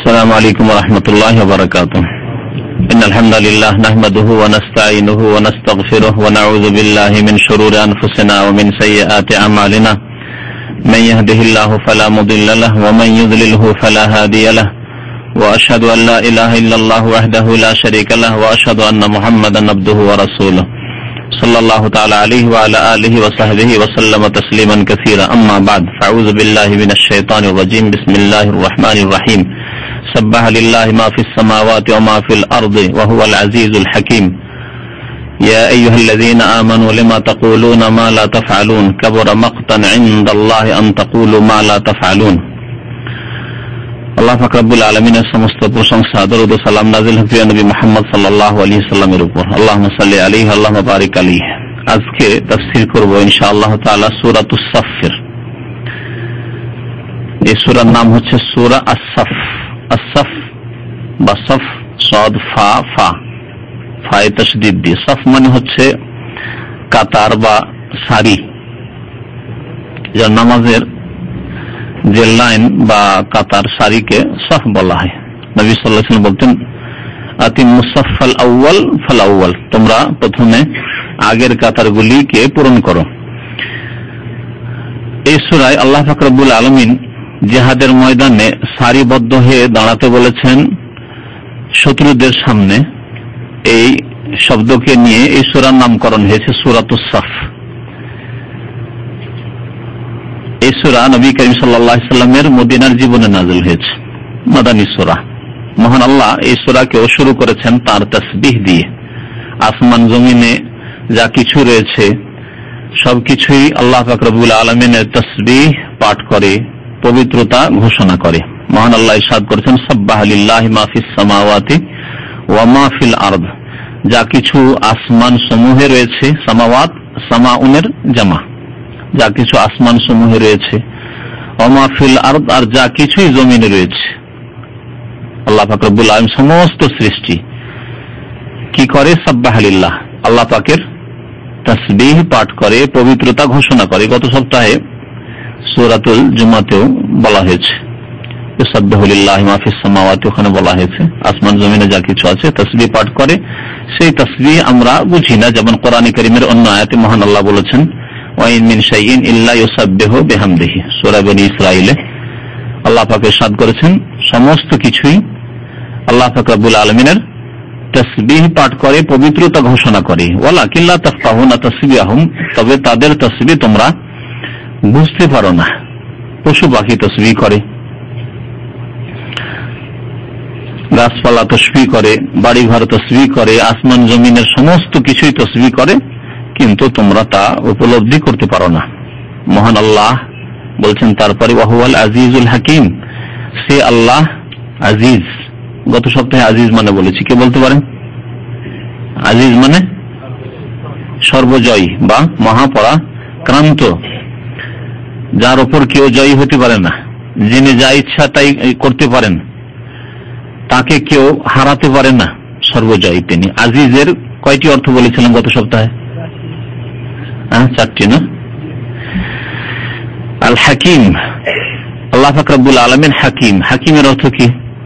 السلام عليكم ورحمة الله وبركاته. إن الحمد لله نحمده ونستعينه ونستغفره ونعوذ بالله من شرور أنفسنا ومن سيئات أعمالنا. من يهده الله فلا مضل له ومن يضلله فلا هادي له. وأشهد أن لا إله إلا الله وحده لا شريك له وأشهد أن محمدا عبده ورسوله صلى الله تعالى عليه وعلى آله وصحبه وسلم تسليما كثيرا. أما بعد فأعوذ بالله من الشيطان الرجيم. بسم الله الرحمن الرحيم. سبح لله ما في السماوات وما في الأرض وهو العزيز الحكيم. يا أيها الذين آمنوا لما تقولون ما لا تفعلون كبر مقتا عند الله أن تقولوا ما لا تفعلون. আল্লাহ পাক রব্বুল আলামিনের সমস্ত প্রশংসা দরুদ ও সালাম নাযিল হোক প্রিয় নবী মুহাম্মদ সাল্লাল্লাহু আলাইহি সাল্লামের উপর। আল্লাহুম্মা সাল্লি আলাইহি আল্লাহুম্মা বারিক আলাইহি। আজকে তাফসীর করব ইনশাআল্লাহ তাআলা সূরাতুস সাফফের। এই সূরার নাম হচ্ছে সূরা আস-সাফ। আস-সাফ বা সাফ সাদ ফা ফা ফায়ে তাশদীদ দিয়ে। সাফ মানে হচ্ছে কাতার বা সারি, যা নামাজের যে লাইন বা কাতার সারিকে সাফ বলা হয়। নবী সাল্লাল্লাহু আলাইহি ওয়াসাল্লাম বলতেন আতিমুস সাফাল আউয়াল ফাল আউয়াল, তোমরা প্রথমে আগের কাতারগুলিকে পূরণ করো। এই সূরায় আল্লাহ পাক রব্বুল আলামিন জিহাদের ময়দানে সারিবদ্ধ হয়ে দাঁড়াতে বলেছেন শত্রুদের সামনে। এই শব্দকে নিয়ে এই সূরার নামকরণ হয়েছে সূরাতুস সাফ। এই সূরা নবী করিম সাল্লাল্লাহু আলাইহি ওয়াসাল্লামের মদিনার জীবনে নাযিল হয়েছে, মাদানী সূরা। মহান আল্লাহ এই সূরাকেও শুরু করেছেন তার তাসবিহ দিয়ে। আসমান জমিনে যা কিছু রয়েছে সবকিছুই আল্লাহ পাক রব্বুল আলামিনের তাসবিহ পাঠ করে, পবিত্রতা ঘোষণা করে। মহান আল্লাহ ইরশাদ করেছেন সাব্বাহা লিল্লাহি মা ফিস সামাওয়াতি ওয়া মা ফিল আরদ। যা কিছু আসমান সমূহে রয়েছে, সামাওয়াত সামাউনের জামা, যা কিছু আসমান সমূহে রয়েছে, ওমা ফিল আরদ, আর যা কিছুই জমিনে রয়েছে। আল্লাহ পাক রব্বুল আলামিন সমস্ত সৃষ্টি কি করে? সাব্বাহা লিল্লাহ, আল্লাহ পাকের তাসবিহ পাঠ করে, পবিত্রতা ঘোষণা করে। গত সপ্তাহে সূরাতুল জুমাতেও বলা হয়েছে সাব্বাহু লিল্লাহি মা ফিস সামাওয়াতি, ওখানে বলা হয়েছে আসমান জমিনে যা কিছু আছে তাসবিহ পাঠ করে। সেই তাসবিহ আমরা বুঝি না, যেমন কোরআন কারীমের অন্য আয়াতে মহান আল্লাহ বলেছেন ওয়াইন মিন শাইইন ইল্লা ইউসাব্বিহু বিহামদিহি। সূরা বনী ইসরাঈলে আল্লাহ পাক ইরশাদ করেছেন সমস্ত কিছুই আল্লাহ পাক রব্বুল আলামিনের তাসবিহ পাঠ করে, পবিত্রতা ঘোষণা করে। ওয়ালাকিন লা তাফকাহুনা তাসবিহাহুম, তবে তাদের তাসবিহ তোমরা বুঝতে পারো না। পশু পাখি তাসবিহ করে, গাছপালা তাসবিহ করে, বাড়িঘর তাসবিহ করে, আসমান জমিনের সমস্ত কিছুই তাসবিহ করে, কিন্তু তোমরা তা উপলব্ধি করতে পারো না। মহান আল্লাহ বলছেন তারপরে ওয়াহুয়াল আজিজুল হাকিম, সে আল্লাহ আজিজ। গত সপ্তাহে আজিজ মানে বলেছি, কে বলতে পারেন? আজিজ মানে সর্বজয়ী বা মহাপরাক্রান্ত, যার উপর কেউ জয়ী হতে পারে না, যিনি যা ইচ্ছা তাই করতে পারেন, তাকে কেউ হারাতে পারে না, সর্বজয়ী তিনি। আজিজের কয়টি অর্থ বলেছিলাম গত সপ্তাহে? চারটি না? আল হাকিম, আল্লাহ পাক রব্বুল আলামিন হাকিম। হাকিমের অর্থ কি?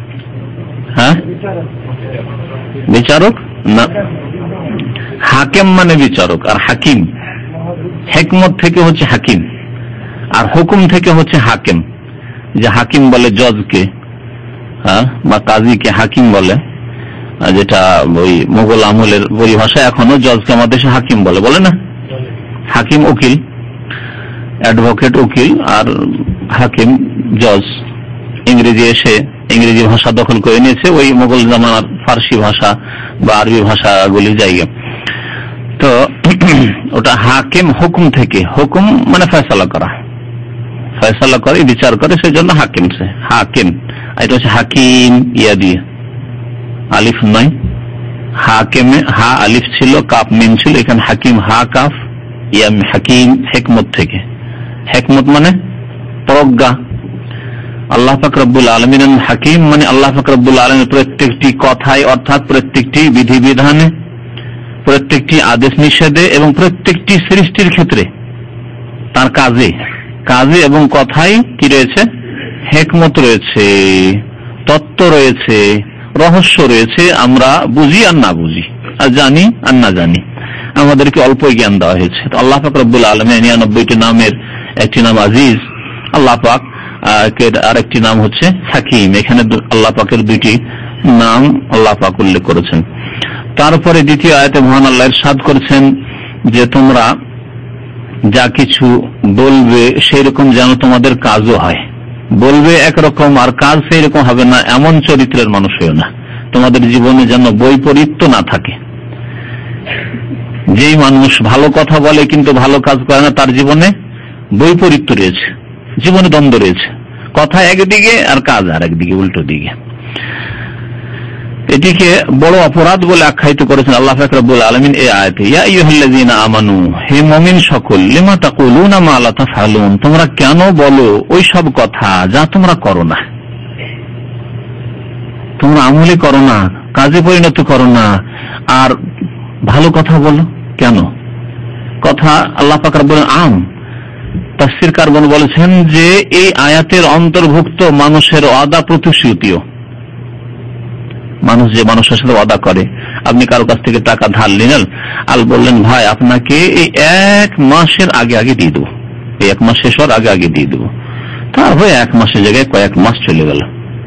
বিচারক না, হাকিম মানে বিচারক, আর হাকিম হিকমত থেকে হচ্ছে হাকিম, আর হুকুম থেকে হচ্ছে হাকিম। যে হাকিম বলে জজকে, বা কাজীকে হাকিম বলে, যেটা ওই মুঘল আমলের পরিভাষা। এখনো জজকে আমাদের দেশে হাকিম বলে, বলে না? হাকিম উকিল, অ্যাডভোকেট উকিল, আর হাকিম জজ। ইংরেজি এসে ইংরেজি ভাষা দখল করে নিয়েছে ওই মুঘল জামানার ফার্সি ভাষা বা আরবি ভাষাগুলির জায়গা। তো ওটা হাকিম হুকুম থেকে, হুকুম মানে ফয়সালা করা, ফয়সালা করে, বিচার করে, সেই জন্য হাকিম। সে হাকিম। এটা হচ্ছে হাকিম ইয়া দিয়ে, আলিফ নয়। হাকিমে হা আলিফ ছিল, কাফ মিম ছিল, এখানে হাকিম হা কাফ ইয়া হাকিম, হিকমত থেকে। হিকমত মানে প্রজ্ঞা। আল্লাহ পাক রব্বুল আলামিন হাকিম মানে আল্লাহ পাক রব্বুল আলামিন প্রত্যেকটি কথায়, অর্থাৎ প্রত্যেকটি বিধিবিধানে, প্রত্যেকটি আদেশ নিষেধে এবং প্রত্যেকটি সৃষ্টির ক্ষেত্রে তার কাজে এবং কথায় কি রয়েছে? হিকমত রয়েছে। তত্ত্ব রয়েছে, রহস্য রয়েছে, আমরা বুঝি আর না বুঝি, আর জানি আর না জানি, আমাদেরকে অল্প জ্ঞান দেওয়া হয়েছে। তো আল্লাহ পাক রব্বুল আলামিন 99টি নামের একটি নাম আজিজ আল্লাহ পাক, আরেকটি নাম হচ্ছে হাকিম। এখানে আল্লাহ পাকের দুইটি নাম আল্লাহ পাক উল্লেখ করেছেন। তারপরে দ্বিতীয় আয়াতে মহান আল্লাহ ইরশাদ করেছেন যে তোমরা যা কিছু বলবে সেই রকম যেন তোমাদের কাজও হয়। বলবে একরকম আর কাজ সেই রকম হবে না, এমন চরিত্রের মানুষ হয়েও না। তোমাদের জীবনে যেন বৈপরীত্য না থাকে। যেই মানুষ ভালো কথা বলে কিন্তু ভালো কাজ করে না, তার জীবনে বৈপরীত্য রয়েছে, জীবনে দ্বন্দ্ব রয়েছে, কথা একদিকে আর কাজ আর একদিকে, উল্টো দিকে। এটিকে বড় অপরাধ বলে আখ্যায়িত করেছেন আল্লাহ পাক রব্বুল আলামিন এই আয়াতে। ইয়া আইয়ুহাল্লাযীনা আমানু, হে মুমিন সকল, লিমা তাকুলুনা মা লা তাফআলুন, তোমরা কেন বলো ওই সব কথা যা তোমরা করো না। তোমরা আমলে করো না, কাজে পরিণত করো না, আর ভালো কথা বলো কেন? কথা আল্লাহ পাক রব্বুল আম তাফসীরকারগণ বলেছেন যে এই আয়াতের অন্তর্ভুক্ত মানুষের ওয়াদা প্রতিশ্রুতিও। মানুষ যে মানুষের সাথে ওয়াদা করে, আপনি কারো কাছ থেকে টাকা ধার নিলেন আর বললেন ভাই আপনাকে এই 1 মাসের আগে আগে দিয়ে দেবো, এই 1 মাস শেষ হওয়ার আগে আগে দিয়ে দেবো, তারপরে 1 মাসের জায়গায় কয়েক মাস চলে গেল,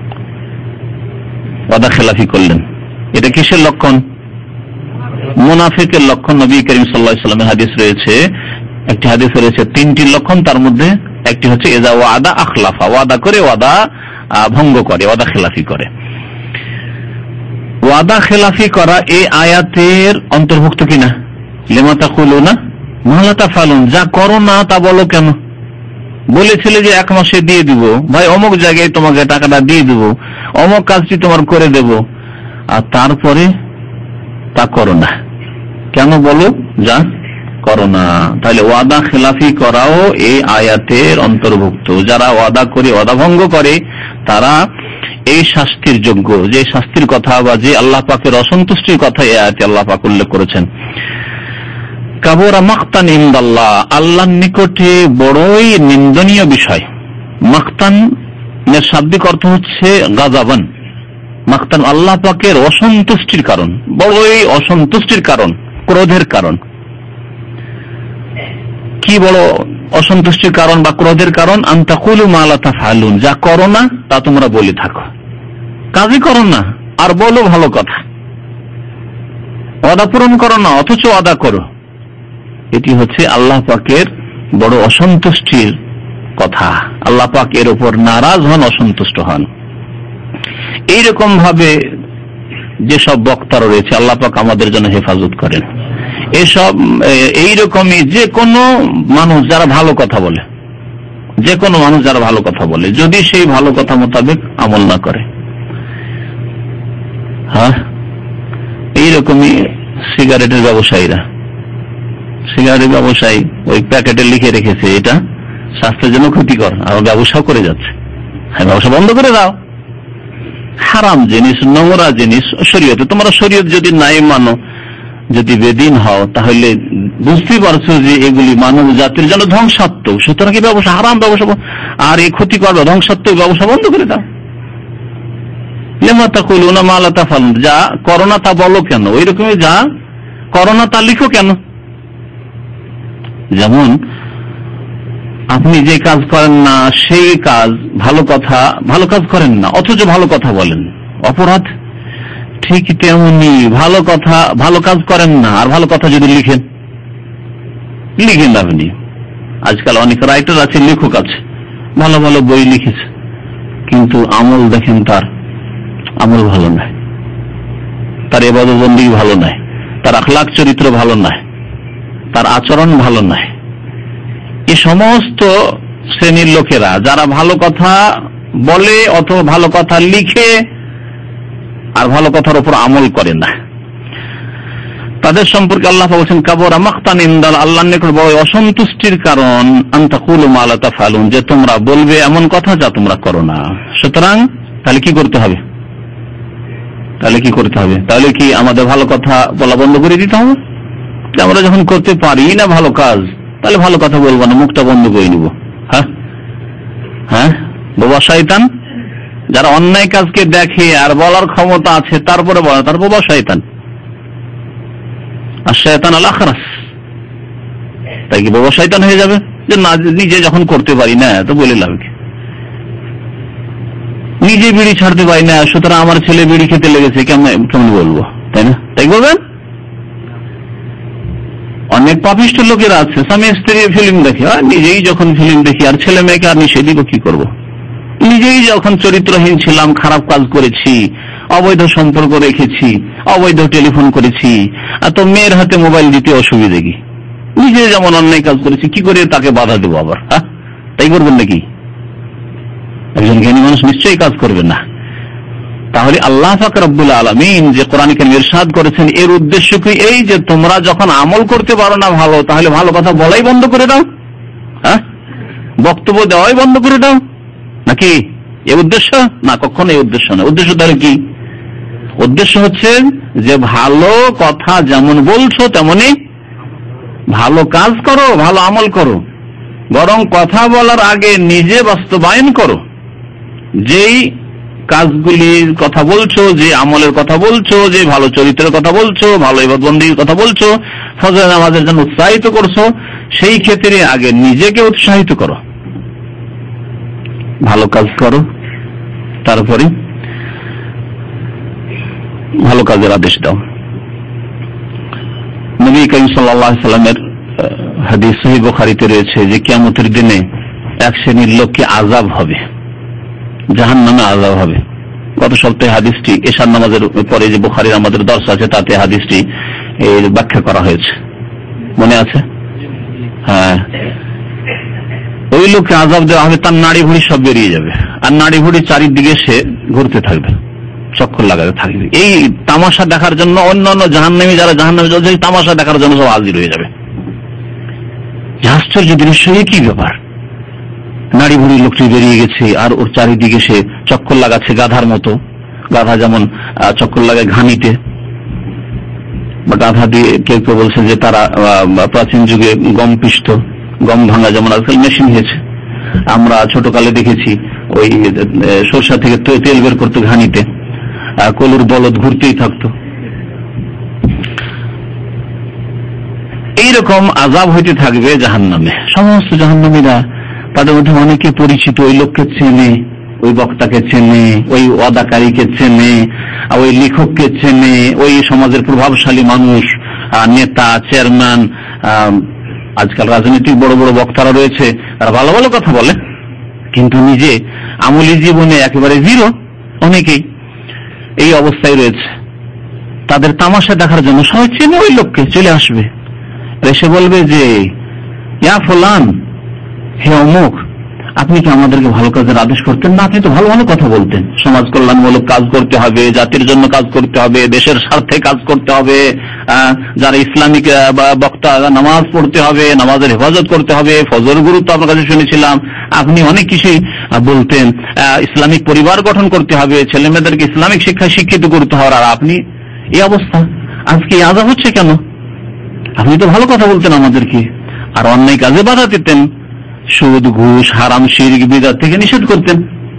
ওয়াদা খেলাফি করলেন। এটা কিসের লক্ষণ? মুনাফিকের লক্ষণ। নবী করিম সাল্লাল্লাহু আলাইহি ওয়াসাল্লামের হাদিস রয়েছে, একটি হাদিস রয়েছে 3টি লক্ষণ, তার মধ্যে একটি হচ্ছে ইযা ওয়াদা আখলাফা, ওয়াদা করে ওয়াদা ভঙ্গ করে, ওয়াদা খেলাফি করে। ওয়াদা খেলাফি করা এই আয়াতের অন্তর্ভুক্ত কিনা? লিমা তাকুলুনা মা লা তাফআলুন, যা করো না তা বলো কেন? বলেছিলে যে 1 মাসে দিয়ে দিব, ভাই অমুক জায়গায় তোমাকে টাকাটা দিয়ে দেব, অমুক কাজটি তোমার করে দেব, আর তারপরে তা করো না কেন? বলো যা করো না। তাহলে ওয়াদা খেলাফি করাও এই আয়াতের অন্তর্ভুক্ত। যারা ওয়াদা করে, ওয়াদা ভঙ্গ করে, তারা এই শাস্তির যোগ্য। যে শাস্তির কথা বা যে আল্লাহ পাকের অসন্তুষ্টির কথা এই আয়াতে আল্লাহ পাক উল্লেখ করেছেন। কাবুরা মাকতান ইনদাল্লাহ, আল্লাহর নিকটে বড়ই নিন্দনীয় বিষয়। মাকতান এর শাব্দিক অর্থ হচ্ছে গাযাবান। মাকতান আল্লাহ পাকের অসন্তুষ্টির কারণ, বড়ই অসন্তুষ্টির কারণ, ক্রোধের কারণ। কি বড় অসন্তুষ্টির কারণ বা ক্রোধের কারণ? আন তাকুলু মা লা তাফআলুন, যা করো না তা তোমরা বলে থাকো, কাজই করো না আর বলো ভালো কথা, ওয়াদা পূরণ করো না অথচ ওয়াদা করো। এটি হচ্ছে আল্লাহ পাকের বড় অসন্তুষ্টির কথা। আল্লাহ পাক এর উপর নারাজ হন, অসন্তুষ্ট হন। এইরকম ভাবে যেসব বক্তারা রয়েছে আল্লাহ পাক আমাদের জন্য হেফাজত করেন। এসব এইরকমই যে কোনো মানুষ যারা ভালো কথা বলে, যে কোনো মানুষ যারা ভালো কথা বলে, যদি সেই ভালো কথা মোতাবেক আমল না করে, হ্যাঁ, এইরকমই সিগারেটের ব্যবসায়ীরা, সিগারেটের ব্যবসায়ী ওই প্যাকেটে লিখে রেখেছে এটা স্বাস্থ্যের জন্য ক্ষতিকর, আর ব্যবসাও করে যাচ্ছে। হ্যাঁ, ব্যবসা বন্ধ করে দাও। হারাম জিনিস, নোংরা জিনিস শরীয়তে। তোমরা শরীয়ত যদি নাই মানো, যদি বেদিন হও, তাহলে বুঝতেই পারছো যে এগুলি মানব জাতির জন্য ধ্বংসাত্মক। সুতরাং কি ব্যবসা হারাম, ব্যবসা আর এই ক্ষতি করবে, ধ্বংসাত্মক ব্যবসা বন্ধ করে দাও। লিমা তাকুলুনা মা লা তাফআলুন, যা করো না তা বলো কেন? ওই রকমই যা করো না তা লিখো কেন? যেমন আপনি যে কাজ করেন না সেই কাজ, ভালো কথা, ভালো কাজ করেন না অথচ ভালো কথা বলেন, অপরাধ। ঠিক তেমনি ভালো কথা, ভালো কাজ করেন না আর ভালো কথা যদি লিখেন আপনি। আজকাল অনেক রাইটার আছে, লেখক আছে, ভালো ভালো বই লিখেছে, কিন্তু আমল দেখেন তার আমল ভালো নয়, তার ইবাদত বন্দেগী ভালো নয়, তার আখলাক চরিত্র ভালো নয়, তার আচরণ ভালো নয়। এই সমস্ত শ্রেণীর লোকেরা যারা ভালো কথা বলে অথবা ভালো কথা লিখে আর ভালো কথার উপর আমল করে না, তাদের সম্পর্কে আল্লাহ বলছেন কাবুরা মাকতান ইনদাল্লাহ, আল্লাহর নিকট বড় অসন্তুষ্টির কারণ আন তাকুলু মা লা তাফআলুন, যে তোমরা বলবে এমন কথা যা তোমরা করো না। সুতরাং তাহলে কি করতে হবে? তাহলে কি আমাদের ভালো কথা বলা বন্ধ করে দিতে হবে? আমরা যখন করতে পারি না ভালো কাজ, তাহলে ভালো কথা বলবো না, মুখটা বন্ধ করে নিব। হ্যাঁ, বাবা শয়তান যারা অন্যায় কাজকে দেখে আর বলার ক্ষমতা আছে তারপরে বলে, তার বাবা শয়তান। আর শয়তান আল আখরাস, তাই কি বাবা শয়তান হয়ে যাবে? যে না, নিজে যখন করতে পারি না তো বলে লাভ কি? নিজে বিড়ি ছাড়তে পারি না, সুতরাং আমার ছেলে বিড়ি খেতে লেগেছে, কেমন বলবো, তাই না? তাই বলবেন? অনেক পাপিষ্ঠ লোকেরা আছে, স্বামী স্ত্রী ফিল্ম দেখে, নিজেই যখন ফিল্ম দেখি আর ছেলে মেয়েকে আর নিষেধ দিব কি করবো? নিজেই যখন চরিত্রহীন ছিলাম, খারাপ কাজ করেছি, অবৈধ সম্পর্ক রেখেছি, অবৈধ টেলিফোন করেছি, আর তো মেয়ের হাতে মোবাইল দিতে অসুবিধে কি? নিজে যেমন অন্যায় কাজ করেছি, কি করে তাকে বাধা দেবো আবার? তাই করবেন নাকি? একজন জ্ঞানী মানুষ নিশ্চয়ই কাজ করবেন না। তাহলে আল্লাহ পাক রব্বুল আলামিন যে কোরআনে কারীমে ইরশাদ করেছেন, এর উদ্দেশ্য কি? এই যে তোমরা যখন আমল করতে পারো না ভালো, তাহলে ভালো কথা বলাই বন্ধ করে দাও, বক্তব্য দেওয়াই বন্ধ করে দাও, নাকি এই উদ্দেশ্য? না, কখনো এই উদ্দেশ্য না। উদ্দেশ্য তাহলে কি? উদ্দেশ্য হচ্ছে যে ভালো কথা যেমন বলছো তেমনি ভালো কাজ করো, ভালো আমল করো, বরং কথা বলার আগে নিজে বাস্তবায়ন করো। যেই কাজগুলির কথা বলছো, যে আমলের কথা বলছো, যে ভালো চরিত্রের কথা বলছো, ভালো ইবাদতবন্দির কথা বলছো, ফজর নামাজের জন্য উৎসাহিত করছো, সেই ক্ষেত্রে আগে নিজেকে উৎসাহিত করো, ভালো কাজ করো, তারপরে ভালো কাজের আদেশ দাও। নবী করিম সাল্লাল্লাহু আলাইহি সাল্লামের হাদিস সহিহ বুখারীতে রয়েছে যে কিয়ামতের দিনে এক শ্রেণীর লোককে আযাব হবে, জাহান্নামে আযাব হবে। গত সপ্তাহে হাদিসটি এশার নামাজের পরে যে বুখারীর আমাদের দর্শ আছে তাতে হাদিসটি এর ব্যাখ্যা করা হয়েছে, মনে আছে? হ্যাঁ, ওই লোককে আযাব দেওয়া হবে, তার নাড়ি ভুঁড়ি সব বেরিয়ে যাবে, আর নাড়ি ভুঁড়ি চারিদিকে সে ঘুরতে থাকবে, চক্কর লাগাতে থাকবে। এই তামাশা দেখার জন্য অন্যান্য জাহান্নামী যারা জাহান্নামে চলছে তামাশা দেখার জন্য সব হাজির হয়ে যাবে। আশ্চর্য দৃশ্য, কি ব্যাপার? নাড়ি ভুঁড়ি লোকটি বেরিয়ে গেছে আর ওর চারিদিকে সে চক্কর লাগাচ্ছে গাধার মতো। গাধা যেমন চক্কর লাগায় ঘানিতে, বা গাধা দিয়ে কেউ কেউ বলছে যে তারা প্রাচীন যুগে গম পিষত, গম ভাঙা যেমন আজকাল মেশিন হয়েছে। আমরা ছোটকালে দেখেছি ওই সরষা থেকে তেল বের করতো ঘানিতে, কলুর বলদ ঘুরতেই থাকতো। এইরকম আযাব হইতে থাকবে জাহান্নামে। সমস্ত জাহান্নামীরা, তাদের মধ্যে অনেকে পরিচিত, ওই লোককে চেনে, ওই বক্তাকে চেনে, ওই ওয়াদাকারীকে চেনে, ওই লেখককে চেনে, ওই সমাজের প্রভাবশালী মানুষ, নেতা, চেয়ারম্যান, আজকাল রাজনৈতিক বড় বড় বক্তারা রয়েছে, তারা ভালো ভালো কথা বলে, কিন্তু নিজে আমলি জীবনে একেবারে জিরো। অনেকেই এই অবস্থায় রয়েছে। তাদের তামাশা দেখার জন্য সবাই চেনে ওই লোককে, চলে আসবে, এসে বলবে যে ইয়া ফুলান, হে অমুক, আপনি কি আমাদেরকে ভালো কাজের আদেশ করতেন না? আপনি তো ভালো ভালো কথা বলতেন, সমাজ কল্যাণমূলক কাজ করতে হবে, জাতির জন্য কাজ করতে হবে, দেশের স্বার্থে কাজ করতে হবে, যারা ইসলামিক বক্তা নামাজ পড়তে হবে, নামাজের হেফাজত করতে হবে, ফজর গুরুত্ব আপনার কাছে শুনেছিলাম, আপনি অনেক কিছুই বলতেন, ইসলামিক পরিবার গঠন করতে হবে, ছেলে মেয়েদেরকে ইসলামিক শিক্ষায় শিক্ষিত করতে হবে। আর আপনি এই অবস্থা, আজকে আযাব হচ্ছে কেন? আপনি তো ভালো কথা বলতেন আমাদেরকে, আর অন্যায় কাজে বাধা দিতেন, সুদ, ঘুষ, হারাম, শিরক, বিদআত থেকে নিষেধ করতেন।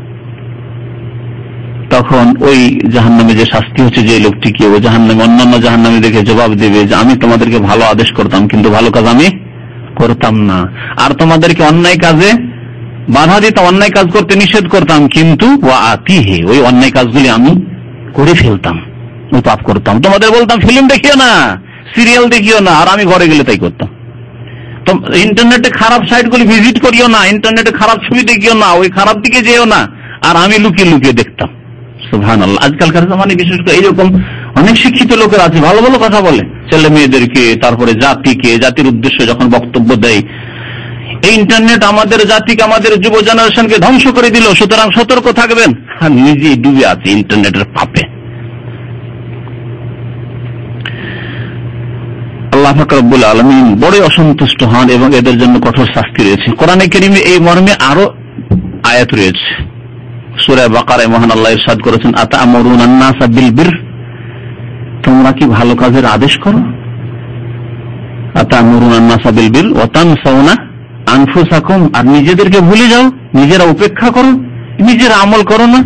তখন ওই জাহান্নামে যে শাস্তি হচ্ছে, যে লোকটিকে ও জাহান্নামে অন্যান্য জাহান্নামী দেখে জবাব দেবে যে আমি তোমাদেরকে ভালো আদেশ করতাম, কিন্তু ভালো কাজ আমি করতাম না, আর তোমাদেরকে অন্যায় কাজে বাধা দিতাম, অন্যায় কাজ করতে নিষেধ করতাম, কিন্তু ওই অন্যায় কাজগুলি আমি করে ফেলতাম, ওই পাপ করতাম। তোমাদের বলতাম ফিল্ম দেখিও না, সিরিয়াল দেখিও না, আর আমি ঘরে গেলে তাই করতাম। ইন্টারনেটে খারাপ সাইটগুলি ভিজিট করিও না, ইন্টারনেটে খারাপ ছবি দেখিও না, ওই খারাপ দিকে যেও না, আর আমি লুকিয়ে লুকিয়ে দেখতাম। সুবহানাল্লাহ। আজকালকার জামানে বিশেষ করে এইরকম অনেক শিক্ষিত লোকের আছে, ভালো ভালো কথা বলে ছেলে মেয়েদেরকে, তারপরে জাতিকে, জাতির উদ্দেশ্যে যখন বক্তব্য দেয়। এই ইন্টারনেট আমাদের জাতিকে, আমাদের যুব জেনারেশনকে ধ্বংস করে দিল, সুতরাং সতর্ক থাকবেন। নিজেই ডুবে আছে ইন্টারনেটের পাপে। আল্লাহ পাক রব্বুল আলামিন বড় অসন্তুষ্ট হন এবং এদের জন্য কঠোর শাস্তি রয়েছে। কোরআনে কারীমে এই মর্মে আরো আয়াত রয়েছে। সূরা বাকারায় মহান আল্লাহ ইরশাদ করেছেন, আতা'মুরুনা আন-নাসা বিল বির, তোমরা কি ভালো কাজের আদেশ করো? আতা'মুরুনা আন-নাসা বিল বির ওয়া তানসাউনা আনফুসাকুম, আর নিজেদেরকে ভুলে যাও, নিজেরা উপেক্ষা করো, নিজেরা আমল করো না।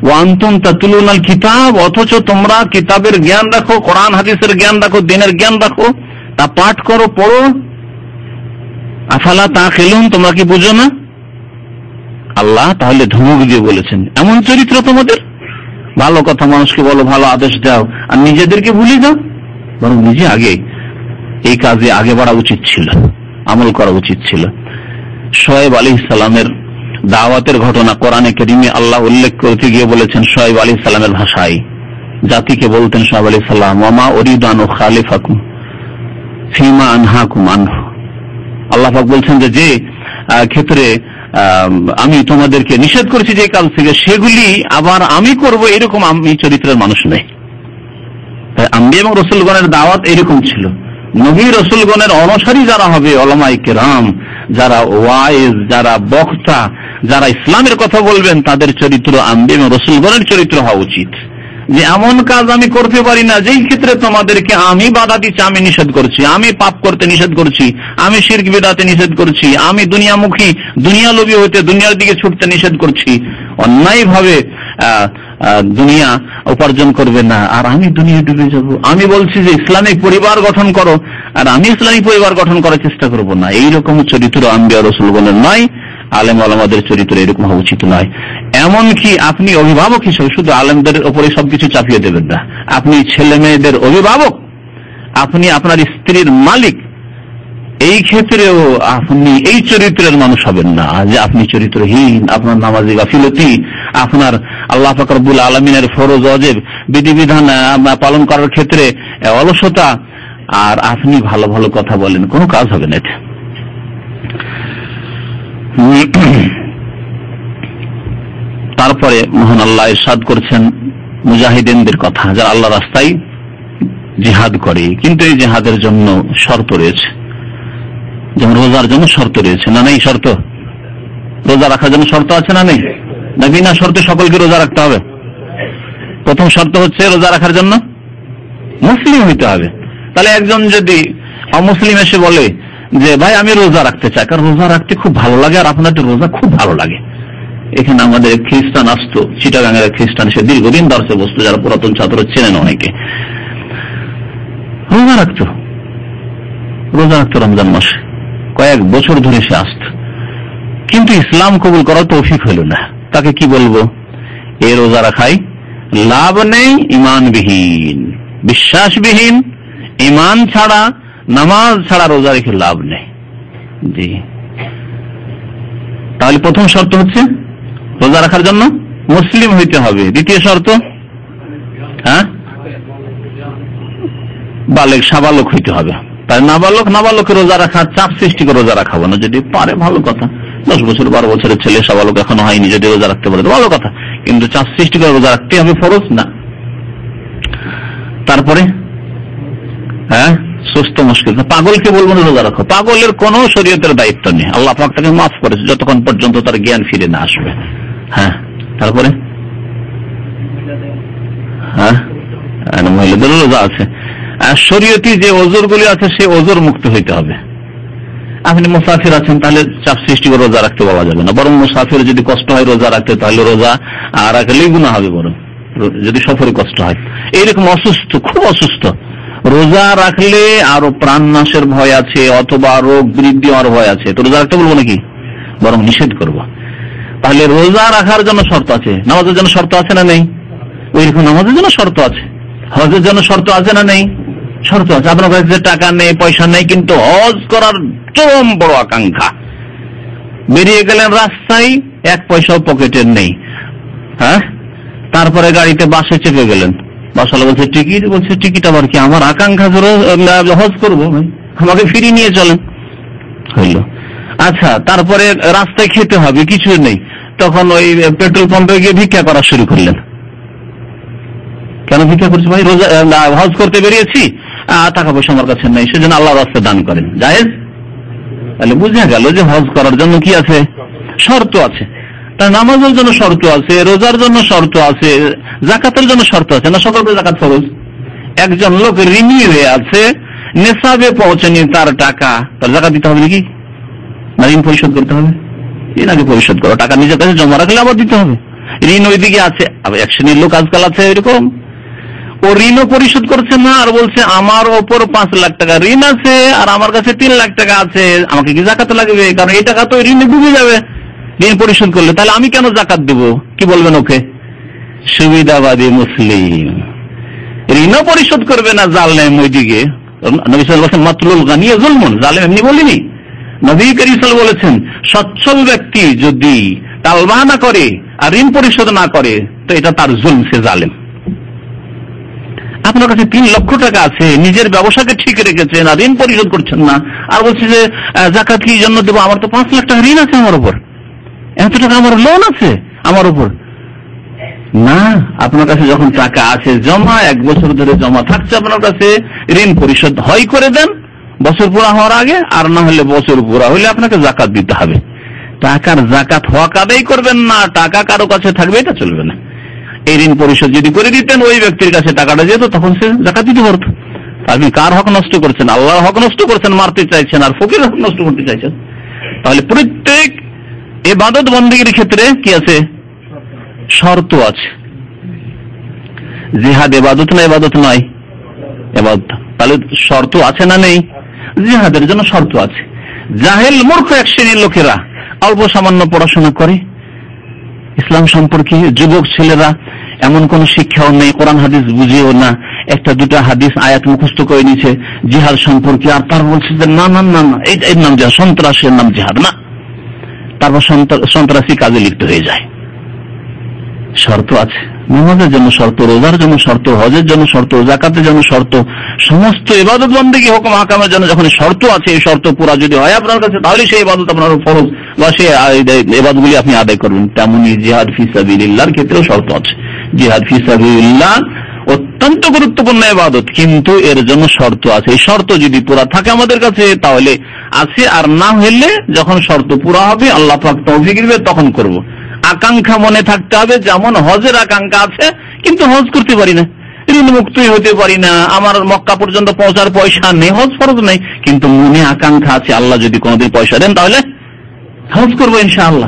ওয়া আনতুম তাতলুনাল কিতাব, অথচ তোমরা কিতাবের জ্ঞান রাখো, কোরআন হাদিসের জ্ঞান রাখো, দ্বীনের জ্ঞান রাখো, তা পাঠ করো, পড়ো। আফালা তাকিলুন, তোমরা কি বুঝো না? আল্লাহ তাহলে ধমক দিয়ে বলেছেন, এমন চরিত্র তোমাদের, ভালো কথা মানুষকে বলো, ভালো আদেশ দাও, আর নিজেদেরকে ভুলে যাও। বরং নিজে আগে এই কাজে আগে বাড়া উচিত ছিল, আমল করা উচিত ছিল। শোয়েব আলাইহিস সালামের দাওয়াতের ঘটনা কোরআনে কারীমে আল্লাহ উল্লেখ করতে গিয়ে বলেছেন, শোয়েব আলাইহিস সালামের ভাষায় জাতিকে বলতেন শোয়েব আলাইহিস সালাম, ওয়া মা উরিদু আন খালিফাকুম ফিমা আনহাকুম আনহু। আল্লাহ পাক বলছেন যে ক্ষেত্রে আমি তোমাদেরকে নিষেধ করেছি যে কাজ থেকে, সেগুলি আবার আমি করব, এরকম আমি চরিত্রের মানুষ নেই। তাই আম্বিয়া এবং রসুলগণের দাওয়াত এরকম ছিল। নবী রসুলগণের অনুসারী যারা হবে, উলামায়ে কেরাম, যারা ওয়াইজ, যারা বক্তা, যারা ইসলামের কথা বলবেন, তাদের চরিত্র আম্বিয়া এবং রসুলগণের চরিত্র হওয়া উচিত। যে এমন কাজ আমি করতে পারি না যেই ক্ষেত্রে তোমাদেরকে আমি বাধা দিচ্ছি, আমি নিষেধ করছি, আমি পাপ করতে নিষেধ করছি, আমি শিরক বিদআতে নিষেধ করছি, আমি দুনিয়ামুখী, দুনিয়ালোভী হতে, দুনিয়ার দিকে ছুটতে নিষেধ করছি, অন্যায় ভাবে দুনিয়া উপার্জন করবে না, আর আমি দুনিয়া ডুবে যাব। আমি বলছি যে ইসলামিক পরিবার গঠন করো, আর আমি ইসলামিক পরিবার গঠন করার চেষ্টা করব না। এইরকম চরিত্র আম্বিয়া রাসূলগণের নয়, আলেম ওলামাদের চরিত্র এরকম হওয়া উচিত নয়। এমনকি আপনি অভিভাবক হিসেবে শুধু আলেমদের উপরে সবকিছু চাপিয়ে দেবেন না। আপনি ছেলে মেয়েদের অভিভাবক, আপনি আপনার স্ত্রীর মালিক, এই ক্ষেত্রেও আপনি এই চরিত্রের মানুষ হবেন না যে আপনি চরিত্রহীন, আপনার নামাজে গাফিলতি, আপনার আল্লাহ পাক রব্বুল আলামিনের ফরজ ওয়াজিব বিধিবিধান পালন করার ক্ষেত্রে অলসতা, আর আপনি ভালো ভালো কথা বলেন, কোনো কাজ হবে না এটা। তারপরে মহান আল্লাহ ইরশাদ করছেন মুজাহিদিনদের কথা, যারা আল্লাহ রাস্তায় জিহাদ করে, কিন্তু এই জিহাদের জন্য শর্ত রয়েছে। যেমন রোজার জন্য শর্ত রয়েছে, না নেই শর্ত? রোজা রাখার জন্য শর্ত আছে না নেই? না বিনা শর্তে সকলকে রোজা রাখতে হবে? প্রথম শর্ত হচ্ছে রোজা রাখার জন্য মুসলিম হইতে হবে। তাহলে একজন যদি অমুসলিম এসে বলে যে ভাই আমি রোজা রাখতে চাই, কারণ রোজা রাখতে খুব ভালো লাগে, আর আপনাদের রোজা খুব ভালো লাগে। এখানে আমাদের খ্রিস্টান আসতো, চিটাগাঙ্গের খ্রিস্টান, সে দীর্ঘদিন দর্শে বসতো, যারা পুরাতন ছাত্র চেনেন অনেকে, রোজা রাখতো রমজান মাসে, কয়েক বছর ধরে সে আসত, কিন্তু ইসলাম কবুল করার তৌফিক হইল না। তাকে কি বলবো? এ রোজা রাখাই লাভ নেই, ইমানবিহীন, বিশ্বাসবিহীন, ইমান ছাড়া, নামাজ ছাড়া রোজা রেখে লাভ নেই। জি, তাহলে প্রথম শর্ত হচ্ছে রোজা রাখার জন্য মুসলিম হইতে হবে। দ্বিতীয় শর্ত, বালেগ, সাবালক হইতে হবে। তাই নাবালক রোজা রাখার চাপ সৃষ্টি করে রোজা রাখাবো না। যদি পারে ভালো কথা, 10 বছর 12 বছরের ছেলে সাবালক এখনো হয়নি, যদি রোজা রাখতে পারে ভালো কথা, কিন্তু চাপ সৃষ্টি করে রোজা রাখতে হবে, ফরজ না। তারপরে সুস্থ মুশকিল, পাগলকে বলবো না রোজা রাখো, পাগলের কোন শরীয়তের দায়িত্ব নেই, আল্লাহ পাক তাকে মাফ করেছে যতক্ষণ পর্যন্ত তার জ্ঞান ফিরে না আসবে। তারপরে মহিলাদেরও রোজা আছে। শরীয়তি যে ওজর গুলি আছে সে ওজর মুক্ত হইতে হবে। আপনি মুসাফির আছেন, তাহলে চাপ সৃষ্টি করে রোজা রাখতে পাওয়া যাবে না। বরং মুসাফির যদি কষ্ট হয় রোজা রাখতে, তাহলে রোজা রাখলেই গুনাহ হবে, বরং যদি সফরে কষ্ট হয়। এইরকম অসুস্থ, খুব অসুস্থ, রোজা রাখলে আরো প্রাণ নাশের ভয় আছে, অথবা রোগ বৃদ্ধি হওয়ার ভয় আছে, তো রোজা রাখতে বলবো নাকি? বরং নিষেধ করবো। তাহলে রোজা রাখার জন্য শর্ত আছে, নামাজের জন্য শর্ত আছে না নেই? ওইরকম নামাজের জন্য শর্ত আছে, হজের জন্য শর্ত আছে না নেই? শর্ত আছে। আপনার কাছে টাকা নেই, পয়সা নেই, কিন্তু হজ করার চরম বড় আকাঙ্ক্ষা, বেরিয়ে গেলেন রাস্তায়, 1 পয়সাও পকেটের নেই। তারপরে গাড়িতে বাসে চেপে গেলেন, বাসওয়ালা বলছে টিকিট, বলছে টিকিট আবার কি? আমার আকাঙ্ক্ষা হজ করবো, আমাকে ফিরিয়ে নিয়ে চলেন, হইল। আচ্ছা, তারপরে রাস্তায় খেতে হবে, কিছু নেই, তখন ওই পেট্রোল পাম্পে গিয়ে ভিক্ষা করা শুরু করলেন। কেন ভিক্ষা করছি? ভাই রোজা হজ করতে বেরিয়েছি, টাকা পয়সা আমার কাছে নেই, সেজন্য আল্লাহ রাস্তায় দান করেন, জায়েজ? তাহলে বুঝা গেল যে হজ করার জন্য কি আছে? শর্ত আছে। তার নামাজের জন্য শর্ত আছে, রোজার জন্য শর্ত আছে, যাকাতের জন্য শর্ত আছে না? সকলকে যাকাত ফরজ। একজন লোক ঋণী হয়ে আছে, নেশাবে পৌঁছেনি তার টাকা, তার যাকাত দিতে হবে নাকি? না ঋণ পরিশোধ করতে হবে? ঋণ আগে পরিশোধ করো, টাকা নিজের কাছে জমা রাখলে আবার দিতে হবে। ঋণ ওইদিকে আছে। এক শ্রেণীর লোক আজকাল আছে এরকম, ও ঋণও পরিশোধ করছে না, আর বলছে আমার ওপর 5 লাখ টাকা ঋণ আছে আর আমার কাছে 3 লাখ টাকা আছে, আমাকে কি জাকাত লাগবে? কারণ এই টাকা তো ঋণে ডুবে যাবে ঋণ পরিশোধ করলে, তাহলে আমি কেন জাকাত দেব? কি বলবেন ওকে? সুবিধাবাদী মুসলিম। ঋণও পরিশোধ করবে না, জালেম। ওইদিকে নবী সাল্লাল্লাহু আলাইহি ওয়াসাল্লাম মাতলুল গানি যুলমুন, জালেম এমনি বলিনি। নবী করিম সাল্লাল্লাহু আলাইহি ওয়াসাল্লাম বলেছেন সচ্ছল ব্যক্তি যদি টালবাহানা করে আর ঋণ পরিশোধ না করে তো এটা তার জুলম, সে জালেম। আপনার কাছে 3 লক্ষ টাকা আছে, নিজের ব্যবসাকে ঠিক রেখেছেন আর ঋণ পরিশোধ করছেন না, আর বলছে যে জাকাত কি জন্য দেবো, আমার তো 5 লাখ টাকা ঋণ আছে, আমার উপর এত টাকা আমার লোন আছে আমার উপর। না, আপনার কাছে যখন টাকা আছে জমা, 1 বছর ধরে জমা থাকছে আপনার কাছে, ঋণ পরিশোধ হয় করে দেন বছর পুরা হওয়ার আগে, আর না হলে বছর পুরা হলে আপনাকে জাকাত দিতে হবে। টাকার জাকাত হক আদায় করবেন না, টাকা কারো কাছে থাকবে এটা চলবে না। এই ঋণ পরিশোধ যদি করে দিতেন ওই ব্যক্তির কাছে টাকাটা যেত, তখন সে জাকাত দিতে পারত। আপনি কার হক নষ্ট করছেন? আল্লাহর হক নষ্ট করছেন, মারতে চাইছেন, আর ফকির হক নষ্ট করতে চাইছেন। তাহলে প্রত্যেক ইবাদত বন্দেগীর ক্ষেত্রে কি আছে? শর্ত আছে। জিহাদ ইবাদত না ইবাদত নয়? ইবাদত। তাহলে শর্ত আছে না নেই? জিহাদের জন্য শর্ত আছে। জাহেল মূর্খ এক শ্রেণীর লোকেরা অল্প সামান্য পড়াশোনা করে, ইসলাম সম্পর্কে যুবক ছেলেরা এমন কোন শিক্ষাও নেই, কোরআন হাদিস বুঝেও না, 1-2 হাদিস আয়াত মুখস্থ করে নিছে জিহাদ সম্পর্কে, আর তার বলছে যে না না না না এর নাম জিহাদ, সন্ত্রাসের নাম জিহাদ না, তারপর সন্ত্রাসী কাজে লিপ্ত হয়ে যায়। শর্ত আছে, নামাজের জন্য শর্ত, রোজার জন্য শর্ত, হজের জন্য শর্ত, যাকাতের জন্য শর্ত, সমস্ত ইবাদত বন্দেগী হুকুম আহকামের জন্য যখন শর্ত আছে, এই শর্ত পুরা যদি হয় আপনার কাছে, তাহলে সেই ইবাদত আপনার ফরজ বা সেই ইবাদতগুলি আপনি আদায় করবেন। তেমনি জিহাদ ফি সাবিলিল্লাহর ক্ষেত্রেও শর্ত আছে। জিহাদ ফি সাবিলিল্লাহ অত্যন্ত গুরুত্বপূর্ণ ইবাদত, কিন্তু এর জন্য শর্ত আছে। এই শর্ত যদি পুরা থাকে আমাদের কাছে তাহলে আছে, আর না হলে যখন শর্ত পুরা হবে আল্লাহ পাক তৌফিক দিবে তখন করব। আকাঙ্ক্ষা মনে থাকতে হবে, যেমন হজের আকাঙ্ক্ষা আছে কিন্তু হজ করতে পারি না, ঋণ মুক্তই হতে পারি না, আমার মক্কা পর্যন্ত পৌঁছার পয়সা নেই, হজ ফরজ নেই, কিন্তু মনে আকাঙ্ক্ষা আছে আল্লাহ যদি কোনোদিন পয়সা দেন তাহলে হজ করবো ইনশাআল্লাহ।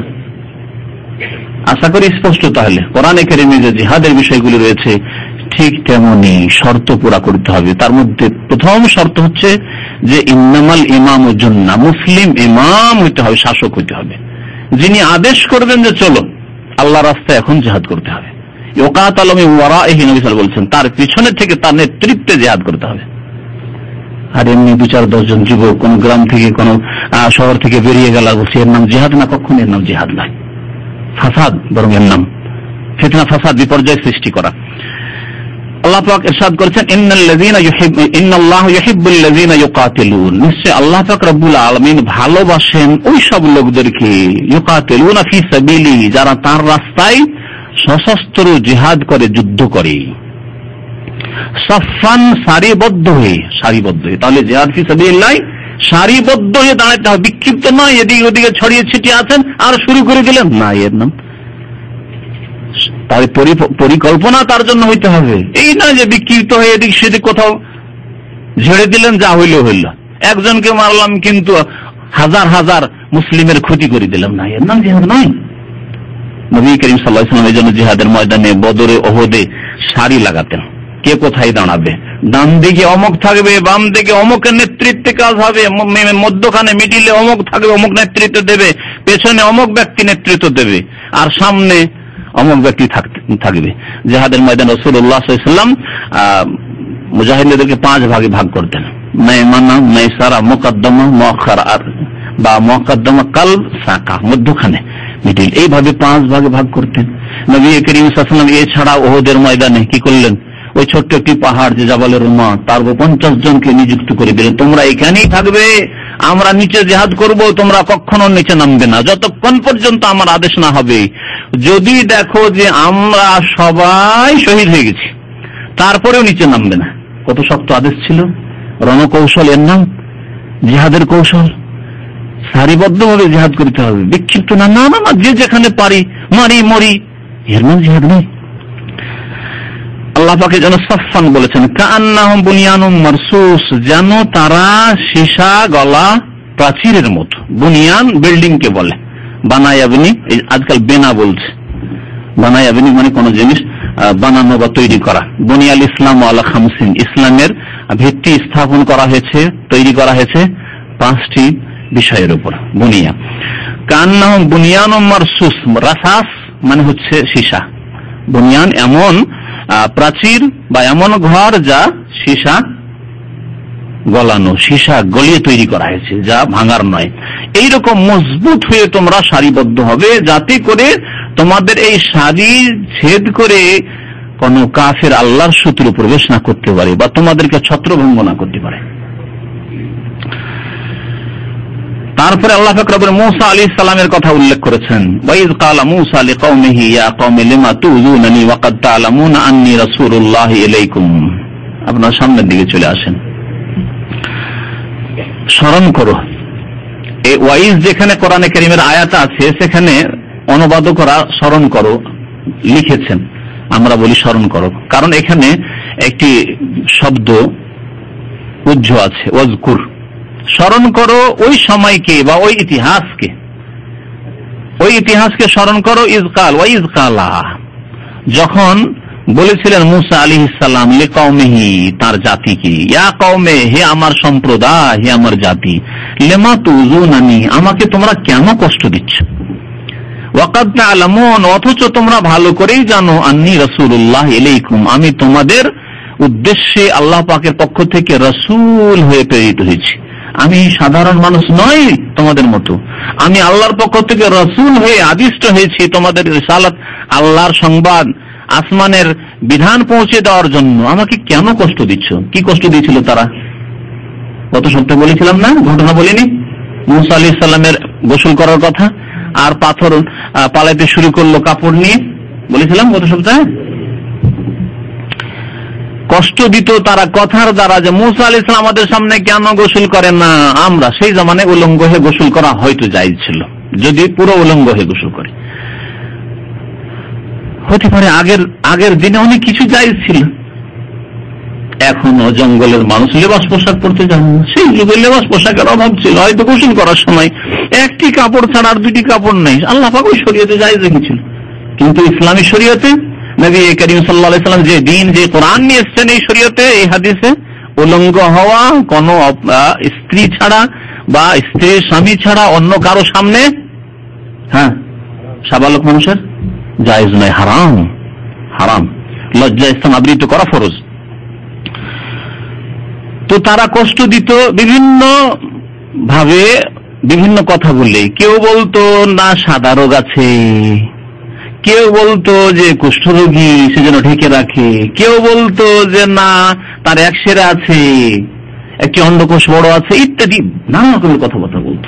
আশা করি স্পষ্ট। তাহলে কোরআনে কারিমে যে জিহাদের বিষয়গুলি রয়েছে ঠিক তেমনি শর্ত পুরা করতে হবে। তার মধ্যে প্রথম শর্ত হচ্ছে যে ইন্নামাল ইমামু জুন্না, মুসলিম ইমাম হইতে হবে, শাসক হইতে হবে, যিনি আদেশ করবেন যে চলো আল্লাহ রাস্তায় এখন জিহাদ করতে হবে। ইউকাতালু মিন ওয়ারাইহি, নবী সাল্লাল্লাহু আলাইহি ওয়াসাল্লাম, তার পিছনে থেকে তার নেতৃত্বে জিহাদ করতে হবে। আর এমনি 2-4-10 জন যুবক কোন গ্রাম থেকে কোন শহর থেকে বেরিয়ে গেল, বলছে এর নাম জিহাদ না, কখনো এর নাম জিহাদ নয়, ফাসাদ, বরং এর নাম ফিতনা, ফাসাদ, বিপর্যয় সৃষ্টি করা। আল্লাহ পাক ইরশাদ করেছেন ইন্নাল্লাহু ইউহিব্বুল লাযিনা ইউকাতিলুন, নিশ্চয় আল্লাহ পাক রব্বুল আলামিন ভালোবাসেন ওই সব লোকদেরকে, ইউকাতিলুনা ফি সাবিলি, যারা তার রাস্তায় সশস্ত্র জিহাদ করে, যুদ্ধ করে, সাফান, সারিবদ্ধ হয়ে, সারিবদ্ধ হয়ে। তাহলে জিহাদ ফি সাবিলিল্লাহ সারিবদ্ধ হয়ে দাঁড়াতে হবে, বিক্ষিপ্ত নয়, এদিকে ওদিকে ছড়িয়ে ছিটিয়ে আছেন আর শুরু করে দিলেন না, এর নাম। তাহলে পরিকল্পনা তার জন্য হইতে হবে, এই না যে বিক্ষিপ্ত হয়ে এদিক সেদিক কোথাও ঝেড়ে দিলেন, যা হইল হইল, একজনকে মারলাম কিন্তু হাজার হাজার মুসলিমের ক্ষতি করে দিলাম, না, এর নাম জিহাদ নয়। নবী করিম সাল্লাল্লাহু আলাইহি ওয়াসাল্লাম এই জন্য জিহাদের ময়দানে বদরে, ওহদে সারি লাগাতেন, কে কোথায় দাঁড়াবে, ডান দিকে অমুক থাকবে, বাম দিকে অমুকের নেতৃত্বে কাজ হবে, মধ্যখানে মিডিলে অমুক থাকবে, অমুক নেতৃত্ব দেবে, পেছনে অমুক ব্যক্তি নেতৃত্ব দেবে, আর সামনে অমুক ব্যক্তি থাকবে। জিহাদের ময়দানে রাসূলুল্লাহ সাল্লাল্লাহু আলাইহি ওয়াসাল্লাম মুজাহিদদেরকে 5 ভাগে ভাগ করতেন, মায়মানা, মাইসারা, মুকদ্দমা, মুআখারা, বা মুকদ্দমা, কালব, সাকা, মধ্যখানে মিডিল, এইভাবে 5 ভাগে ভাগ করতেন নবী করিম সাল্লাল্লাহু আলাইহি ওয়াসাল্লাম। এছাড়া ওহদের ময়দানে কি করলেন, ওই ছোট্ট একটি পাহাড় যে জাবালে রুমা, তার 50 জনকে নিযুক্ত করে দিলেন, তোমরা এখানেই থাকবে, আমরা নিচে জিহাদ করব, তোমরা কখনো নিচে নামবে না যতক্ষণ পর্যন্ত আমার আদেশ না হবে। যদি দেখো যে আমরা সবাই শহীদ হয়ে গেছি, তারপরেও নিচে নামবে না। কত শক্ত আদেশ ছিল, রণকৌশল, এর নাম জিহাদের কৌশল। সারিবদ্ধভাবে জিহাদ করতে হবে, বিক্ষিপ্ত না, না না, যে যেখানে পারি মারি মরি, এর নাম জিহাদ নেই। আল্লাহ পাকের জন্য সাফফান বলেছেন, কাআন্নাহুম বুনিয়ানুম মারসুস, যেন তারা সীসা গলা প্রাচীরের মতো। বুনিয়ান বিল্ডিং কে বলে, বানায়াবনি, আজকাল বেনা বলছে, বানায়া বিনি মানে কোন জিনিস বানানো বা তৈরি করা। বুনিয়াল ইসলাম আলা খামসিন, ইসলামের ভিত্তি স্থাপন করা হয়েছে, তৈরি করা হয়েছে 5টি বিষয়ের উপর। বুনিয়া কান্নাহুম বুনিয়ানুম মারসুস, রাসাস মানে হচ্ছে সীসা। বুনিয়ান এমন প্রাচীর বা এমন ঘর যা সীসা গলানো, সীসা গলিয়ে তৈরি করা হয়েছে, যা ভাঙার নয়। এইরকম মজবুত হয়ে তোমরা সারিবদ্ধ হবে, যাতে করে তোমাদের এই সারি ছেদ করে কোন কাফের আল্লাহর শত্রু প্রবেশ না করতে পারে বা তোমাদেরকে ছত্রভঙ্গ না করতে পারে। তারপরে আল্লাহ পাক রব্বুল মূসা আলাইহিস সালামের কথা উল্লেখ করেছেন, ওয়াইজ ক্বালা মূসা লিকাওমিহি ইয়া কওমি লিমা তুযুনানি ওয়া ক্বাদ তা'লামুনা আন্নী রাসূলুল্লাহি ইলাইকুম। আপনার সামনের দিকে চলে আসেন, স্মরণ করো। এই ওয়াইজ যেখানে কোরআনে কারীমের আয়াত আছে সেখানে অনুবাদকরা স্মরণ করো লিখেছেন, আমরা বলি স্মরণ করো, কারণ এখানে একটি শব্দ উজ্জ আছে, ওয়াজকুর, স্মরণ করো ওই সময়কে বা ওই ইতিহাসকে স্মরণ করো। ইজকাল ওয়া ইজকালা, যখন বলেছিলেন মূসা আলাইহিস সালাম লিকাওমিহি, তার জাতিকে, ইয়া কওমে, হে আমার সম্প্রদায়, হে আমার জাতি, লিমা তুযুনানি, আমাকে তোমরা কেন কষ্ট দিচ্ছ, ওয়া ক্বাদ তা'লামুন, অথচ তোমরা ভালো করেই জানো, আন্নী রাসূলুল্লাহ ইলাইকুম, আমি তোমাদের উদ্দেশ্যে আল্লাহ পাকের পক্ষ থেকে রাসূল হয়ে প্রেরিত হয়েছি। আমি সাধারণ মানুষ নই তোমাদের মতো, আমি আল্লাহর পক্ষ থেকে রাসূল হয়ে আদিষ্ট হয়েছি তোমাদের রিসালাত, আল্লাহর সংবাদ, আসমানের বিধান পৌঁছে দেওয়ার জন্য। আমাকে কেন কষ্ট দিচ্ছ? কি কষ্ট দিয়েছিল তারা? গত সপ্তাহে বলেছিলাম না, ঘটনা বলিনি? মূসা আলাইহিস সালামের গোসল করার কথা, আর পাথর পালাইতে শুরু করলো কাপড় নিয়ে, বলেছিলাম গত সপ্তাহে। কষ্ট দিত তারা কথার দ্বারা, যে মূসা আলাইহিস সালাম আমাদের সামনে কেন গোসল করেন না? আমরা সেই জামানায় উলঙ্গ হয়ে গোসল করা হয়তো জায়েজ ছিল, যদি পুরো উলঙ্গ হয়ে গোসল করে, হতে পারে আগের দিনে অনেক কিছু জায়েজ ছিল। এখনো জঙ্গলের মানুষ লেবাস পোশাক পরতে জানে না, সেই যুগে লেবাস পোশাকের অভাব ছিল, হয়তো গোসল করার সময় একটি কাপড় ছাড়া আর 2টি কাপড় নেই, আল্লাহ পাক ওই শরীয়তে জায়েজ রেখেছিল। কিন্তু ইসলামী শরীয়তে নবী করিম সাল্লাল্লাহু আলাইহি ওয়াসাল্লাম যে দিন, যে কোরআন নিয়ে এসেছেন এই শরীয়তে, এই হাদিসে, উলঙ্গ হওয়া কোন স্ত্রী ছাড়া বা স্ত্রীর স্বামী ছাড়া অন্য কারো সামনে, সাবালক মানুষের জায়েজ নয়, হারাম, লজ্জা স্থান আবৃত করা ফরজ। তো তারা কষ্ট দিত বিভিন্ন ভাবে, বিভিন্ন কথা বললে। কেউ বলতো না সাদা রোগ আছে, কেউ বলতো যে কুষ্ঠরোগী সেজন্য ঢেকে রাখে, কেউ বলতো যে না তার একসেরা আছে, একটি অন্ডকোষ বড় আছে, ইত্যাদি নানা রকমের কথাবার্তা বলতো।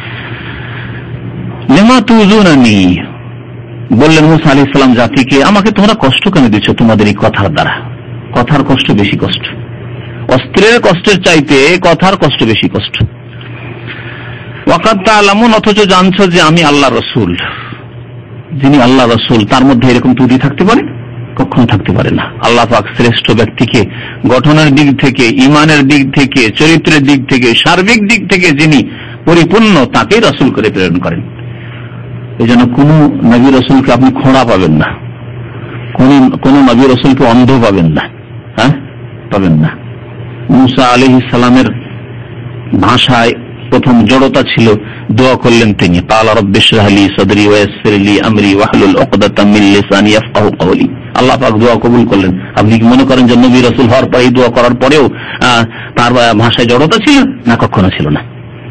লিমা তুযুনানি, বললেন মূসা আলাইহিস সালাম জাতিকে, আমাকে তোমরা কষ্ট কেন দিচ্ছ তোমাদের এই কথার দ্বারা? কথার কষ্ট বেশি কষ্ট, অস্ত্রের কষ্টের চাইতে কথার কষ্ট বেশি কষ্ট। ওয়া ক্বাদ তা'লামুন, অথচ জানছো যে আমি আল্লাহ রাসূল। যিনি আল্লাহ রাসূল, তার মধ্যে এরকম ত্রুটি থাকতে পারে? কখনো থাকতে পারে না। আল্লাহ পাক শ্রেষ্ঠ ব্যক্তিকে গঠনের দিক থেকে, ইমানের দিক থেকে, চরিত্রের দিক থেকে, সার্বিক দিক থেকে যিনি পরিপূর্ণ, তাকেই রাসূল করে প্রেরণ করেন। এই জন্য কোন নবী রাসূলকে আপনি খোঁড়া পাবেন না, কোন নবী রাসূলকে অন্ধ পাবেন না, পাবেন না। মূসা আলাইহিস সালামের ভাষায় প্রথম জড়তা ছিল, দোয়া করলেন তিনি, ক্বালা রাব্বি ইশরাহ লি সাদরি ওয়া ইয়াসসির লি আমরি ওয়াহলুল উকদাতাম মিন লিসানি ইয়াফকাহু কওলি। আল্লাহ পাক দোয়া কবুল করলেন। আপনি কি মনে করেন যে নবী রাসূল হওয়ার পরে দোয়া করার পরেও তার ভাষায় জড়তা ছিল না? কখনো ছিল না।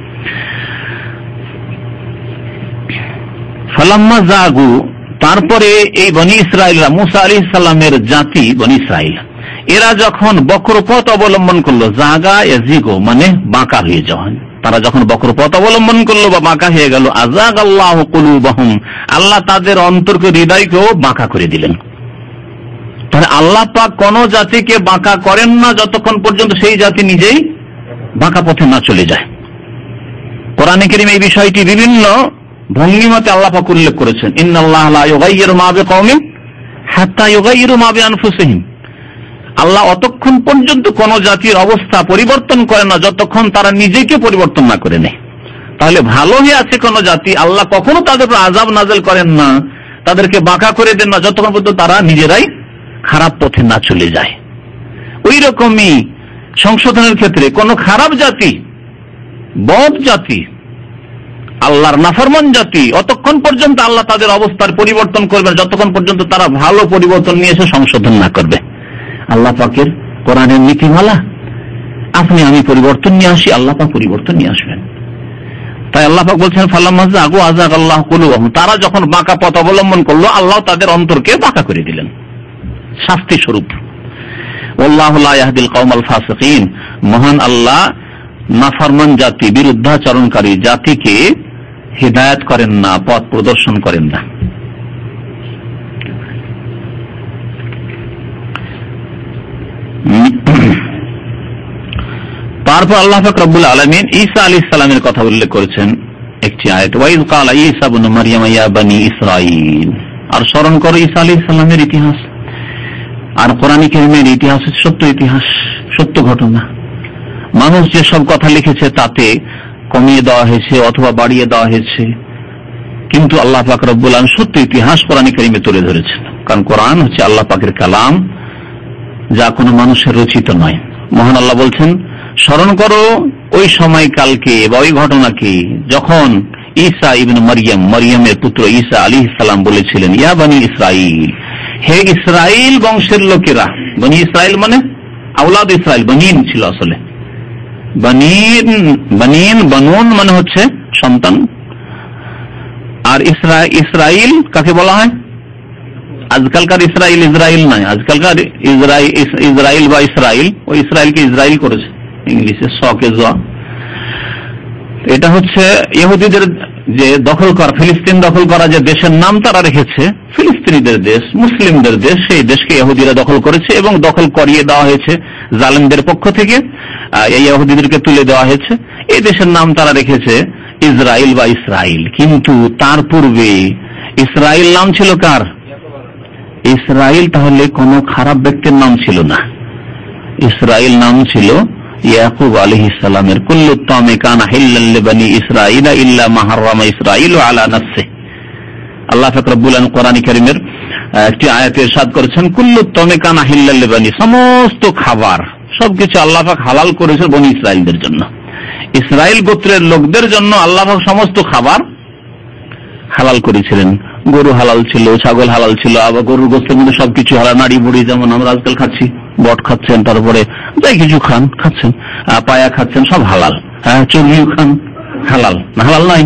ফালাম্মা জাগু, তারপরে এই বনি ইসরাইলরা, মূসা আলাইহিস সালামের জাতি বনি ইসরাইল, এরা যখন বক্রপথ অবলম্বন করলো, জাগা ইয়াজিগু মানে বাঁকা হয়ে যাওয়া, তারা যখন বক্রপথ অবলম্বন করলো বা বাঁকা হয়ে গেল, আযাগাল্লাহু কুলুবাহুম, আল্লাহ তাদের অন্তরকে, হৃদয়কেও বাঁকা করে দিলেন। তাহলে আল্লাহ পাক কোন জাতিকে বাঁকা করেন না যতক্ষণ পর্যন্ত সেই জাতি নিজেই বাঁকা পথে না চলে যায়। কোরআনে কারীমে এই বিষয়টি বিভিন্ন ভঙ্গিমাতে আল্লাহ পাক উল্লেখ করেছেন, ইন্নাল্লাহা লা ইউগাইয়িরু মা বিকওমিন হাত্তা ইউগাইয়িরু মা বিআনফুসিহিম। আল্লাহ অতক্ষণ পর্যন্ত কোন জাতির অবস্থা পরিবর্তন করে না যতক্ষণ তারা নিজেকে পরিবর্তন না করে নেয়। তাহলে ভালো হয়ে আছে কোন জাতি, আল্লাহ কখনো তাদের উপর আযাব নাযিল করেন না তাদেরকে বাঁকা করে দেন না যতক্ষণ পর্যন্ত তারা নিজেরাই খারাপ পথে না চলে যায়। ওই রকমই সংশোধনের ক্ষেত্রে কোন খারাপ জাতি, বদ জাতি, আল্লাহর নাফরমান জাতি, অতক্ষণ পর্যন্ত আল্লাহ তাদের অবস্থার পরিবর্তন করবেন যতক্ষণ পর্যন্ত তারা ভালো পরিবর্তন নিয়ে এসে সংশোধন না করবে। আল্লাহ পাকের কোরআনের নীতিমালা, আপনি আমি পরিবর্তন নিয়ে আসি, আল্লাহ পাক পরিবর্তন নিয়ে আসবেন। তাই আল্লাহ পাক বলছেন ফালাম্মা আগু আযাগ আল্লাহু কুলুবহুম, তারা যখন বাঁকা পথ অবলম্বন করলো আল্লাহ তাদের অন্তরকে বাঁকা করে দিলেন শাস্তি স্বরূপ। ওয়াল্লাহু লা ইয়াহদিল কওমাল ফাসিকিন, মহান আল্লাহ নাফরমান জাতি, বিরুদ্ধাচরণকারী জাতিকে হিদায়াত করেন না, পথ প্রদর্শন করেন না। তারপর আল্লাহ পাক রব্বুল আলামিন ঈসা আলাইহিস সালামের কথা উল্লেখ করেছেন একটি আয়াত, ওয়াইজ ক্বালা ঈসা ইবনে মারইয়াম ইয়া বনি ইসরাঈল। আর স্মরণ করো ঈসা আলাইহিস সালামের ইতিহাস। আর কোরআনে কারীমের ইতিহাস সত্য ইতিহাস, সত্য ঘটনা। মানুষ যে সব কথা লিখেছে তাতে কমিয়ে দেওয়া হয়েছে অথবা বাড়িয়ে দেওয়া হয়েছে, কিন্তু আল্লাহ পাক রব্বুল আলামিন সত্য ইতিহাস কোরআনে কারীমে তুলে ধরেছেন। কারণ কোরআন হচ্ছে আল্লাহ পাকের কালাম, যা কোনো মানুষের রচিত নয়। মহান আল্লাহ বলছেন, স্মরণ করো ওই সময়কালকে বা ওই ঘটনাকে যখন ঈসা ইবনে মারইয়াম, মারইয়ামের পুত্র ঈসা আলাইহিস সালাম বলেছিলেন, ইয়া বনি ইসরাঈল, হে ইসরাইল বংশের লোকেরা। বনি ইসরাইল মানে আওলাদ ইসরাইল, বনিন ছিল আসলে। বনিন বনুন মানে হচ্ছে সন্তান। আর ইসরাইল কাকে বলা হয়? আজকালকার ইসরাইল ইসরাইল নয়, আজকালকার ইসরাইল বা ইসরাইল, ওই ইসরাইলকে ইসরাইল করেছে ইংলিশে সকে জ। এটা হচ্ছে ইহুদিদের যে দখল করা, ফিলিস্তিন দখল করা যে দেশের নাম তারা রেখেছে, ফিলিস্তিনিদের দেশ, মুসলিমদের দেশ, সেই দেশকে ইহুদিরা দখল করেছে এবং দখল করিয়ে দেওয়া হয়েছে জালেমদের পক্ষ থেকে। এই ইহুদিদেরকে তুলে দেওয়া হয়েছে, এই দেশের নাম তারা রেখেছে ইসরাইল বা ইসরাইল। কিন্তু তার পূর্বে ইসরাইল নাম ছিল কার? ইসরাইল তাহলে কোন খারাপ ব্যক্তির নাম ছিল না, ইসরাইল নাম ছিল ইয়াকুব আলাইহিস সালামের। কুল্লু তামি কানা হিল্লাল লিবানি ইসরাঈলা ইল্লা মা হারামা ইসরাঈলু আলা নাফসিহি। আল্লাহ পাক রব্বুল আলামিন কোরআন কারীমের একটি আয়াতে ইরশাদ করেছেন, কুল্লু তামি কানা হিল্লাল লিবানি, সমস্ত খাবার সবকিছু আল্লাহ পাক হালাল করেছেন বনি ইসরাঈলদের জন্য। ইসরাইল গোত্রের লোকদের জন্য আল্লাহ পাক সমস্ত খাবার হালাল করেছিলেন। গরু হালাল ছিল, ছাগল হালাল ছিল, আবার গরুর গোস্তের মধ্যে সবকিছু হালাল। নাড়ি বুড়ি যেমন আমরা আজকাল খাচ্ছি, বট খাচ্ছেন, তারপরে যাই কিছু খাচ্ছেন, পায়া খাচ্ছেন, সব হালাল। হ্যাঁ, চর্বিও খান, হালাল না? হালাল নাই?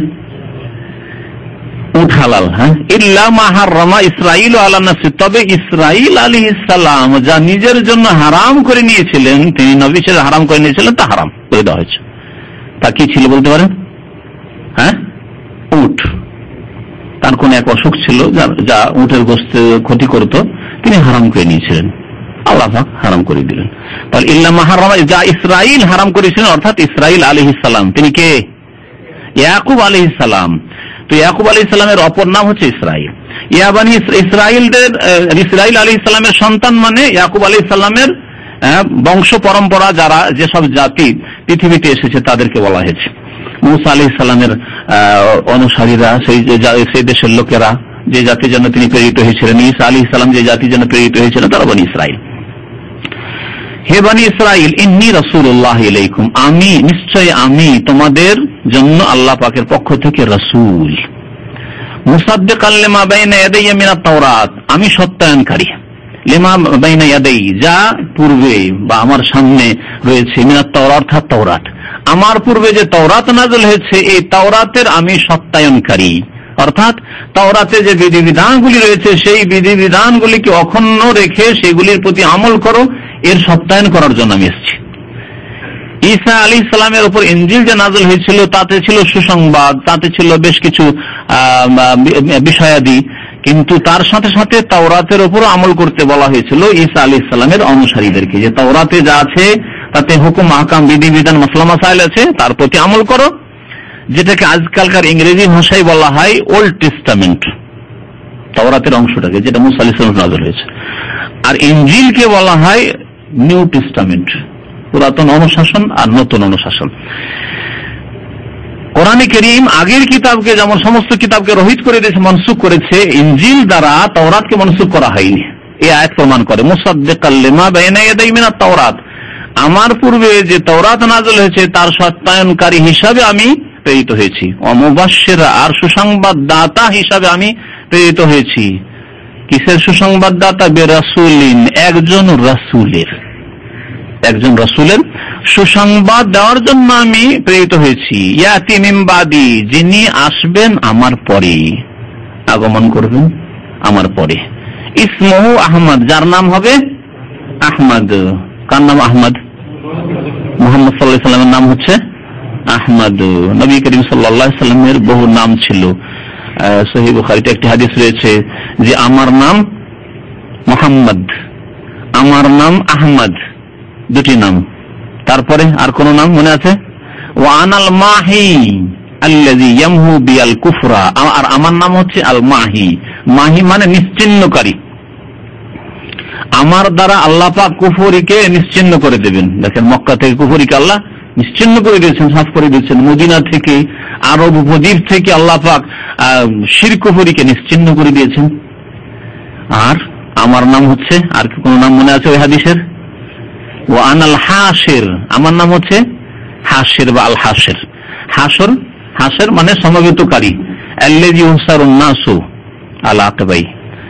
উট হালাল। হ্যাঁ, ইল্লা মা হারামা ইসরাঈল আলা নাফসি, তবে ইসরাঈল আলাইহিস সালাম যা নিজের জন্য হারাম করে নিয়েছিলেন, তিনি নবী ছিলেন, হারাম করে নিয়েছিলেন, তা হারাম করে দেওয়া হয়েছে। তা কি ছিল বলতে পারেন? হ্যাঁ, উট। তার কোন এক অসুখ ছিল যা উটের গোশত ক্ষতি করত, তিনি হারাম করে নিয়েছিলেন, আল্লাহ পাক হারাম করে দিলেন। তাহলে ইল্লা মা হারামা, যা ইসরাইল হারাম করেছিলেন, অর্থাৎ ইসরাইল আলাইহিস সালাম, তিনি কে? ইয়াকুব আলাইহিস সালাম। তো ইয়াকুব আলাইহিস সালামের অপর নাম হচ্ছে ইসরাইল। ইয়াবানি ইসরাইলদের, ইসরাইল আলাইহিস সালামের সন্তান মানে ইয়াকুব আলাইহিস সালামের বংশ পরম্পরা, যারা যেসব জাতি পৃথিবীতে এসেছে তাদেরকে বলা হয়েছে। মুসা আলাইহিস সালামের অনুসারীরা, সেই দেশের লোকেরা, যে জাতির জন্য তিনি প্রেরিত হয়েছিলেন। ঈসা আলাইহিস সালাম যে জাতির জন্য প্রেরিত হয়েছিলেন, তারা বনি ইসরাইল। হে বনি ইসরাইল, ইন্নী রাসূলুল্লাহ ইলাইকুম, আমি নিশ্চয় আমি তোমাদের জন্য আল্লাহ পাকের পক্ষ থেকে রাসূল। মুসাদ্দিকান লিমা বাইনা ইয়াদাইয়া মিনাত তাওরাত, আমি সত্যায়নকারী। লিমা বাইনা ইয়াদাই, যা পূর্বে বা আমার সামনে রয়েছে, মিনাত তাওরাত অর্থাৎ তাওরাত, আমার পূর্বে যে তাওরাত নাযিল হয়েছে, এই তাওরাতের আমি সত্যায়নকারী। অর্থাৎ তাওরাতে যে বিধিবিধানগুলি রয়েছে, সেই বিধিবিধানগুলিকে অক্ষুণ্ণ রেখে সেগুলির প্রতি আমল করো, এর সত্যায়ন করার জন্য আমি এসেছি। ঈসা আলাইহিস সালামের উপর ইনজিল যে নাযিল হয়েছিল, তাতে ছিল সুসংবাদ, তাতে ছিল বেশ কিছু বিষয়াদি, কিন্তু তার সাথে সাথে তাওরাতের উপর আমল করতে বলা হয়েছিল ঈসা আলাইহিস সালামের অনুসারীদেরকে, যে তাওরাতে যা আছে তাতে হুকুম, আহকাম, বিধিবিধান, মাসলা মাসাইল আছে, তার প্রতি আমল করো, যেটাকে আজকালকার ইংরেজি ভাষায় বলা হয় ওল্ড টেস্টামেন্ট, তাওরাতের অংশটাকে, যেটা মুসা আলাইহিস সালাম নাযিল হয়েছে। আর ইনজিলকে বলা হয় নিউ টেস্টামেন্ট, পুরাতন অনুশাসন আর নতুন অনুশাসন। কোরআনে কারীম আগের কিতাবকে যেমন সমস্ত কিতাবকে রহিত করে দিয়েছে, মনসুখ করেছে, ইনজিল দ্বারা তাওরাতকে মনসুখ করা হয়নি। এই আয়াত প্রমাণ করে মুসাদ্দিকাল লিমা বাইনা ইয়াদাই মিনাত তাওরাত, আমার পূর্বে যে তাওরাত নাযিল হয়েছে তার সত্যায়নকারী হিসাবে আমি প্রেরিত হয়েছি। ওয়া মুবাশশিরা, আর সুসংবাদদাতা হিসাবে আমি প্রেরিত হয়েছি। কিসের সুসংবাদদাতা? বিরাসূলিন, একজন রাসূলের সুসংবাদ দেওয়ার জন্য আমি প্রেরিত হয়েছি। ইয়াতি মিন বাদি, যিনি আসবেন আমার পরে, আগমন করবেন আমার পরে। ইসমুহু আহমদ, যার নাম হবে আহমদ। কার নাম আহমদ? মুহাম্মদ সাল্লাল্লাহু আলাইহি ওয়াসাল্লামের নাম হচ্ছে আহমদ। নবী করিম সাল্লাল্লাহু আলাইহি ওয়াসাল্লামের বহু নাম ছিল। সহিহ বুখারীতে একটি হাদিস রয়েছে যে আমার নাম মুহাম্মদ, আমার নাম আহমদ, দুটি নাম। তারপরে আর কোন নাম মনে আছে? ওয়া আনাল মাহি আল্লাযী ইয়ামহু বিল কুফরা, আর আমার নাম হচ্ছে আল মাহি। মাহি মানে নিশ্চিহ্নকারী। আমার দ্বারা আল্লাহ পাক কুফরিকে নিশ্চিহ্ন করে দেবেন। দেখেন, মক্কা থেকে কুফরিকে আল্লাহ নিশ্চিহ্ন করে দিয়েছেন, সাফ করে দিয়েছেন। মদিনা থেকে, আরব উপদ্বীপ থেকে আল্লাহ পাক শিরক কুফরিকে নিশ্চিহ্ন করে দিয়েছেন। আর আমার নাম হচ্ছে, আর কি কোন নাম মনে আছে ওই হাদিসের? ওয়া আনাল হাসির, আমার নাম হচ্ছে হাসির বা আল হাসির। হাসির মানে সমবেতকারী। আল্লাযী ইউহসারুন নাসু আলা আকিবাই,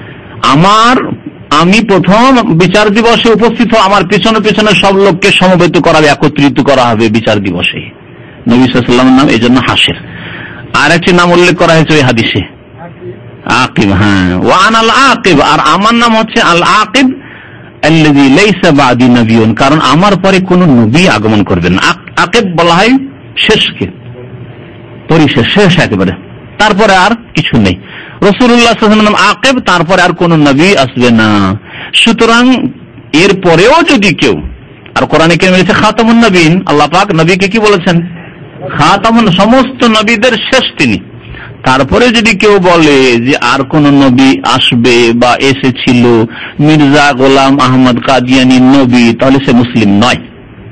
আমি প্রথম বিচার দিবসে উপস্থিত, আমার পিছনে পিছনে সব লোককে সমবেত করা হবে, একত্রিত করা হবে বিচার দিবসে। নবী সাল্লাল্লাহু আলাইহি ওয়াসাল্লামের নাম এই জন্য হাসির। আর একটি নাম উল্লেখ করা হয়েছে ওই হাদিসে, আকিব। হ্যাঁ, ওয়া আনাল আকিব, আর আমার নাম হচ্ছে আল আকিব আল্লাযী লাইসা বাদি নবিয়্যুন, কারণ আমার পরে কোন নবী আগমন করবেন না। আকিব বলা হয় শেষকে, পরিশেষ, শেষ একেবারে, তারপরে আর কিছু নেই। রাসূলুল্লাহ সাল্লাল্লাহু আলাইহি ওয়াসাল্লাম আকিব, তারপরে আর কোন নবী আসবে না। সুতরাং এর পরেও যদি কেউ, আর কোরআনে কারীমে আছে খাতামুন নবীন, আল্লাহ পাক নবীকে কি বলেছেন? খাতামুন, সমস্ত নবীদের শেষ তিনি। তারপরে যদি কেউ বলে যে আর কোন নবী আসবে বা এসেছিল, মির্জা গোলাম আহমদ কাদিয়ানী নবী, তাহলে সে মুসলিম নয়,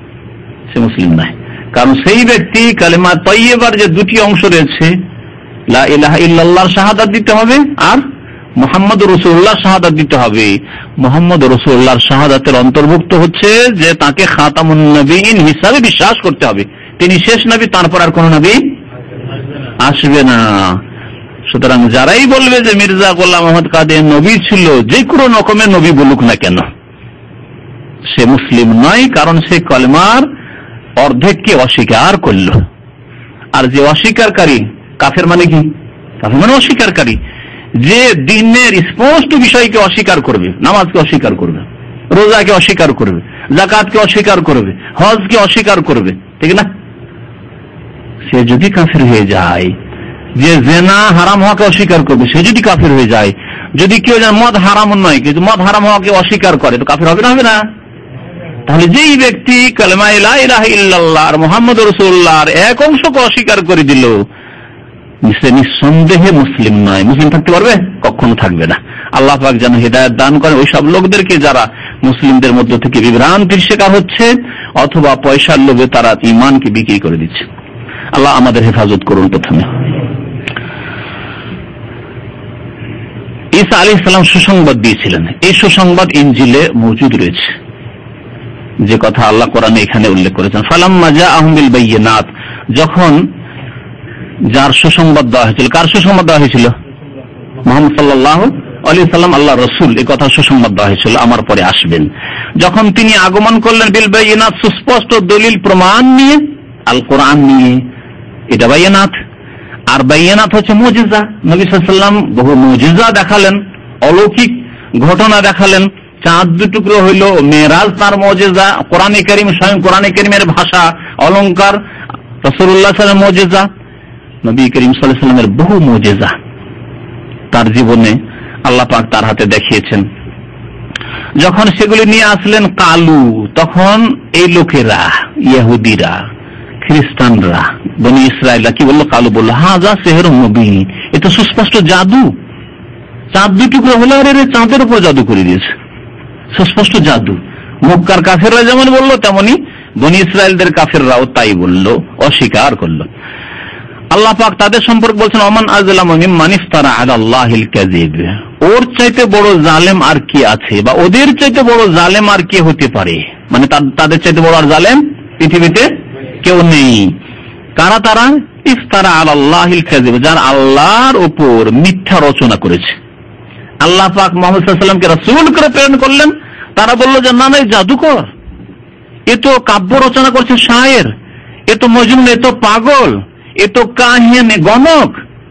কারণ সেই ব্যক্তি কালেমা তাইয়্যিবার যে দুটি অংশ রয়েছে, লা ইলাহা ইল্লাল্লাহর শাহাদাত দিতে হবে আর মুহাম্মদুর রাসূলুল্লাহ শাহাদাত দিতে হবে। মুহাম্মদুর রাসূলুল্লাহর শাহাদাতের অন্তর্ভুক্ত হচ্ছে যে তাকে খাতামুন নবীন হিসাবে বিশ্বাস করতে হবে, তিনি শেষ নবী, তারপর আর কোন নবী আসবে না। সুতরাং যারাই বলবে যে মির্জা গোলাম আহমদ কাদিয়ানী নবী ছিল, যে কোনো রকমের নবী বলুক না কেন, সে মুসলিম নয়, কারণ সে কলেমার অর্ধেককে অস্বীকার করল। আর যে অস্বীকারী, কাফের মানে কি? কাফের মানে অস্বীকারী, যে দ্বীনের স্পষ্ট বিষয়কে অস্বীকার করবে, নামাজকে অস্বীকার করবে, রোজাকে অস্বীকার করবে, যাকাতকে অস্বীকার করবে, হজকে অস্বীকার করবে, ঠিক না? সে যদি কাফের হয়ে যায়, যে জেনা হারাম হওয়াকে অস্বীকার করবে, সে যদি কাফের হয়ে যায়, যদি কেউ মদ হারাম নয় কিন্তু মদ হারাম হওয়াকে অস্বীকার করে, তো কাফের হবে না? হবে না? তাহলে যেই ব্যক্তি কালেমা লা ইলাহা ইল্লাল্লাহ আর মুহাম্মদুর রাসূলুল্লাহর এক অংশকে অস্বীকার করে দিল, সে নিঃসন্দেহে মুসলিম নয়। মুসলিম থাকতে পারবে? কখনো থাকবে না। আল্লাহ পাক যেন হিদায়াত দান করেন ওই সব লোকদেরকে যারা মুসলিমদের মধ্য থেকে বিভ্রান্তির শিকার হচ্ছে অথবা পয়সার লোভে তারা ঈমানকে বিক্রি করে দিচ্ছে। আল্লাহ আমাদের হেফাজত করুন। প্রথমে ঈসা আলাইহিস সালাম সুসংবাদ দিয়েছিলেন, এই সুসংবাদ ইনজিলে মজুদ রয়েছে, যে কথা আল্লাহ কোরআনে এখানে উল্লেখ করেছেন। ফালাম্মা জাআহুম বিল বায়িনাত, যখন যার সুসংবাদ দেওয়া হয়েছিল, কার সুসংবাদ দেওয়া হয়েছিল? মুহাম্মদ সাল্লাল্লাহু আলাইহি সাল্লাম, আল্লাহ রাসূল, এই কথা সুসংবাদ দেওয়া হয়েছিল আমার পরে আসবেন। যখন তিনি আগমন করলেন বিল বায়িনাত, সুস্পষ্ট দলিল প্রমাণ নিয়ে, আল কোরআন নিয়ে, এটা বায়িনাত। আর বায়িনাত হচ্ছে মুজিজা। নবী সাল্লাল্লাহু আলাইহি সাল্লাম বহু মুজিজা দেখালেন, অলৌকিক ঘটনা দেখালেন। চাঁদ দুটুকরো হইল, মেরাজ তার মুজিজা, কোরআনে কারীম, স্বয়ং কোরআনে কারীমের ভাষা অলংকার রাসূলুল্লাহ সাল্লাল্লাহু আলাইহি ওয়াসাল্লাম মুজিজা। নবী করিম সাল্লাল্লাহু আলাইহি ওয়াসাল্লামের বহু মুজিজা তার জীবনে আল্লাহ পাক তার হাতে দেখিয়েছেন। যখন সেগুলি নিয়ে আসলেন কালু, তখন এই লোকেরা, ইহুদিরা, খ্রিস্টানরা, বনি ইসরায়েলরা কি বললো? কালু বললো হাযা সিহরুম মুবিন, এটা সুস্পষ্ট জাদু। চাঁদ দুটুকরো হলো, আরে চাঁদের উপর জাদু করে দিয়েছে, সুস্পষ্ট জাদু। মক্কার কাফেররা যেমন বললো, তেমনি বনি ইসরায়েলদের কাফেররাও তাই বললো, অস্বীকার করলো। আল্লাহ পাক তাদের সম্পর্কে বলছেন ওমান আযলামু মিম্মান ইফতারা আলাল্লাহিল কাযিব, ওর চাইতে বড় জালেম আর কি আছে, বা ওদের চাইতে বড় জালেম আর কে হতে পারে, মানে তাদের চাইতে বড় আর জালেম পৃথিবীতে কেউ নেই। কারা তারা? ইফতারা আলাল্লাহিল কাযিব, যারা আল্লাহর উপর মিথ্যা রচনা করেছে। আল্লাহ পাক মুহাম্মদ সাল্লাল্লাহু আলাইহি ওয়াসাল্লামকে রাসূল করে প্রেরণ করলেন, তারা বলল যে না না, জাদুকর, এ তো কাব্য রচনা করছে, শায়ের, এ তো মজনুন, এ তো পাগল, এ তো কাহিনী গণক।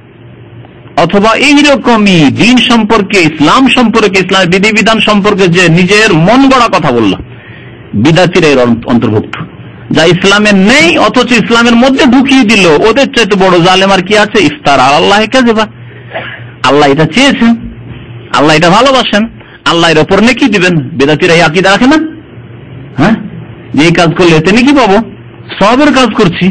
অথবা এইরকমই দিন সম্পর্কে, ইসলাম সম্পর্কে, ইসলামের বিধিবিধান সম্পর্কে যে নিজের মন গড়া কথা বলল, বিদাতিরা এর অন্তর্ভুক্ত, যা ইসলামে নেই অথচ ইসলামের মধ্যে ঢুকিয়ে দিল। ওদের চাইতে বড় জালেম আর কি আছে? ইফতারা আলাল্লাহি কাযিবা। আল্লাহ এটা চেয়েছেন, আল্লাহ এটা ভালোবাসেন, আল্লাহ এর উপর নেকি দিবেন। বিদাতিরা এই আকীদা রাখে না? হ্যাঁ, যে এই কাজ করলে এতে নেকি পাবো, সবের কাজ করছি।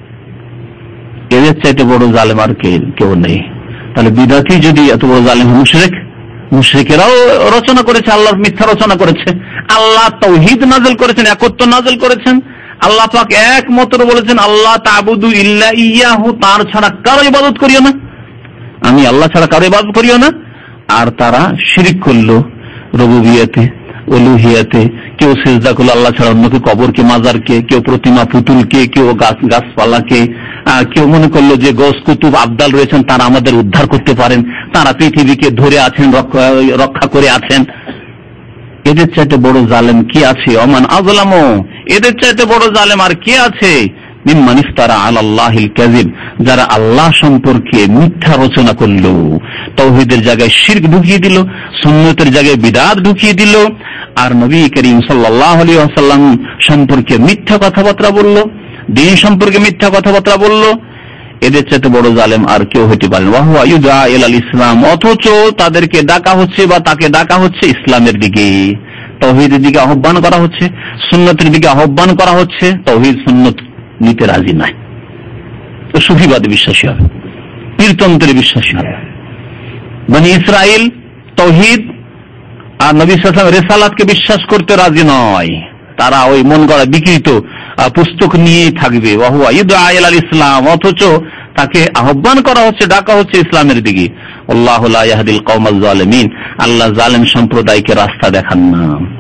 এদের চাইতে বড় জালেম আর কেউ নেই। তাহলে বিদাতি যদি এত বড় জালেম, মুশরিকেরাও রচনা করেছে, আল্লাহর মিথ্যা রচনা করেছে। আল্লাহ তাওহীদ নাযিল করেছেন, একত্ব নাযিল করেছেন। আল্লাহ পাক একমাত্র বলেছেন আল্লাহ তা'বুদু ইল্লা ইয়াহু, তার ছাড়া কারো ইবাদত করিও না, আমি আল্লাহ ছাড়া কারো ইবাদত করিও না। আর তারা শিরক করলো রুবুবিয়তে, উলুহিয়াতে। কেউ সিজদা করলো আল্লাহ ছাড়া অন্যকে, কবরকে, মাজারকে, কেউ প্রতিমা পুতুলকে, কেউ গাছপালাকে। কেউ মনে করলো যে গস কুতুব আবদাল রয়েছেন, তারা আমাদের উদ্ধার করতে পারেন, তারা পৃথিবীকে ধরে আছেন, রক্ষা করে আছেন। এদের চাইতে বড় জালেম কি আছে? ওমান আযলামু, এদের চাইতে বড় জালেম আর কে আছে? মিম্মান ইফতারা আলাল্লাহিল কাযিব, যারা আল্লাহ সম্পর্কে মিথ্যা রচনা করলো, তাওহীদের জায়গায় শিরক ঢুকিয়ে দিল, সুন্নতের জায়গায় বিদআত ঢুকিয়ে দিল, আর নবী করিম সাল্লাল্লাহু আলাইহি ওয়াসাল্লাম সম্পর্কে মিথ্যা কথাবার্তা বলল, দিন সম্পর্কে মিথ্যা কথাবার্তা বলল। এদের চাইতে বড় জালেম আর কেউ হতে পারে না। ওয়া হুয়া ইউদা ইলাল ইসলাম, অথচ তাদেরকে ডাকা হচ্ছে বা তাকে ডাকা হচ্ছে ইসলামের দিকে, তাওহীদের দিকে আহ্বান করা হচ্ছে, সুন্নতের দিকে আহ্বান করা হচ্ছে। তাওহীদ সুন্নত নিতে রাজি নাই, তো সুফিবাদে বিশ্বাসী হবে, পীরতন্ত্রে বিশ্বাসী হবে। বনি ইসরাইল তাওহীদ আর নবী সাল্লাল্লাহু আলাইহি ওয়াসাল্লাম রিসালাতকে বিশ্বাস করতে রাজি নয়, তারা ওই মন গড়া বিকৃত পুস্তক নিয়েই থাকবে। ওয়া হুয়া ইউদা ইলাল ইসলাম, অথচ তাকে আহ্বান করা হচ্ছে, ডাকা হচ্ছে ইসলামের দিকে। আল্লাহু লা ইয়াহদিল কওমাজ জালিমিন, আল্লাহ জালেম সম্প্রদায়কে রাস্তা দেখান না।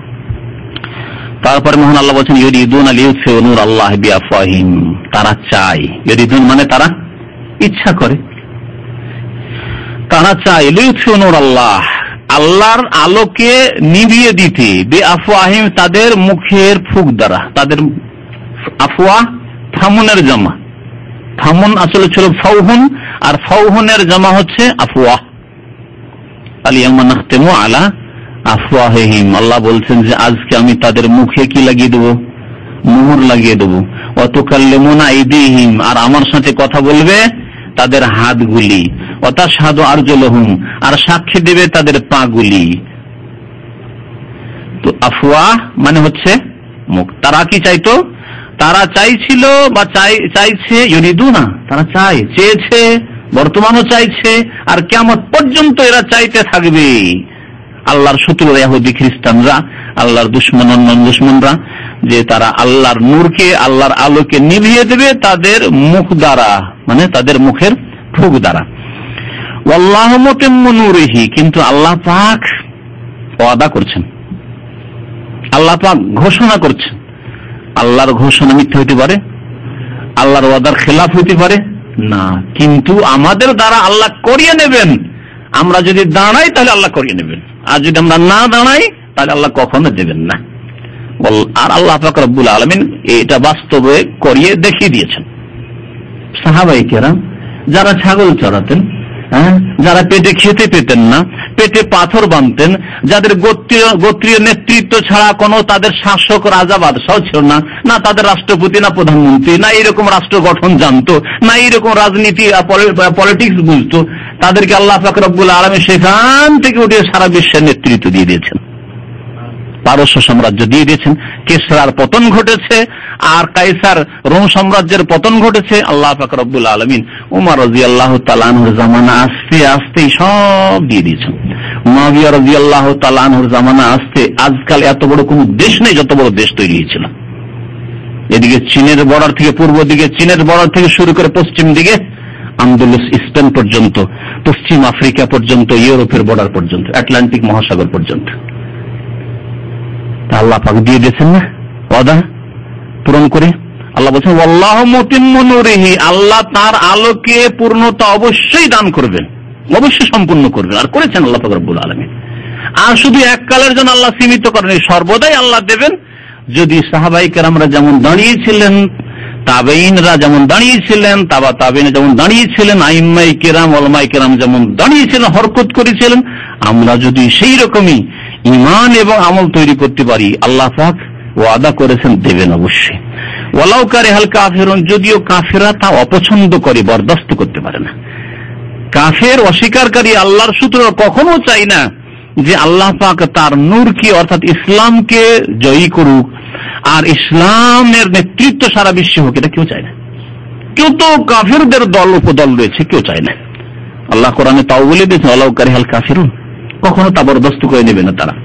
তারপরে মহান আল্লাহ বলেন ইউরিদুনা লিইউতফিউ নূরাল্লাহি বিআফওয়াহিম, তারা চায়, ইউরিদুন মানে তারা ইচ্ছা করে, তারা চায় লিইউতফিউ নূরাল্লাহ, আল্লাহর আলোকে নিভিয়ে দিতে, বিআফওয়াহিম তাদের মুখের ফুঁক দ্বারা। তাদের আফওয়া ফামুনের জামা, ফামুন আসলে ছিল ফাউহুন, আর ফাউহুনের জামা হচ্ছে আফওয়া। আলিয়াউমা নাখতিমু আলা আফওয়াহিহিম, আল্লাহ বলছেন যে আজকে আমি তাদের মুখে কি লাগিয়ে দেবো? মোহর লাগিয়ে দেবো। ওয়া তুকাল্লিমুনা আইদিহিম, আর আমার সাথে কথা বলবে তাদের হাতগুলি। ওয়া তাশহাদু আরজুলুহুম, আর সাক্ষী দেবে তাদের পাগুলি। তো আফওয়া মানে হচ্ছে মুখ। তারা কি চাইতো? তারা চাইছিল বা চাইছে, ইউরিদুনা তারা চায়, চেয়েছে, বর্তমানও চাইছে, আর কিয়ামত পর্যন্ত এরা চাইতে থাকবে। আল্লাহর শত্রুরা ইহুদি খ্রিস্টানরা, আল্লাহর দুশমন অন্যান্য দুশমনরা, যে তারা আল্লাহর নূরকে, আল্লাহর আলোকে নিভিয়ে দেবে তাদের মুখ দ্বারা, মানে তাদের মুখের ফুঁক দ্বারা। ওয়াল্লাহু মুতিম্মু নূরিহি, কিন্তু আল্লাহ পাক ওয়াদা করছেন, আল্লাহ পাক ঘোষণা করছেন। আল্লাহর ঘোষণা মিথ্যা হইতে পারে? আল্লাহর ওয়াদার খেলাফ হইতে পারে না, কিন্তু আমাদের দ্বারা আল্লাহ করিয়ে নেবেন। আমরা যদি দাঁড়াই তাহলে আল্লাহ করিয়ে নেবেন, আর যদি আমরা না দাঁড়াই তাহলে আল্লাহ কখনো দেবেন না। আর আল্লাহ পাক রব্বুল আলামিন এটা বাস্তবে করিয়ে দেখিয়ে দিয়েছেন। সাহাবায়ে কেরাম যারা ছাগল চড়াতেন, যারা পেটে খেতে পেতেন না, পেটে পাথর বাঁধতেন, যাদের গোত্রীয় নেতৃত্ব ছাড়া কোনো তাদের শাসক রাজা বাদশাহ ছিল না, না তাদের রাষ্ট্রপতি, না প্রধানমন্ত্রী, না এইরকম রাষ্ট্র গঠন জানতো, না এইরকম রাজনীতি পলিটিক্স বুঝতো, তাদেরকে আল্লাহ পাক রব্বুল আলামিন সেখান থেকে উঠে সারা বিশ্বের নেতৃত্ব দিয়ে দিয়েছেন, পারস্য সাম্রাজ্য দিয়ে দিয়েছেন। কিসরার পতন ঘটেছে, আর কাইসার রোম সাম্রাজ্যের পতন ঘটেছে। আল্লাহ পাক রব্বুল আলামিন উমর রাদিয়াল্লাহু তাআলা আনহুর জামানা আস্তে আস্তে সব দিয়ে দিয়েছেন। মুআবিয়া রাদিয়াল্লাহু তাআলা আনহুর জামানা আস্তে, আজকাল এত বড় কোন দেশ নেই যত বড় দেশ তৈরি হয়েছিল। এদিকে চীনের বর্ডার থেকে পূর্ব দিকে, চীনের বর্ডার থেকে শুরু করে পশ্চিম দিকে আন্দোলস স্পেন পর্যন্ত, পশ্চিম আফ্রিকা পর্যন্ত, ইউরোপের বর্ডার পর্যন্ত, আটলান্টিক মহাসাগর পর্যন্ত। আল্লাহ পাক দিয়ে দিয়েছেন না ওয়াদা পূরণ করে। আল্লাহ বলছেন ওয়াল্লাহু মুতিম্মু নূরিহি, আল্লাহ তার আলোকে পূর্ণতা অবশ্যই দান করবেন, অবশ্যই সম্পূর্ণ করবেন, আর করেছেন আল্লাহ পাক রব্বুল আলামিন। আর শুধু এককালের জন্য আল্লাহ সীমিত করেন, সর্বদাই আল্লাহ দেবেন। যদি সাহাবায়ে কেরামরা যেমন দাঁড়িয়েছিলেন, তাবেঈনরা যেমন দাঁড়িয়েছিলেন, তাবা তাবেঈন যেমন দাঁড়িয়েছিলেন, আইম্মায়ে কেরাম উলামায়ে কেরাম যেমন দাঁড়িয়েছিলেন, হরকত করেছিলেন, আমরা যদি সেই রকমই ঈমান এবং আমল তৈরি করতে পারি, আল্লাহ পাক ওয়াদা করেছেন দেবেন অবশ্যই। ওয়ালাউ কারিহাল কাফিরুন, যদিও কাফেররা তা অপছন্দ করে, বরদাস্ত করতে পারে না। কাফের অস্বীকারী আল্লাহর সূত্র কখনো চাই না যে আল্লাহ পাক তার নূরকে অর্থাৎ ইসলামকে জয়ী করুক আর ইসলামের নেতৃত্ব সারা বিশ্বে হোক, এটা কেউ চায় না। কেউ তো কাফেরদের দল উপদল রয়েছে, কেউ চায় না। আল্লাহ কোরআনে তাও বলে দিয়েছেন ওয়ালাউ কারিহাল কাফিরুন, কখনো তা বরদাস্ত করে নেবে না তারা।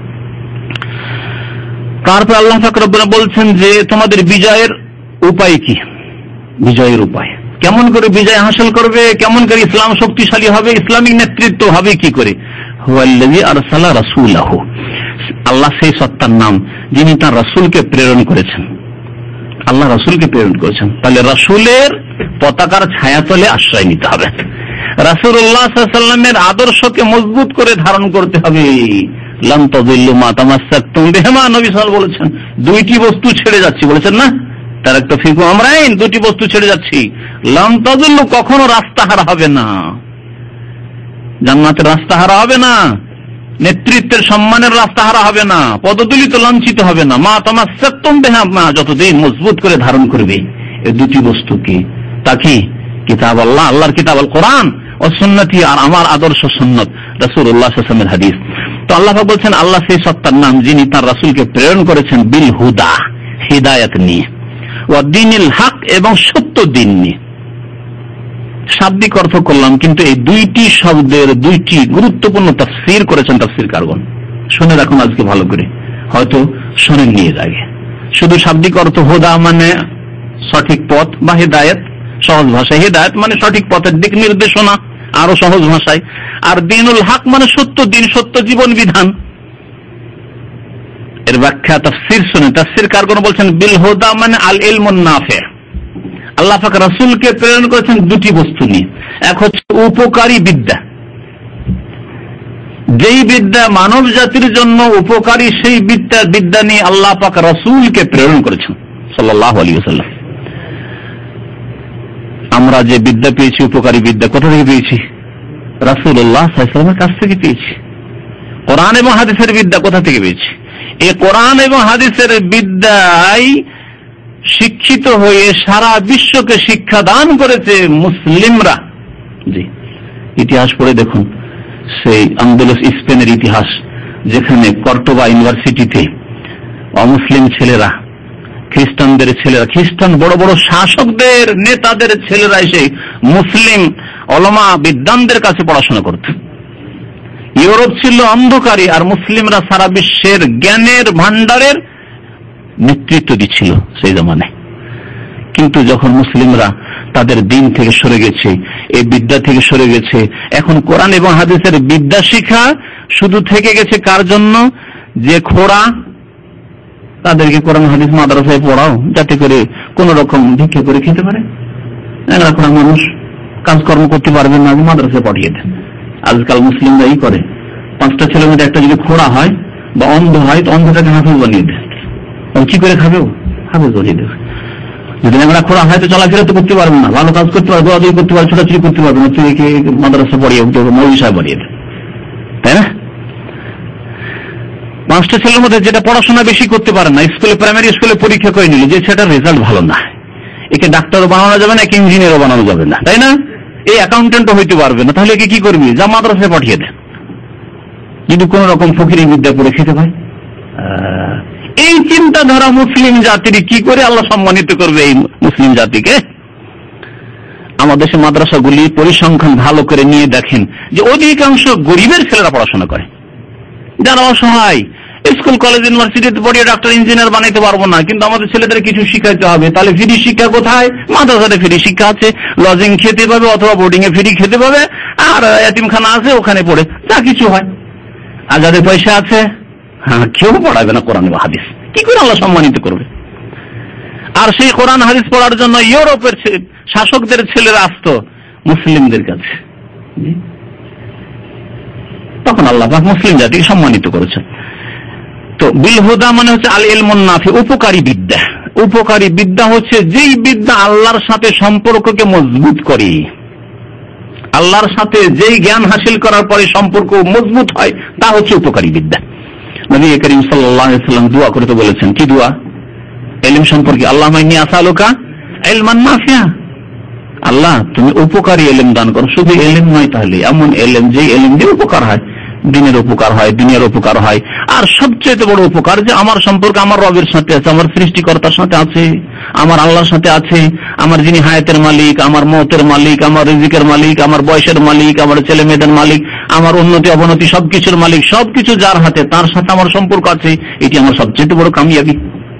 তারপর আল্লাহ পাক রব্বুল বলছেন যে তোমাদের বিজয়ের উপায় কি, বিজয়ের উপায় কেমন করে বিজয় হাসিল করবে, কেমন করে ইসলাম শক্তিশালী হবে, ইসলামিক নেতৃত্ব হবে কি করে। হুয়াল্লাযী আরসালা রাসূলাহু, আল্লাহ সেই সত্তার নাম যিনি তার রাসূলকে প্রেরণ করেছেন। আল্লাহ রাসূলকে প্রেরণ করেছেন, তাহলে রাসূলের পতাকার ছায়াতলে আশ্রয় নিতে হবে, রাসূলুল্লাহ সাল্লাল্লাহু আলাইহি ওয়াসাল্লামের আদর্শকে মজবুত করে ধারণ করতে হবে। লান তাযিল্লু মা তামাসসাকতুম বিহিমা, নবী সাল্লাল্লাহু আলাইহি ওয়াসাল্লাম বলেছেন দুইটি বস্তু ছেড়ে যাচ্ছি, বলেছেন না তারাকতু ফীকুম আমরাইন, দুটি বস্তু ছেড়ে যাচ্ছি। লান তাযিল্লু, কখনো রাস্তা হারা হবে না, জান্নাতের রাস্তা হারা হবে না, নেতৃত্বের সম্মানের রাস্তা হারা হবে না, পদদলিত লাঞ্ছিত হবে না। মা তামাসসাকতুম বিহিমা, যতদিন মজবুত করে ধারণ করবে এই দুটি বস্তু কি, তা কি কিতাব আল্লাহ, আল্লাহর কিতাব আল কোরআন ও সুন্নতি, আর আমার আদর্শ সুন্নত রাসূলুল্লাহ সাল্লাল্লাহু আলাইহি ওয়াসাল্লামের হাদিস। তো আল্লাহ পাক বলছেন আল্লাহ সেই সত্তার নাম যিনি তার রাসূলকে প্রেরণ করেছেন বিল হুদা, হিদায়াত নিয়ে, ওয়া দ্বীনিল হক, এবং সত্য দিন নিয়ে। শাব্দিক অর্থ করলাম, কিন্তু এই দুইটি শব্দের দুইটি গুরুত্বপূর্ণ তাফসীর করেছেন তাফসীরকারগণ। শুনে রাখুন আজকে ভালো করে, হয়তো শুনে নিয়ে যাবে। শুধু শাব্দিক অর্থ হুদা মানে সঠিক পথ বা হিদায়াত, সহজ ভাষায় হিদায়াত মানে সঠিক পথের দিক নির্দেশনা, আরো সহজ ভাষায়। আর দ্বীনুল হক মানে সত্য দিন, সত্য জীবন বিধান। এর ব্যাখ্যা তাফসীর শুনে তাফসীরকারগণ বলছেন বিল হুদা মানে আল ইলমুন নাফি। আল্লাহ পাক রাসূলকে প্রেরণ করেছেন দুটি বস্তু নিয়ে, এক হচ্ছে উপকারী বিদ্যা, যেই বিদ্যা মানব জাতির জন্য উপকারী, সেই বিদ্যা নিয়ে আল্লাহ পাক রাসূলকে প্রেরণ করেছেন সাল্লাল্লাহু আলাইহি ওয়াসাল্লাম। আমরা যে বিদ্যা পেয়েছি, উপকারী বিদ্যা, কোথা থেকে পেয়েছি? রাসূলুল্লাহ সাল্লাল্লাহু আলাইহি ওয়াসাল্লামের কাছ থেকে পেয়েছি। কোরআন এবং হাদিসের বিদ্যা কোথা থেকে পেয়েছি? এই কোরআন এবং হাদিসের বিদ্যায় শিক্ষিত হয়ে সারা বিশ্বকে শিক্ষা দান করেছে মুসলিমরা। জি, ইতিহাস পড়ে দেখুন, সেই আন্দোলস স্পেনের ইতিহাস, যেখানে কর্ডোবা ইউনিভার্সিটিতে অমুসলিম ছেলেরা, খ্রিস্টানদের ছেলেরা, খ্রিস্টান বড় বড় শাসকদের নেতাদের ছেলেরা এসে মুসলিম ওলামা বিদ্বানদের কাছে পড়াশোনা করত। ইউরোপ ছিল অন্ধকারী, আর মুসলিমরা সারা বিশ্বের জ্ঞানের ভান্ডারের নেতৃত্ব দিচ্ছিল সেই জামানায়। কিন্তু যখন মুসলিমরা তাদের দিন থেকে সরে গেছে, এই বিদ্যা থেকে সরে গেছে, এখন কোরআন এবং হাদিসের বিদ্যা শিক্ষা শুধু থেকে গেছে কার জন্য? যে খোড়া, তাদেরকে কোরআন হাদিস মাদ্রাসায় পড়াও, যাতে করে কোন রকম ভিক্ষা করে খেতে পারে। এখন মানুষ কাজকর্ম করতে পারবে না, মাদ্রাসায় পাঠিয়ে দেন। আজকাল মুসলিমরা এই করে, 5টা ছেলের মধ্যে একটা যদি খোড়া হয় বা অন্ধ হয়, তো অন্ধটাকে হাফেজ বানিয়ে দেয়। কি করে খাবে? হাফেজ বানিয়ে দেবে। যদি ল্যাংড়া খোড়া হয় তো চলাফেরা তো করতে পারবে না, ভালো কাজ করতে পারবে, দোয়াদুয়ি করতে পারবে, ছোটাছুটি করতে পারবে না, তুই মাদ্রাসা পড়িয়ে মৌলভী সাহেব বানিয়ে দেয়, তাই না? 5টা ছেলের মধ্যে যেটা পড়াশোনা বেশি করতে পারে না, স্কুলে, প্রাইমারি স্কুলে পরীক্ষা করে নিল যে সেটার রেজাল্ট ভালো না, একে ডাক্তারও বানানো যাবে না, একে ইঞ্জিনিয়ারও বানানো যাবে না, তাই না? এই অ্যাকাউন্টেন্টও হইতে পারবে না, তাহলে একে কি করবি? যা মাদ্রাসায় পাঠিয়ে দেন, যদি কোন রকম ফকিরি বিদ্যা পড়ে খেতে পায়। এই চিন্তাধারা মুসলিম জাতির, কি করে আল্লাহ সম্মানিত করবে এই মুসলিম জাতিকে? আমাদের দেশে মাদ্রাসাগুলি পরিসংখ্যান ভালো করে নিয়ে দেখেন যে অধিকাংশ গরিবের ছেলেরা পড়াশোনা করে, যারা অসহায়, স্কুল কলেজ ইউনিভার্সিটিতে পড়িয়ে ডাক্তার ইঞ্জিনিয়ার বানাইতে পারবো না, কিন্তু আমাদের ছেলেদের কিছু শিখাইতে হবে। তাহলে ফ্রি শিক্ষা কোথায়? মাদ্রাসাতে ফ্রি শিক্ষা আছে, লজিং খেতে পাবে অথবা বোর্ডিং এ ফ্রি খেতে পাবে, আর এতিমখানা আছে ওখানে পড়ে যা কিছু হয়। আর যাদের পয়সা আছে, হ্যাঁ, কেউ পড়াবে না কোরআন বা হাদিস, কি করে আল্লাহ সম্মানিত করবে? আর সেই কোরআন হাদিস পড়ার জন্য ইউরোপের শাসকদের ছেলেরা আসতো মুসলিমদের কাছে, তখন আল্লাহ পাক মুসলিম জাতিকে সম্মানিত করেছেন। তো বিল হুদা মানে হচ্ছে আল ইলমুন নাফি, উপকারী বিদ্যা। উপকারী বিদ্যা হচ্ছে যেই বিদ্যা আল্লাহর সাথে সম্পর্ককে মজবুত করে, আল্লাহর সাথে যেই জ্ঞান হাসিল করার পরে সম্পর্ক মজবুত হয়, তা হচ্ছে উপকারী বিদ্যা। নবী করিম সাল্লাল্লাহু আলাইহি ওয়াসাল্লাম দোয়া করে তো বলেছেন, কি দোয়া? ইলম সম্পর্কে, আল্লাহুম্মা ইন্নী আসআলুকা ইলমান নাফিয়া, আল্লাহ তুমি উপকারী ইলম দান করো। শুধু ইলম নয়, তাহলে এমন ইলম যে ইলম দিয়ে উপকার হয়, দিনের উপকার হয়, দুনিয়ার উপকার হয়। আর সবচেয়ে বড় উপকার যে আমার সম্পর্ক আমার রবের সাথে আছে, আমার সৃষ্টিকর্তার সাথে আছে, আমার আল্লাহর সাথে আছে, আমার যিনি হায়াতের মালিক, আমার মওতের মালিক, আমার রিজিকের মালিক, আমার বয়সের মালিক, আমার ছেলে মেয়েদের মালিক, আমার উন্নতি অবনতি সবকিছুর মালিক, সবকিছু যার হাতে, তার সাথে আমার সম্পর্ক আছে। এটি আমার সবচেয়ে বড় কামিয়াবি।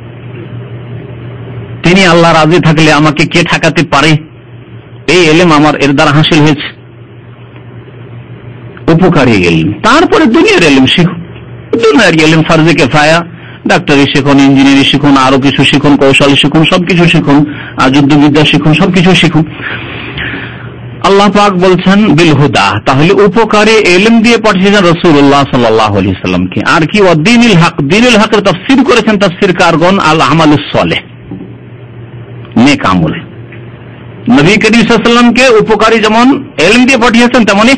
তিনি আল্লাহ রাজি থাকলে আমাকে কে ঠেকাতে পারে? এই ইলম আমার এর দ্বারা হাসিল হয়েছে, উপকারী ইলম। তারপরে দুনিয়ার ইলম শিখুন, দুনিয়ার ইলম ফরজে কিফায়া, ডাক্তারি শিখুন, ইঞ্জিনিয়ারিং শিখুন, আরো কিছু শিখুন, কৌশল শিখুন, সবকিছু শিখুন, যুদ্ধবিদ্যা শিখুন, সবকিছু শিখুন। আল্লাহ পাক বলছেন বিল হুদা, তাহলে উপকারী ইলম দিয়ে পাঠিয়েছেন রাসূলুল্লাহ সাল্লাল্লাহু আলাইহি সাল্লামকে। আর কি? ওয়াদ্দীনিল হক, দ্বীনুল হকের তাফসীর করেছেন তাফসীরকারগণ আল আমালুস সালেহ, নেক আমল। নবী করিম সাল্লাল্লাহু আলাইহি সাল্লামকে উপকারী যেমন ইলম দিয়ে পাঠিয়েছেন, তেমনি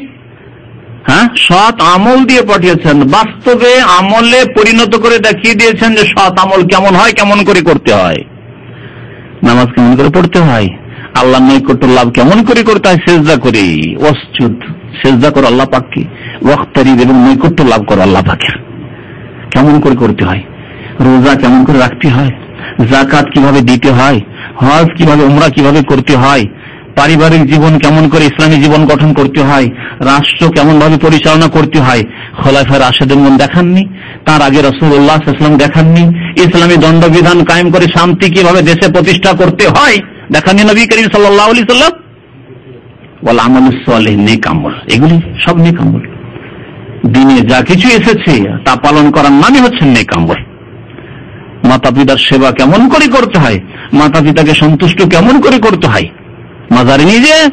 সৎ আমল দিয়ে পাঠিয়েছেন। বাস্তবে আমলে পরিণত করে দেখিয়ে দিয়েছেন যে সৎ আমল কেমন হয়, কেমন করে করতে হয়, নামাজ কেমন করে পড়তে হয়, আল্লাহর নৈকট্য লাভ কেমন করে করতে হয়, সিজদা করে, ওয়াসজুদ, সিজদা করো আল্লাহ পাককে, ওয়াক্তারিব, এবং নৈকট্য লাভ করো আল্লাহ পাকের, কেমন করে করতে হয়, রোজা কেমন করে রাখতে হয়, যাকাত কিভাবে দিতে হয়, হজ কিভাবে, উমরা কিভাবে করতে হয়, পারিবারিক জীবন কেমন করে ইসলামী জীবন গঠন করতে হয়, রাষ্ট্র কেমন ভাবে পরিচালনা করতে হয়। খোলাফায়ে রাশেদিন দেখাননি? তার আগে রাসূলুল্লাহ সাল্লাল্লাহু আলাইহি ওয়াসাল্লাম দেখাননি? ইসলামী দণ্ডবিধান কায়েম করে শান্তি কিভাবে দেশে প্রতিষ্ঠা করতে হয় দেখাননি নবী করিম সাল্লাল্লাহু আলাইহি ওয়াসাল্লাম? ওয়াল আমালুস সালিহ, নেক আমল, এগুলি সব নেক আমল। দিনে যা কিছু এসেছে তা পালন করার নামই হচ্ছে নেক আমল। মাতা পিতার সেবা কেমন করে করতে হয়, মাতা পিতাকে সন্তুষ্ট কেমন করে করতে হয়, মাজারে নিয়ে যে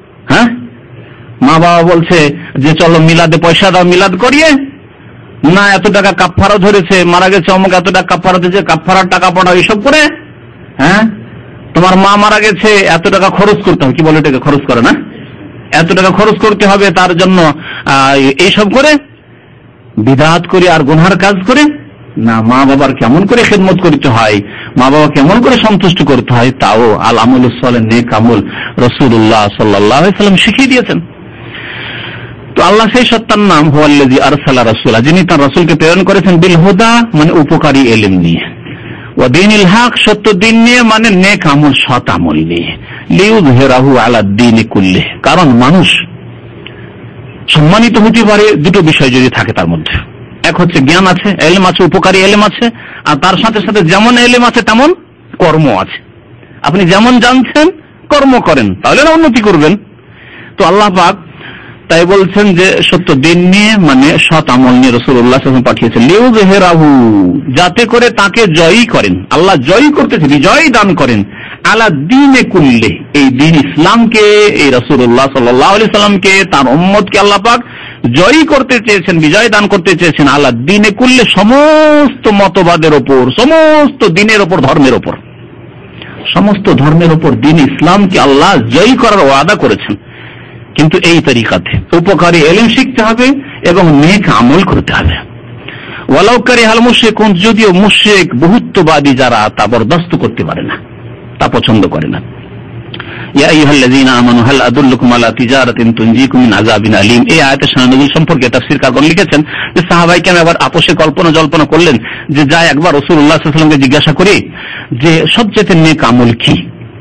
মা বাবা বলছে যে চলো মিলাদে পয়সা দাও, মিলাদ করিয়ে না, এত টাকা কাফারা ধরেছে, মারা গেছে অমুক, এত টাকা কাফারা দিয়েছে, কাফারার টাকা পাঠাও, এইসব করে, তোমার মা মারা গেছে, এত টাকা খরচ করতে হবে, কি বলে এটাকে, খরচ করে না, এত টাকা খরচ করতে হবে তার জন্য, এইসব করে বিদআত করে আর গুনার কাজ করে না। মা বাবার কেমন করে খেদমত করতে হয়, মা বাবা কেমন করে সন্তুষ্ট করতে হয়, তাও আল আমালুস সালেহ, নেক আমল রাসূলুল্লাহ সাল্লাল্লাহু আলাইহি ওয়াসাল্লাম শিখিয়ে দিয়েছেন। তো আল্লাহ সেই সত্তার নাম হুয়াল্লাযী আরসালা রাসূলা, যিনি তার রাসূলকে প্রেরণ করেছেন, বিল হুদা মানে উপকারী ইলম নিয়ে, ওয়া দীনিল হক সত্য দিন নিয়ে, মানে নেক আমল, সৎ আমল নিয়ে, লিইয়ুযহিরাহু আলাদ দীনি কুল্লিহি, কারণ মানুষ সম্মানিত হতে পারে দুটো বিষয় যদি থাকে তার মধ্যে। এক হচ্ছে জ্ঞান আছে, ইলম আছে, উপকারী ইলম আছে, আর তার সাথে সাথে যেমন ইলম আছে তেমন কর্ম আছে। আপনি যেমন জানছেন কর্ম করেন, তাহলে না উন্নতি করবেন। তো আল্লাহ পাক তাই বলছেন যে সত্য দিন নিয়ে, মানে সৎ আমল নিয়ে রাসূলুল্লাহ সাল্লাল্লাহু আলাইহি ওয়াসাল্লাম পাঠিয়েছেন, লিইয়ুযহিরাহু, যাতে করে তাকে জয়ী করেন, আল্লাহ জয়ী করতেছে, বিজয় দান করেন, আলা দীনে কুল্লি, এই দিন ইসলামকে, এই রাসূলুল্লাহ সাল্লাল্লাহু আলাইহি ওয়াসাল্লামকে, তার উম্মতকে আল্লাহ পাক জয়ী করতে চেয়েছেন, বিজয় দান করতে চেয়েছেন, আলা দীনে কুল্লি, সমস্ত মতবাদের ওপর, সমস্ত দিনের ওপর, ধর্মের ওপর, সমস্ত ধর্মের ওপর দিন ইসলামকে আল্লাহ জয়ী করার ওয়াদা করেছেন। কিন্তু এই তরিকাতে উপকারী ইলম শিখতে হবে এবং নেক আমল করতে হবে। ওয়ালাউ কারিহাল মুশরিকুন, যদিও মুশরিক বহুত্ববাদী যারা তা বরদাস্ত করতে পারে না, তা পছন্দ করে না। ইয়া আইয়ুহাল্লাযীনা আমানু হাল আদুল্লুকুম আলা তিজারাতিন তুনজিকুম মিন আযাবিন আলীম, এই আয়াতের শান-নুজুল সম্পর্কে তাফসীরকারগণ লিখেছেন যে সাহাবায়ে কেরাম এবার আপোষে জল্পনা করলেন যে যায় একবার রাসূলুল্লাহ সাল্লাল্লাহু আলাইহি ওয়াসাল্লামকে জিজ্ঞাসা করি যে সবচেয়ে নেক আমল কি,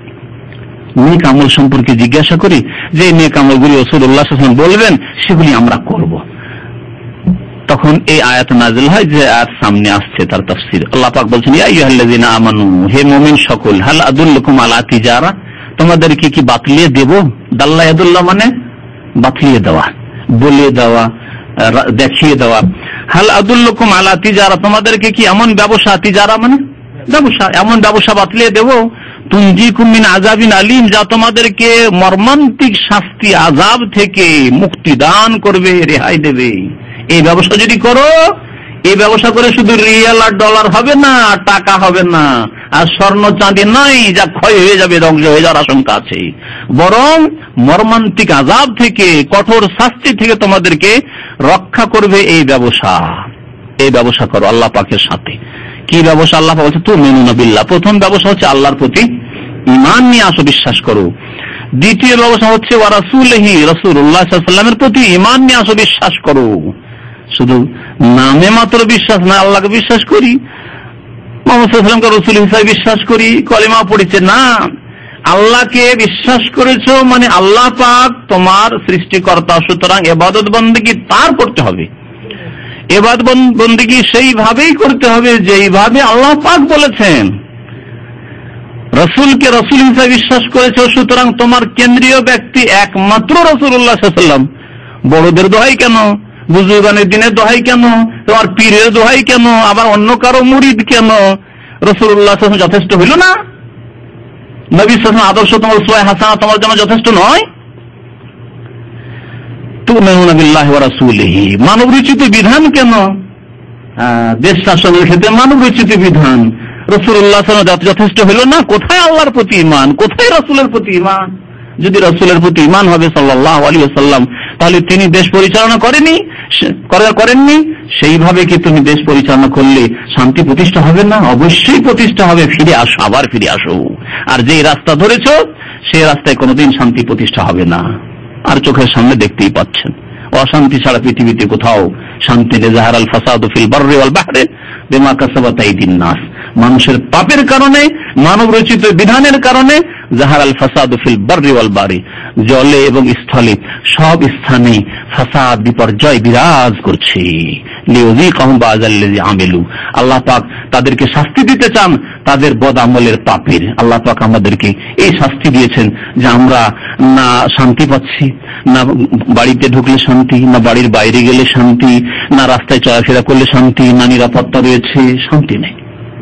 নেক আমল সম্পর্কে জিজ্ঞাসা করি, যে নেক আমলগুলি রাসূলুল্লাহ সাল্লাল্লাহু আলাইহি ওয়াসাল্লাম বলবেন সেগুলি আমরা করব। তখন এই আয়াত নাযিল হয় যে আয়াত সামনে আসছে তার তাফসীর। আল্লাহ পাক বলছেন, ইয়া আইয়ুহাল্লাযীনা আমানু, হে মুমিন সকল, হাল আদুল্লুকুম আলা তিজারা, তোমাদেরকে কি বাতলিয়ে দেব? দাল্লা ইয়াদুল্লাহ মানে বাতলিয়ে দেওয়া, বলে দেওয়া, দেখিয়ে দেওয়া। হাল আদুল্লুকুম আলা তিজারা, তোমাদেরকে কি এমন ব্যবসা, তিজারা মানে ব্যবসা, এমন ব্যবসা বাতলিয়ে দেব, তুনজিকুম মিন আযাবিন আলীম, যা তোমাদেরকে মর্মান্তিক শাস্তি, আযাব থেকে মুক্তি দান করবে, রেহাই দেবে। এই ব্যবসা যদি করো, এই ব্যবসা করে শুধু রিয়াল আর ডলার হবে না, টাকা হবে না, আর স্বর্ণ চাঁদি নাই যা ক্ষয় হয়ে যাবে, ধ্বংস হয়ে যাওয়ার আশঙ্কা আছে, বরং মর্মান্তিক আযাব থেকে, কঠোর শাস্তি থেকে তোমাদেরকে রক্ষা করবে এই ব্যবসা। এই ব্যবসা করো আল্লাহ পাকের সাথে। কি ব্যবসা? আল্লাহ পাক বলছে তুমিনুনা বিল্লাহ। প্রথম ব্যবসা হচ্ছে আল্লাহর প্রতি ঈমান নিয়ে আসো, বিশ্বাস করো। দ্বিতীয় ব্যবসা হচ্ছে ওয়া রাসূলিহি, রাসূলুল্লাহ সাল্লাল্লাহু আলাইহি ওয়াসাল্লামের প্রতি ঈমান নিয়ে আসো, বিশ্বাস করো। শুধু নামে মাত্র বিশ্বাস না, আল্লাহকে বিশ্বাস করি, মুহাম্মদ সাল্লাল্লাহু আলাইহি ওয়াসাল্লামকে রাসূল হিসেবে বিশ্বাস করি, কলেমা পড়েছে না, আল্লাহকে বিশ্বাস করেছো মানে আল্লাহ পাক তোমার সৃষ্টিকর্তা, সুতরাং ইবাদত বন্দেগী তার করতে হবে। ইবাদত বন্দেগী সেইভাবেই করতে হবে যেইভাবে আল্লাহ পাক বলেছেন। রাসূলকে রাসূল হিসেবে বিশ্বাস করেছো, সুতরাং তোমার কেন্দ্রীয় ব্যক্তি একমাত্র রাসূলুল্লাহ সাল্লাল্লাহু আলাইহি ওয়াসাল্লাম। বড়দের দোহাই কেন, বুজুর্গানের দিনের দোহাই কেন, তোমার পীরের দোহাই কেন, আবার অন্য কারো মুরিদ কেন? রাসূলুল্লাহ সাল্লাল্লাহু আলাইহি ওয়াসাল্লাম যথেষ্ট হইল না? নবী সাল্লাল্লাহু আলাইহি ওয়াসাল্লাম আদর্শ তোমার উসওয়া হাসানাহ তোমার জন্য যথেষ্ট নয়? তুমিনুনা বিল্লাহি ওয়া রাসূলিহি, মানব রচিত বিধান কেন? দেশ শাসনের ক্ষেত্রে মানব রচিত বিধান, রাসূলুল্লাহ সাল্লাল্লাহু আলাইহি ওয়াসাল্লাম যথেষ্ট হইল না? কোথায় আল্লাহর প্রতি ঈমান, কোথায় রাসূলের প্রতি ঈমান? যদি রাসূলের প্রতি ঈমান হবে সাল্লাল্লাহু আলাইহি ওয়াসাল্লাম, তাহলে তিনি দেশ পরিচালনা করেননি, সেইভাবে কি তুমি দেশ পরিচালনা করলে শান্তি প্রতিষ্ঠা হবে না? অবশ্যই প্রতিষ্ঠা হবে। ফিরে আসো, আবার ফিরে আসো। আর যে রাস্তা ধরেছো সেই রাস্তায় কোনোদিন শান্তি প্রতিষ্ঠা হবে না। আর চোখের সামনে দেখতেই পাচ্ছেন, অশান্তি ছাড়া পৃথিবীতে কোথাও শান্তি নেই। যাহারাল ফাসাদু ফিল বাররি ওয়াল বাহরি বিমা কাসাবাত আইদিন নাস, মানুষের পাপের কারণে, মানব রচিত বিধানের কারণে যাহারাল ফাসাদু ফিল বাররি ওয়াল বাহরি, জলে এবং স্থলে সব স্থানে ফাসাদ, বিপর্যয় বিরাজ করছে। লিউযিকাহুম বাযাল্লাযী আমিলু, আল্লাহ পাক তাদেরকে শাস্তি দিতে চান তাদের বদ আমলের পাপের। আল্লাহ পাক আমাদেরকে এই শাস্তি দিয়েছেন যে আমরা না শান্তি পাচ্ছি, না বাড়িতে ঢুকলে শান্তি, না বাড়ির বাইরে গেলে শান্তি, না রাস্তায় চলাফেরা করলে শান্তি, না নিরাপত্তা রয়েছে, শান্তি নেই।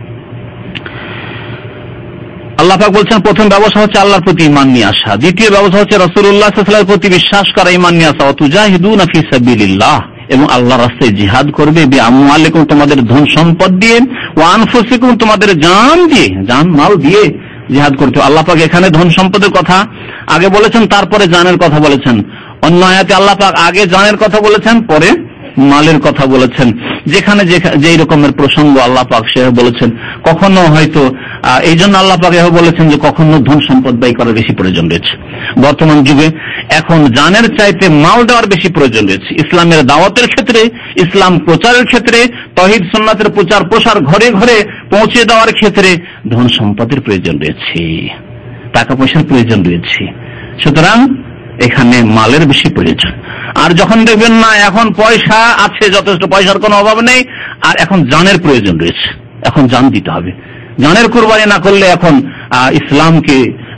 আল্লাহ পাক বলছেন প্রথম ব্যবসা হচ্ছে আল্লাহর প্রতি ঈমান নিয়ে আসা, দ্বিতীয় ব্যবসা হচ্ছে রাসূলুল্লাহ সাল্লাল্লাহু আলাইহি ওয়াসাল্লামের প্রতি বিশ্বাস করা, ঈমান নিয়ে আসা। তুজাহিদুনা ফি সাবিলিল্লাহ, এবং আল্লাহর রাস্তায় জিহাদ করবে, বিআমওয়ালিকুম তোমাদের ধন সম্পদ দিয়ে, ওয়া আনফুসিকুম তোমাদের জান দিয়ে, জান মাল দিয়ে জিহাদ করতে। আল্লাহ পাক এখানে ধন সম্পদের কথা আগে বলেছেন, তারপরে জানের কথা বলেছেন। অন্য আয়াতে আল্লাহ পাক আগে জানের কথা বলেছেন, পরে মালের কথা বলেছেন। যেখানে যেই রকমের প্রসঙ্গ আল্লাহ পাক সে বলেছেন। কখনো হয়তো এই জন্য আল্লাহ পাক বলেছেন যে কখনো ধন সম্পদ ব্যয় করার বেশি প্রয়োজন রয়েছে। বর্তমান যুগে এখন জানের চাইতে মাল দেওয়ার বেশি প্রয়োজন রয়েছে। ইসলামের দাওয়াতের ক্ষেত্রে, ইসলাম প্রচারের ক্ষেত্রে, তাওহীদ সুন্নাতের প্রচার প্রসার ঘরে ঘরে পৌঁছে দেওয়ার ক্ষেত্রে ধন সম্পদের প্রয়োজন রয়েছে, টাকা পয়সার প্রয়োজন রয়েছে। সুতরাং এখানে মালের বেশি প্রয়োজন। আর যখন দেখবেন না এখন পয়সা আছে, যথেষ্ট পয়সার কোনো অভাব নেই, আর এখন জানের প্রয়োজন রয়েছে, এখন জান দিতে হবে। জানের কুরবানি না করলে এখন ইসলামকে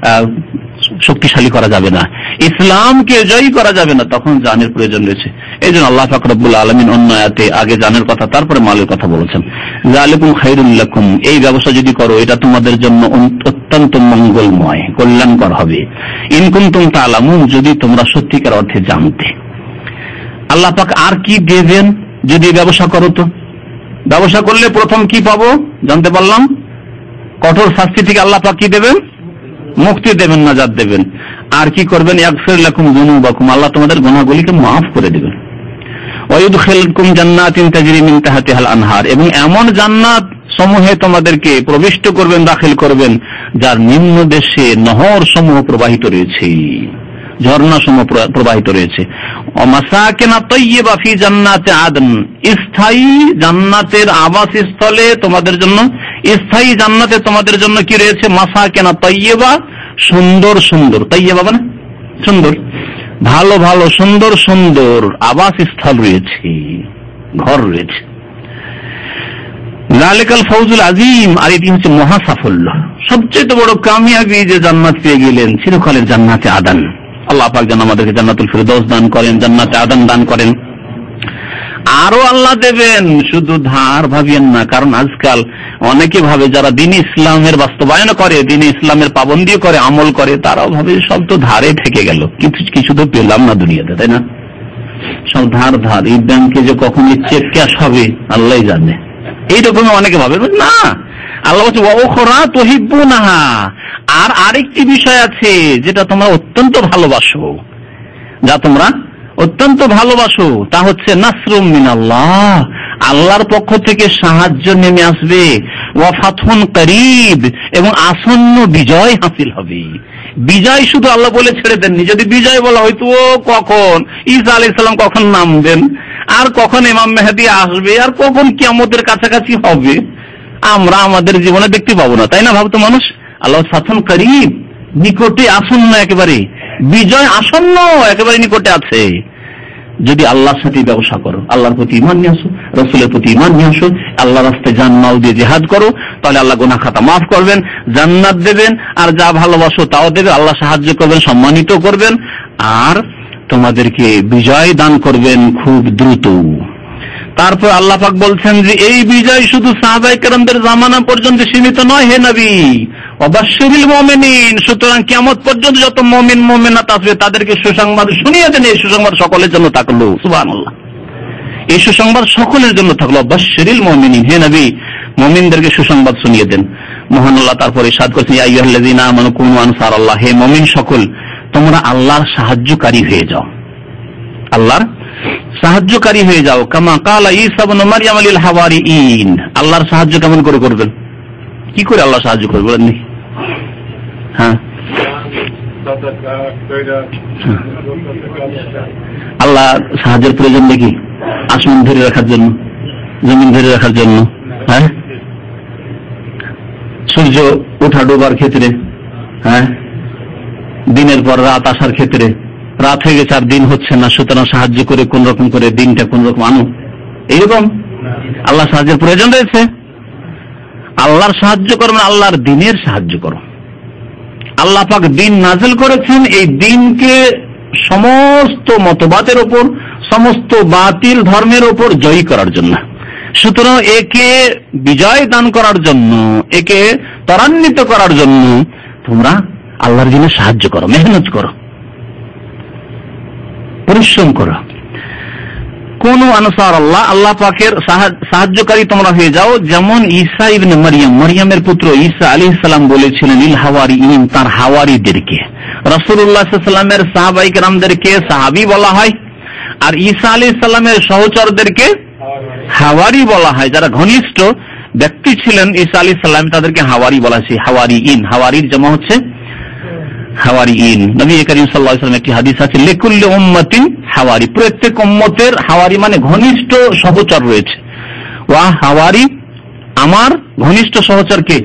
শক্তিশালী করা যাবে না, ইসলামকে জয়ী করা যাবে না, তখন জানের প্রয়োজন রয়েছে। এই জন্য আল্লাহ পাক রব্বুল আলামিন অন্য আয়াতে আগে জানের কথা তারপরে মালের কথা বলেছেন। যালিকুম খায়রুল লাকুম, এই ব্যবসা যদি করো এটা তোমাদের জন্য অত্যন্ত মঙ্গলময়, কল্যাণকর হবে। ইন কুনতুম তা'লামুন, যদি তোমরা সত্যিকার অর্থে জানতে। আল্লাহ পাক আর কি দেবেন যদি ব্যবসা করো? তো ব্যবসা করলে প্রথম কি পাবো জানতে পারলাম, কঠোর শাস্তি থেকে আল্লাহ পাক কি দেবেন? মুক্তি দেবেন, নাজাত দেবেন। আর কি করবেন? ইয়াগফির লাকুম যুনুবাকুম, আল্লাহ তোমাদের গুনাহগুলিকে মাফ করে দেবেন। ওয়া ইউদখিলকুম জান্নাতিন তাজরি মিন তাহতিহাল আনহার, এবং এমন জান্নাত সমূহে তোমাদেরকে প্রবিষ্ট করবেন, দাখিল করবেন, যার নিম্ন দেশে নহর সমূহ প্রবাহিত রয়েছে, ঝর্ণা সমূহ প্রবাহিত রয়েছে। মাসাকিনা তাইয়্যিবা ফি জান্নাতি আদন, স্থায়ী জান্নাতের আবাসস্থলে তোমাদের জন্য, স্থায়ী জান্নাতে তোমাদের জন্য কি রয়েছে? মাসাকিনা তাইয়্যিবা, সুন্দর সুন্দর, তাইয়্যিবা মানে সুন্দর, ভালো ভালো সুন্দর সুন্দর আবাসস্থল রয়েছে। ঘর রয়েছে। যালিকাল ফাউজুল আজিম, আর এটি হচ্ছে মহা সাফল্য, সবচেয়ে বড় কামিয়াবি যে জান্নাত পেয়ে গেলেন, চিরকালের জান্নাতে আদান। আল্লাহ পাক যেন আমাদেরকে জান্নাতুল ফিরদৌস দান করেন, জান্নাতে আদান দান করেন। আরো আল্লাহ দেবেন, শুধু ধার ভাবিয়েন না। কারণ আজকাল অনেকে ভাবে, যারা দিন ইসলামের বাস্তবায়ন করে, দিন ইসলামের পাবন্দি করে, আমল করে, তারাও ভাবে সব তো ধারে থেকে গেল, কিছু তো পেলাম না দুনিয়াতে, তাই না? সব ধার। এই ব্যাংকে যে কখন চেক ক্যাশ হবে আল্লাহ জানে, এইরকম অনেকে ভাবে না। আল্লাহ বলছে ওখরা তুহিব্বুনাহা, আর আরেকটি বিষয় আছে যেটা তোমরা অত্যন্ত ভালোবাসো, যা তোমরা অত্যন্ত ভালোবাসো, তা হচ্ছে নাসরুম মিনাল্লাহ, আল্লাহর পক্ষ থেকে সাহায্য নেমে আসবে, ওয়া ফাতহুন করিব, এবং আসন্ন বিজয় হাসিল হবে। বিজয় শুধু আল্লাহ বলে ছেড়ে দেননি, যদি বিজয় বলা হয়তো কখন ঈসা আলাইহিস সালাম কখন নামবেন, আর কখন ইমাম মেহেদী আসবে, আর কখন কিয়ামতের কাছাকাছি হবে, আমরা আমাদের জীবনে দেখতে পাবো না, তাই না? ভাবতো মানুষ। আল্লাহ ফাতহুন করিব, নিকটে আসন্ন, একেবারে বিজয় আসন্ন, একেবারে নিকটে আছে। যদি আল্লাহর সাথে ব্যবসা করো, আল্লাহর প্রতি ঈমান নিয়ে আসো, রাসূলের প্রতি ঈমান নিয়ে আসো, আল্লাহর রাস্তায় জান মাল দিয়ে জিহাদ করো, তাহলে আল্লাহ গুনাহ খাতা মাফ করবেন, জান্নাত দেবেন, আর যা ভালোবাসো তাও দেবে, আল্লাহ সাহায্য করবেন, সম্মানিত করবেন, আর তোমাদেরকে বিজয় দান করবেন খুব দ্রুত। তারপর আল্লাহ পাক বলছেন যে এই বিজয় শুধু সাহাবায়ে কেরামদের জামানা পর্যন্ত সীমিত নয়, হে নবী, ওয়াবাশশিরিল মুমিনিন, সুতরাং কিয়ামত পর্যন্ত যত মুমিন মুমিনাত আসবে তাদেরকে সুসংবাদ শুনিয়ে দেন। এই সুসংবাদ সকলের জন্য থাকলো, সুবহানাল্লাহ, এই সুসংবাদ সকলের জন্য থাকলো। ওয়াবাশশিরিল মুমিনিন, হে নবী, মুমিনদেরকে সুসংবাদ শুনিয়ে দেন। মহান আল্লাহ তারপরে ইরশাদ করেছেন, ইয়া আইয়ুহাল্লাযীনা আমানু কুনু আনসারাল্লাহ, হে মুমিন সকল, তোমরা আল্লাহর সাহায্যকারী হয়ে যাও, আল্লাহর সাহায্যকারী হয়ে যাও। কামা কালা ঈসা ইবনে মারইয়াম লিল হাওয়ারিয়িন, আল্লাহর সাহায্য কেমন করে করবেন? কি করে আল্লাহ সাহায্য করবেন বলেননি? হ্যাঁ, আল্লাহ সাহায্যের প্রয়োজন দেখি আসমান ধরে রাখার জন্য, জমিন ধরে রাখার জন্য, হ্যাঁ, সূর্য ওঠা ডোবার ক্ষেত্রে, হ্যাঁ, দিনের পর রাত আসার ক্ষেত্রে, রাত হয়ে গেছে আর দিন হচ্ছে না, সুতরাং সাহায্য করে কোন রকম করে দিনটা কোন রকম আনো, এইরকম আল্লাহ সাহায্যের প্রয়োজন রয়েছে। আল্লাহর সাহায্য করবেন, আল্লাহর দিনের সাহায্য করো। আল্লাহ পাক দিন নাযিল করেছেন, এই দিনকে সমস্ত মতবাদের উপর, সমস্ত বাতিল ধর্মের উপর জয়ী করার জন্য। সুতরাং একে বিজয় দান করার জন্য, একে ত্বরান্বিত করার জন্য তোমরা আল্লাহর দিনে সাহায্য করো, মেহনত করো, পরিশ্রম করো। কোন আনসার আল্লাহ, আল্লাহ পাকের সাহায্যকারী তোমরা হয়ে যাও, যেমন ঈসা ইবনে মারইয়াম, মারইয়ামের পুত্র ঈসা আলাইহিস সালাম বলেছিলেন লিল হাওয়ারিয়িন, তার হাওয়ারিদেরকে। রাসূলুল্লাহ সাল্লাল্লাহু আলাইহি ওয়াসাল্লামের সাহাবায়ে কেরামদেরকে সাহাবী বলা হয়, আর ঈসা আলাইহিস সালামের সহচরদেরকে হাওয়ারি বলা হয়। যারা ঘনিষ্ঠ ব্যক্তি ছিলেন ঈসা আলাইহিস সালাম, তাদেরকে হাওয়ারি বলা হয়। হাওয়ারিয়িন, হাওয়ারির জামা হচ্ছে হাওয়ারিয়িন। নবী করিম সাল্লাল্লাহু আলাইহি ওয়াসাল্লাম একটি হাদিস আছে, লিকুল্লি উম্মাতিন হাওয়ারি, প্রত্যেক উম্মতের হাওয়ারি মানে ঘনিষ্ঠ সহচর রয়েছে। ওয়া হাওয়ারি, আমার ঘনিষ্ঠ সহচর কে?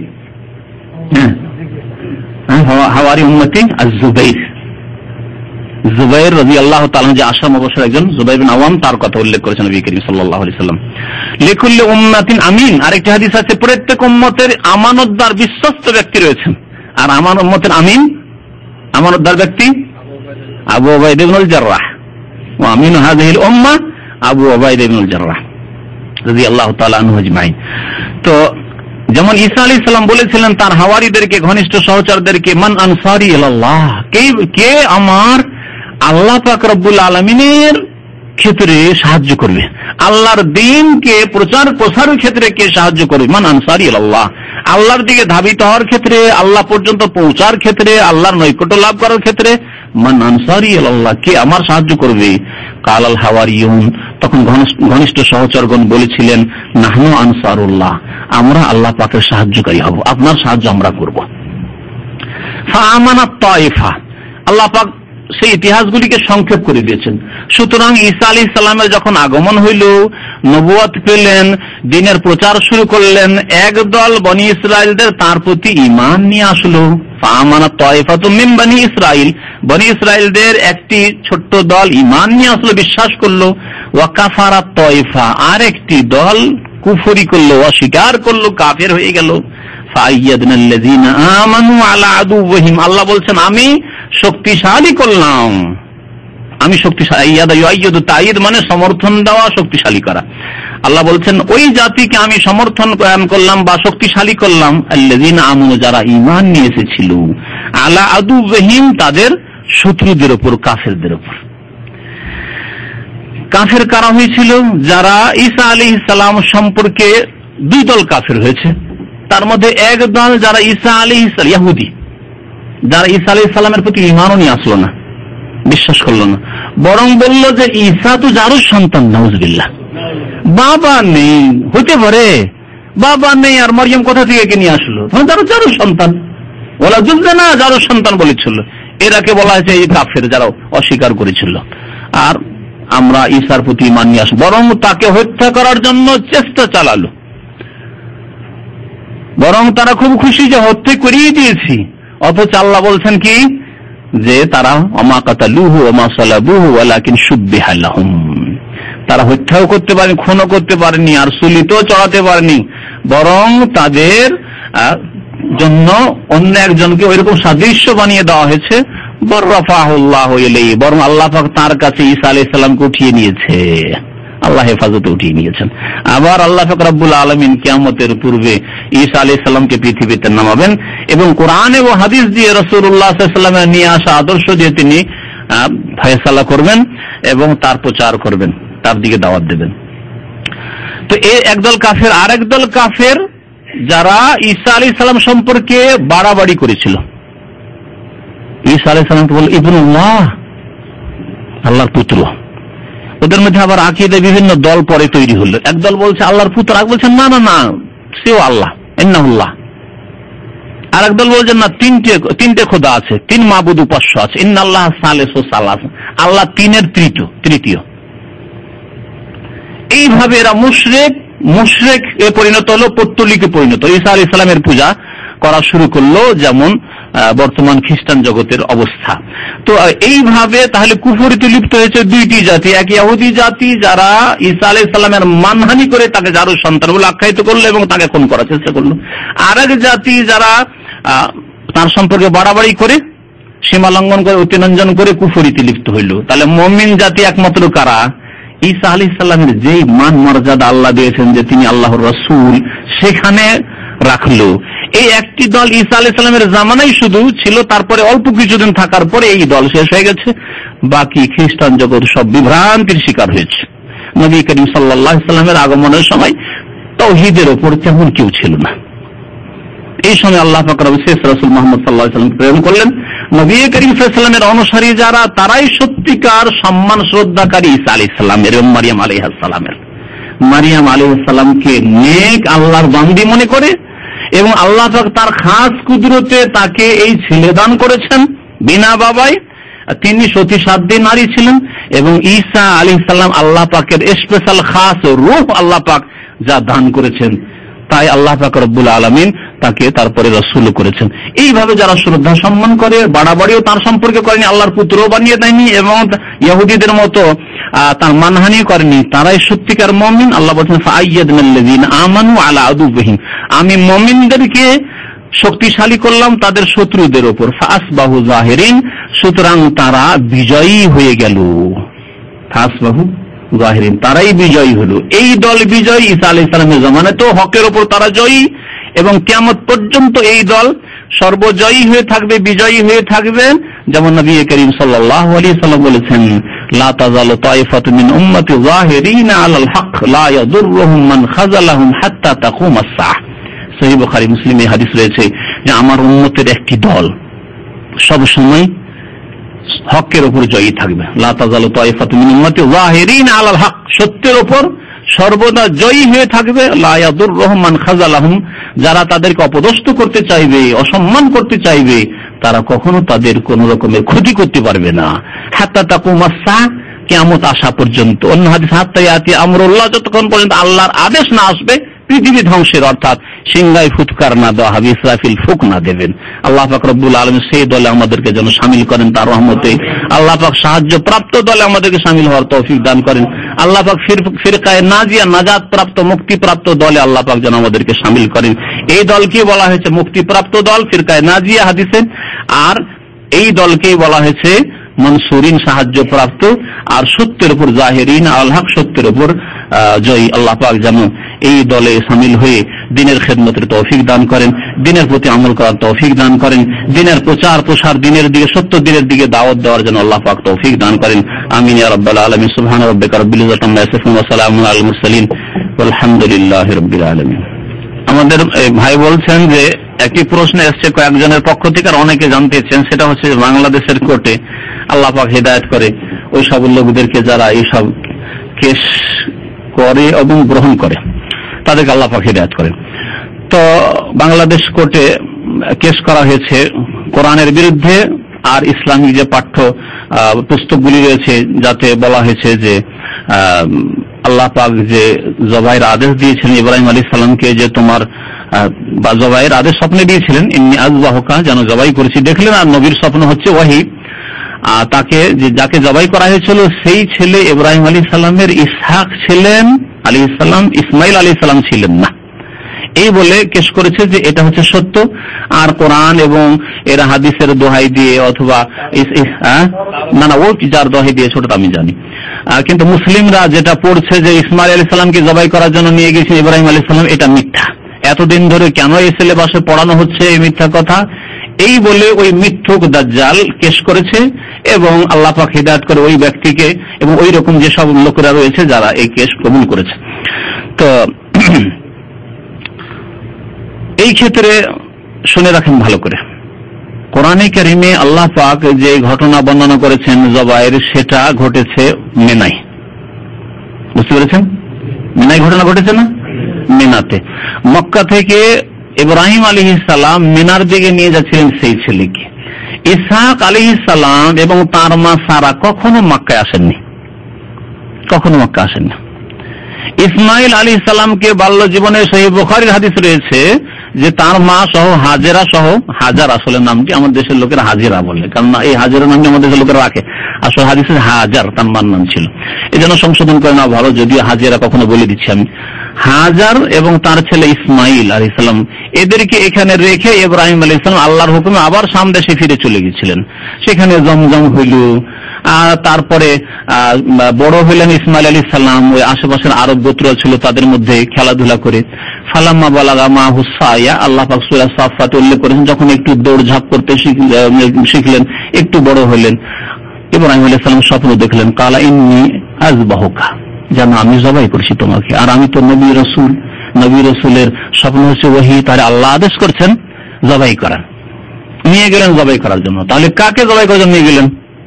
হাওয়ারি উম্মতি আজ-জুবাইর, জুবাইর রাদিয়াল্লাহু তাআলা, যে আশরা মুবাশশির একজন জুবাইর বিন আওয়াম, তার কথা উল্লেখ করেছেন নবী করিম সাল্লাল্লাহু আলাইহি ওয়াসাল্লাম। লিকুল্লি উম্মাতিন আমিন, আরেকটি হাদিস আছে, প্রত্যেক উম্মতের আমানতদার বিশ্বস্ত ব্যক্তি রয়েছেন। আর আমার উম্মতের আমিন, আমানতদার ব্যক্তি আবু উবাইদা ইবনুল জাররাহ, ওয়া আমিনু হাযিহিল উম্মাহ আবু উবাইদা ইবনুল জাররাহ রাদিয়াল্লাহু তাআলা আনহু আজমাইন। তো যেমন ঈসা আলাইহিস সালাম বলেছিলেন তার হাওয়ারিদেরকে, ঘনিষ্ঠ সহচরদেরকে, মান আনসারি ইলাল্লাহ, কে আমার আল্লাহ পাক রব্বুল আলামিনের ক্ষেত্রে সাহায্য করবে, আল্লাহর দ্বীনকে প্রচার প্রসারের ক্ষেত্রে কে সাহায্য করবে? মান আনসারি ইলাল্লাহ, আল্লাহর দিকে ধাবিত হওয়ার ক্ষেত্রে, আল্লাহ পর্যন্ত পৌঁছার ক্ষেত্রে, আল্লাহর নৈকট্য লাভ করার ক্ষেত্রে, মান আনসারি ইলাল্লাহ, কে আমার সাহায্য করবে? কালাল হাওয়ারিয়ুন, তখন ঘনিষ্ঠ সহচরগণ বলেছিলেন, নাহনু আনসারুল্লাহ, আমরা আল্লাহ পাকের সাহায্যকারী হব, আপনার সাহায্য আমরা করব। ফাআমানাত তায়েফা, আল্লাহ পাক সেই ইতিহাসগুলিকে সংক্ষেপ করে দিয়েছেন। সুতরাং ঈসা আলাইহিস সালামের যখন আগমন হইল, নবুয়ত পেলেন, দ্বীনের প্রচার শুরু করলেন, একদল বনি ইসরাইলদের তার প্রতি ঈমান নিয়ে আসলো। ফাআমানা তায়ফাতুম মিন বনি ইসরাইল, বনি ইসরাইলদের একটি ছোট্ট দল ঈমান নিয়ে আসলো, বিশ্বাস করলো। ওয়া কাফারাত তায়ফা, আর একটি দল কুফরি করলো, অস্বীকার করলো, কাফের হয়ে গেল। ফাআইয়াদনাল্লাযীনা আমানু আলা আদুওয়িহিম, আল্লাহ বলছেন আমি শক্তিশালী করলাম, আমি শক্তিশালী। ইয়াদু তাইদ মানে সমর্থন দেওয়া, শক্তিশালী করা। আল্লাহ বলছেন ওই জাতিকে আমি সমর্থন করলাম বা শক্তিশালী করলাম, আল্লাযীনা আমানু, যারা ঈমান নিয়ে এসেছিল, আলা আদুওয়িহিম, তাদের শত্রুদের উপর, কাফেরদের উপর। কাফের কারা হয়েছিল? যারা ঈসা আলাইহিস সালাম সম্পর্কে দুই দল কাফের হয়েছে। তার মধ্যে এক দল যারা ঈসা আলাইহিস সালাম, ইহুদি, যারা ঈসা আলাইহিস সালামের প্রতি ঈমানও নিয়ে আসলো না, বিশ্বাস করলো না, বরং বলল যে ঈসা তো জারুর সন্তান, নাউজুবিল্লাহ, বাবা নেই, হতে পারে বাবা নেই, আর মরিয়ম কোথা থেকে নিয়ে আসলো, জারুর সন্তান, ওলা যুদ্ধে না জারুর সন্তান বলেছিল। এরাকে বলা হয়েছে এই কাফের, যারা অস্বীকার করেছিল। আর আমরা ঈসার প্রতি ঈমান নিয়ে আসবো, বরং তাকে হত্যা করার জন্য চেষ্টা চালালো, বরং তারা খুব খুশি যে হত্যা করিয়ে দিয়েছি। অথচ আল্লাহ বলছেন কি, যে তারা ওমা কাতালুহু ওমা সালাবুহু ওয়ালাকিন শুব্বিহা লাহুম, তারা হত্যাও করতে পারেনি, খুনও করতে পারেনি, আর সুলিতেও চড়াতে পারেনি, বরং তাদের জন্য অন্য একজনকে ওইরকম সাদৃশ্য বানিয়ে দেওয়া হয়েছে। বররাফাহুল্লাহু ইলাইহি, বরং আল্লাহ পাক তার কাছে ঈসা আলাইহিস সালামকে উঠিয়ে নিয়েছে, আল্লাহ হেফাজতে উঠিয়ে নিয়েছেন। আবার আল্লাহ পাক রব্বুল আলামিন কিয়ামতের পূর্বে ঈসা আলাইহিস সালামকে পৃথিবীতে নামাবেন এবং কোরআন এবং হাদিস দিয়ে রাসূলুল্লাহ সাল্লাল্লাহু আলাইহি ওয়াসাল্লামের নিয়ে আসা আদর্শ দিয়ে তিনি ফয়সালা করবেন এবং তার প্রচার করবেন, তার দিকে দাওয়াত দেবেন। তো এই একদল কাফের। আর একদল কাফের যারা ঈসা আলাইহিস সালাম সম্পর্কে বাড়াবাড়ি করেছিল। ঈসা আলাইহিস সালামকে বলে ইবনুল্লাহ, আল্লাহর পুত্র। ওদের মধ্যে আবার আকীদায় বিভিন্ন দল পরে তৈরি হলো। একদল বলছে আল্লাহর পুত্র, আর বলছেন না না না, সেও আল্লাহ, ইন্নাহুল্লাহ। আর একদল বলছেন না, তিনটে খোদা আছে, তিন মাবুদ উপাস্য আছে, ইন্নাল্লাহ সালিসু সালাসা, আল্লাহ তিনের তৃতীয়। এইভাবে এরা মুশরিক পরিণত হলো, পৌত্তলিকে পরিণত। ঈসা আলাইহিস সালামের পূজা করা শুরু করলো, যেমন বর্তমান খ্রিস্টান জগতের অবস্থা। তো এইভাবে তাহলে কুফরিতে লিপ্ত হয়েছে দুইটি জাতি। এক ইহুদি জাতি, যারা ঈসা আলাইহিস সালামের মানহানি করে তাকে জারুর সন্তান বলে আখ্যায়িত করলো এবং তাকে খুন করার চেষ্টা করলো। আর এক জাতি যারা তার সম্পর্কে বাড়াবাড়ি করে, সীমা লঙ্ঘন করে, অতিরঞ্জন করে কুফরিতে লিপ্ত হইল। তাহলে মুমিন জাতি একমাত্র কারা? ঈসা আলাইহিস সালামের যেই মান মর্যাদা আল্লাহ দিয়েছেন যে তিনি আল্লাহর রাসূল, সেখানে রাখলো। এই একটি দল ঈসা আলাইহিস সালামের জামানায় শুধু ছিল, তারপরে অল্প কিছুদিন থাকার পরে এই দল শেষ হয়ে গেছে। বাকি খ্রিস্টান জগৎ সব বিভ্রান্তির শিকার হয়েছে। নবী করিম সাল্লাল্লাহু আলাইহি সাল্লামের আগমনের সময় তাওহীদের উপর তেমন কেউ ছিল না। এই সময় আল্লাহ পাক শেষ রাসূল মুহাম্মদ সাল্লাল্লাহু আলাইহি ওয়াসাল্লাম প্রেরণ করলেন। নবী করিম সাল্লাল্লাহু আলাইহি ওয়াসাল্লামের অনুসারী যারা, তারাই সত্যিকার সম্মান শ্রদ্ধাকারী ঈসা আলাইহিস সালামের এবং মারিয়াম আলাইহিস সালামের। মারিয়াম আলাইহিস সালামকে নেক আল্লাহর বান্দি মনে করে এবং আল্লাহ পাক তার খাস কুদরতে তাকে এই ছেলে দান করেছেন বিনা বাবায়। তিনি সতী সাধ্যী নারী ছিলেন এবং ঈসা আলাইহিস সালাম আল্লাহ পাকের স্পেশাল খাস রূহ আল্লাহ পাক যা দান করেছেন, তাই আল্লাহ পাক রব্বুল আলামিন তাকে তারপরে রাসূল করেছেন। এইভাবে যারা শ্রদ্ধা সম্মান করে, বাড়াবাড়িও তার সম্পর্কে করেনি, আল্লাহর পুত্রও বানিয়ে দেয়নি এবং ইহুদিদের মতো তার মানহানি করেনি, তারাই সত্যিকার মুমিন। আল্লাহ বলেন ফাআইয়াদনাল্লাযীনা আমানু আলা আদুওয়িহিম, আমি মুমিনদেরকে শক্তিশালী করলাম তাদের শত্রুদের উপর। ফাসবাহু জাহিরিন, সুতরাং তারা বিজয়ী হয়ে গেল। ফাসবাহু জাহিরিন, তারাই বিজয়ী হলো। এই দল বিজয়ী। ঈসা আলাইহিস সালামের জামানায় তো হকের উপর তারা জয়ী এবং কিয়ামত পর্যন্ত এই দল সর্বজয়ী হয়ে থাকবে, বিজয়ী হয়ে থাকবেন। যেমন নবী করিম সাল্লাল্লাহু আলাইহি সাল্লাম বলেছেন, লা তাযালু তায়ফাতুন মিন উম্মতি যাহিরিনা আলাল হক লা ইয়াদুররুহুম মান খাযালাহুম হাত্তা তাকুমাস সাআহ। সহিহ বুখারী মুসলিমে হাদিস রয়েছে যে আমার উম্মতের একটি দল সব সময় হকের উপর জয়ী থাকবে। লা তাযালু তায়ফাতুন মিন উম্মতি যাহিরিনা আলাল হক, সত্যের উপর সর্বদা জয়ী হয়ে থাকবে। লা ইয়াদুররুহুম মান খাযালাহুম, যারা তাদেরকে অপদস্থ করতে চাইবে, অসম্মান করতে চাইবে, তারা কখনো তাদের কোন রকমের ক্ষতি করতে পারবে না। হাত্তা তাকুমাস সাআহ, কিয়ামত আসা পর্যন্ত। অন্য হাদিস হাত্তা ইয়াতি আমরুল্লাহ, যতক্ষণ পর্যন্ত আল্লাহর আদেশ না আসবে পৃথিবী ধ্বংসের, অর্থাৎ সিংহায় ফুৎকার না দেওয়া হবে, ইসরাফিল ফুক না দেবেন। আল্লাহ পাক রব্বুল আলামিন সেই দলে আমাদেরকে যেন শামিল করেন তার রহমতে। আল্লাহ পাক সাহায্য প্রাপ্ত দলে আমাদেরকে শামিল হওয়ার তৌফিক দান করেন। আল্লাহ পাক ফিরকায়ে নাজিয়া, নাজাত প্রাপ্ত, মুক্তিপ্রাপ্ত দলে আল্লাহ পাক যেন আমাদেরকে শামিল করেন। এই দলকে বলা হয়েছে মুক্তিপ্রাপ্ত দল, ফিরকায়ে নাজিয়া হাদিসে, আর এই দলকেই বলা হয়েছে মনসুরিন, সাহায্য প্রাপ্ত। আর সত্যের উপর জাহিরিন, আল হক, সত্যের উপর জয়ী। আল্লাহ পাক যেন এই দলে শামিল হয়ে দ্বীনের খেদমতের তৌফিক দান করেন, দ্বীনের প্রতি আমল করার তৌফিক দান করেন, দ্বীনের প্রচার প্রসার, দ্বীনের দিকে, সত্য দ্বীনের দিকে দাওয়াত দেওয়ার জন্য আল্লাহ পাক তৌফিক দান করেন। আমিন ইয়া রাব্বাল আলামিন। সুবহান রাব্বিকা রাব্বিল ইজ্জাতি আম্মা ইয়াসিফুন ওয়া সালামুন আলাল মুরসালিন ওয়ালহামদুলিল্লাহি রাব্বিল আলামিন। আমাদের ভাই বলছেন যে একটি প্রশ্ন এসছে কয়েকজনের পক্ষ থেকে, আর অনেকে জানতে চান, সেটা হচ্ছে বাংলাদেশের কোর্টে আল্লাহ পাক হেদায়েত করে ওই সব লোকদেরকে যারা এইসব কেস করে এবং গ্রহণ করে, তাদেরকে আল্লাহ পাক হেদায়েত করেন। তো বাংলাদেশ কোর্টে কেস করা হয়েছে কোরআনের বিরুদ্ধে আর ইসলামিক যে পাঠ্য পুস্তকগুলি রয়েছে, যাতে বলা হয়েছে যে আল্লাহ পাক যে জবাইয়ের আদেশ দিয়েছিলেন ইব্রাহিম আলাইহিস সালামকে, যে তোমার বা জবাইয়ের আদেশ স্বপ্নে দিয়েছিলেন, ইন্নী আযবাহুকা, যেন জবাই করেছি, দেখলেন। আর নবীর স্বপ্ন হচ্ছে ওয়াহি, তাকে যাকে জবাই করা হয়েছিল সেই ছেলে ইব্রাহিম আলাইহিস সালামের ইসহাক ছিলেন আলাইহিস সালাম, ইসমাইল আলাইহিস সালাম ছিলেন না। এই বলে কেস করেছে যে এটা হচ্ছে সত্য। আর কোরআন এবং এরা হাদিসের দোহাই দিয়ে, অথবা না ও যার দোহাই দিয়েছে ওটা আমি জানি, কিন্তু মুসলিমরা যেটা পড়ছে যে ইসমাইল আলাইহিস সালামকে জবাই করার জন্য নিয়ে গেছেন ইব্রাহিম আলাইহিস সালাম, এটা মিথ্যা। এতদিন ধরে কেন এই সিলেবাসে পড়ানো হচ্ছে এই মিথ্যা কথা, এই বলে ওই মিথ্যুক দাজ্জাল কেস করেছে, এবং আল্লাহ পাক হিদায়াত করে ওই ব্যক্তিকে এবং ওই রকম যেসব লোকেরা রয়েছে যারা এই কেস কবুল করেছে। তো এই ক্ষেত্রে শুনে রাখেন ভালো করে, কোরআনে কারিমে আল্লাহ পাক যে ঘটনা বর্ণনা করেছেন জবাইয়ের, সেটা ঘটেছে মিনায়। বুঝতে পেরেছেন? মিনায় ঘটনা ঘটেছে না? মিনাতে মক্কা থেকে ইব্রাহিম আলাইহিস সালাম মিনার দিকে নিয়ে যাচ্ছিলেন সেই ছেলেকে। ইসহাক আলাইহিস সালাম এবং তার মা সারা কখনো মক্কায় আসেননি, কখনো মক্কা আসেননি। ইসমাইল আলাইহিস সালামকে বাল্য জীবনে সহিহ বুখারীর হাদিস রয়েছে যে তার মা সহ হাজেরা সহ, হাজার আসলে নামটি আমার দেশের লোকেরা হাজিরা বলে, কারণ এই হাজেরা নামটি আমাদের দেশের লোকেরা রাখে, আসলে হাদিসে হাজার তার মার নাম ছিল, এই জন্য সংশোধন করে না ভালো, যদিও হাজিরা কখনো বলে দিচ্ছি আমি। হাজার এবং তার ছেলে ইসমাইল আলাইহিস সালাম, এদেরকে এখানে রেখে ইব্রাহিম আলাইহিস সালাম আল্লাহর হুকুমে আবার শাম দেশে ফিরে চলে গেছিলেন। সেখানে জমজম হইল, তারপরে বড় হইলেন ইসমাইল আলাইহিস সালাম, ওই আশেপাশের আরব গোত্র ছিল তাদের মধ্যে খেলাধুলা করে। ফালাম্মা বালাগা মাহু সায়া, আল্লাহ পাক সূরা সাফফাতে উল্লেখ করেছেন, যখন একটু দৌড়ঝাঁপ করতে শিখলেন, একটু বড় হইলেন, ইব্রাহিম আলাইহিস সালাম স্বপ্ন দেখলেন, কালা ইন্নী আযবাহুকা, যেন আমি জবাই করছি তোমাকে, আর আমি তো নবী রাসূল, নবী রাসূলের স্বপ্ন হচ্ছে ওহী, তাহলে আল্লাহ আদেশ করছেন জবাই করার। নিয়ে গেলেন জবাই করার জন্য। তাহলে কাকে জবাই করার জন্য নিয়ে গেলেন?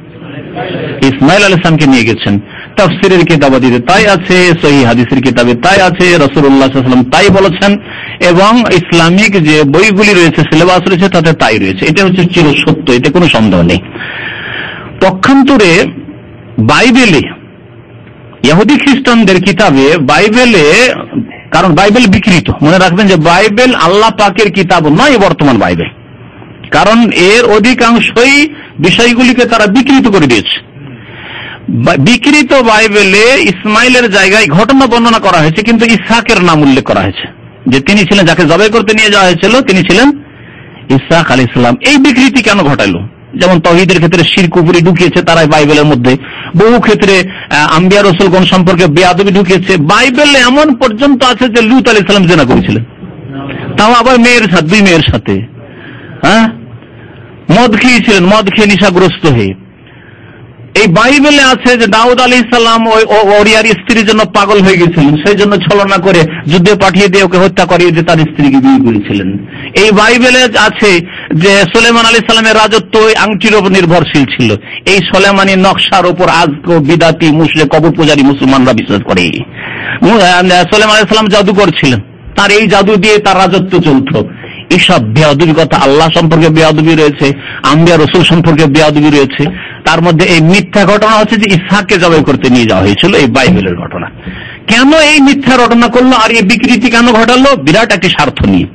ইসমাইল আলাইহিস সালামকে নিয়ে গেছেন। তাফসীরের কিতাবাদিতে তাই আছে, সহিহ হাদিসের কিতাবে তাই আছে, রাসূলুল্লাহ সাল্লাল্লাহু আলাইহি ওয়াসাল্লাম তাই বলেছেন, এবং ইসলামিক যে বইগুলি রয়েছে, সিলেবাস রয়েছে, তাতে তাই রয়েছে। এটা হচ্ছে চিরসত্য, এতে কোনো সন্দেহ নেই। পক্ষান্তরে বাইবেলে, ইহুদি খ্রিস্টানদের কিতাবে, বাইবেলে, কারণ বাইবেল বিকৃত, মনে রাখবেন যে বাইবেল আল্লাহ পাকের কিতাব নয় বর্তমান বাইবেল, কারণ এর অধিকাংশই বিষয়গুলিকে তারা বিকৃত করে দিয়েছে। বিকৃত বাইবেলে ইসমাইলের জায়গায় ঘটনা বর্ণনা করা হয়েছে, কিন্তু ইসহাকের নাম উল্লেখ করা হয়েছে, যে তিনি ছিলেন, যাকে জবাই করতে নিয়ে যাওয়া হয়েছিল তিনি ছিলেন ইসহাক আলাইহিস সালাম। এই বিকৃতি কেন ঘটালো? যেমন তাওহীদের ক্ষেত্রে শিরক কুফরি ঢুকিয়েছে তারা বাইবেলের মধ্যে, বহু ক্ষেত্রে আম্বিয়া রাসূলগণ সম্পর্কে বেয়াদবি ঢুকিয়েছে। বাইবেলে এমন পর্যন্ত আছে যে লূত আলাইহিস সালাম জিনা করেছিলেন, তাও আবার মেয়ের সাথে, দুই মেয়ের সাথে। মদ খেয়েছিলেন, মদ খেয়ে নেশাগ্রস্ত হয়ে। এই বাইবেলে আছে যে দাউদ আলাইহিস সালাম ওরিয়ার স্ত্রীর জন্য পাগল হয়ে গেছিলেন, সেই জন্য ছলনা করে যুদ্ধে পাঠিয়ে দিয়ে ওকে হত্যা করিয়ে দিয়ে তার স্ত্রীকে বিয়ে করেছিলেন। এই বাইবেলে আছে যে সুলাইমান আলাইহিস সালামের রাজত্ব আংটির উপর নির্ভরশীল ছিল। এই সুলাইমানি নকশার উপর আজকে বিদাতি মুশরিক কবর পূজারী মুসলমানরা বিশ্বাস করে। সুলাইমান আলাইহিস সালাম জাদুকর ছিলেন, তার এই জাদু দিয়ে তার রাজত্ব চলত। এইসব বেয়াদবি কথা, আল্লাহ সম্পর্কে বেয়াদবি রয়েছে, আম্বিয়া রসুল সম্পর্কে বেয়াদবি রয়েছে। তার মধ্যে এই মিথ্যা ঘটনা হচ্ছে যে ইসহাককে জবাই করতে নিয়ে যাওয়া হয়েছিল, এই বাইবেলের ঘটনা। কেন এই মিথ্যা ঘটনা করলো আর এই বিকৃতি কেন ঘটালো? বিরাট একটি স্বার্থ নিয়ে।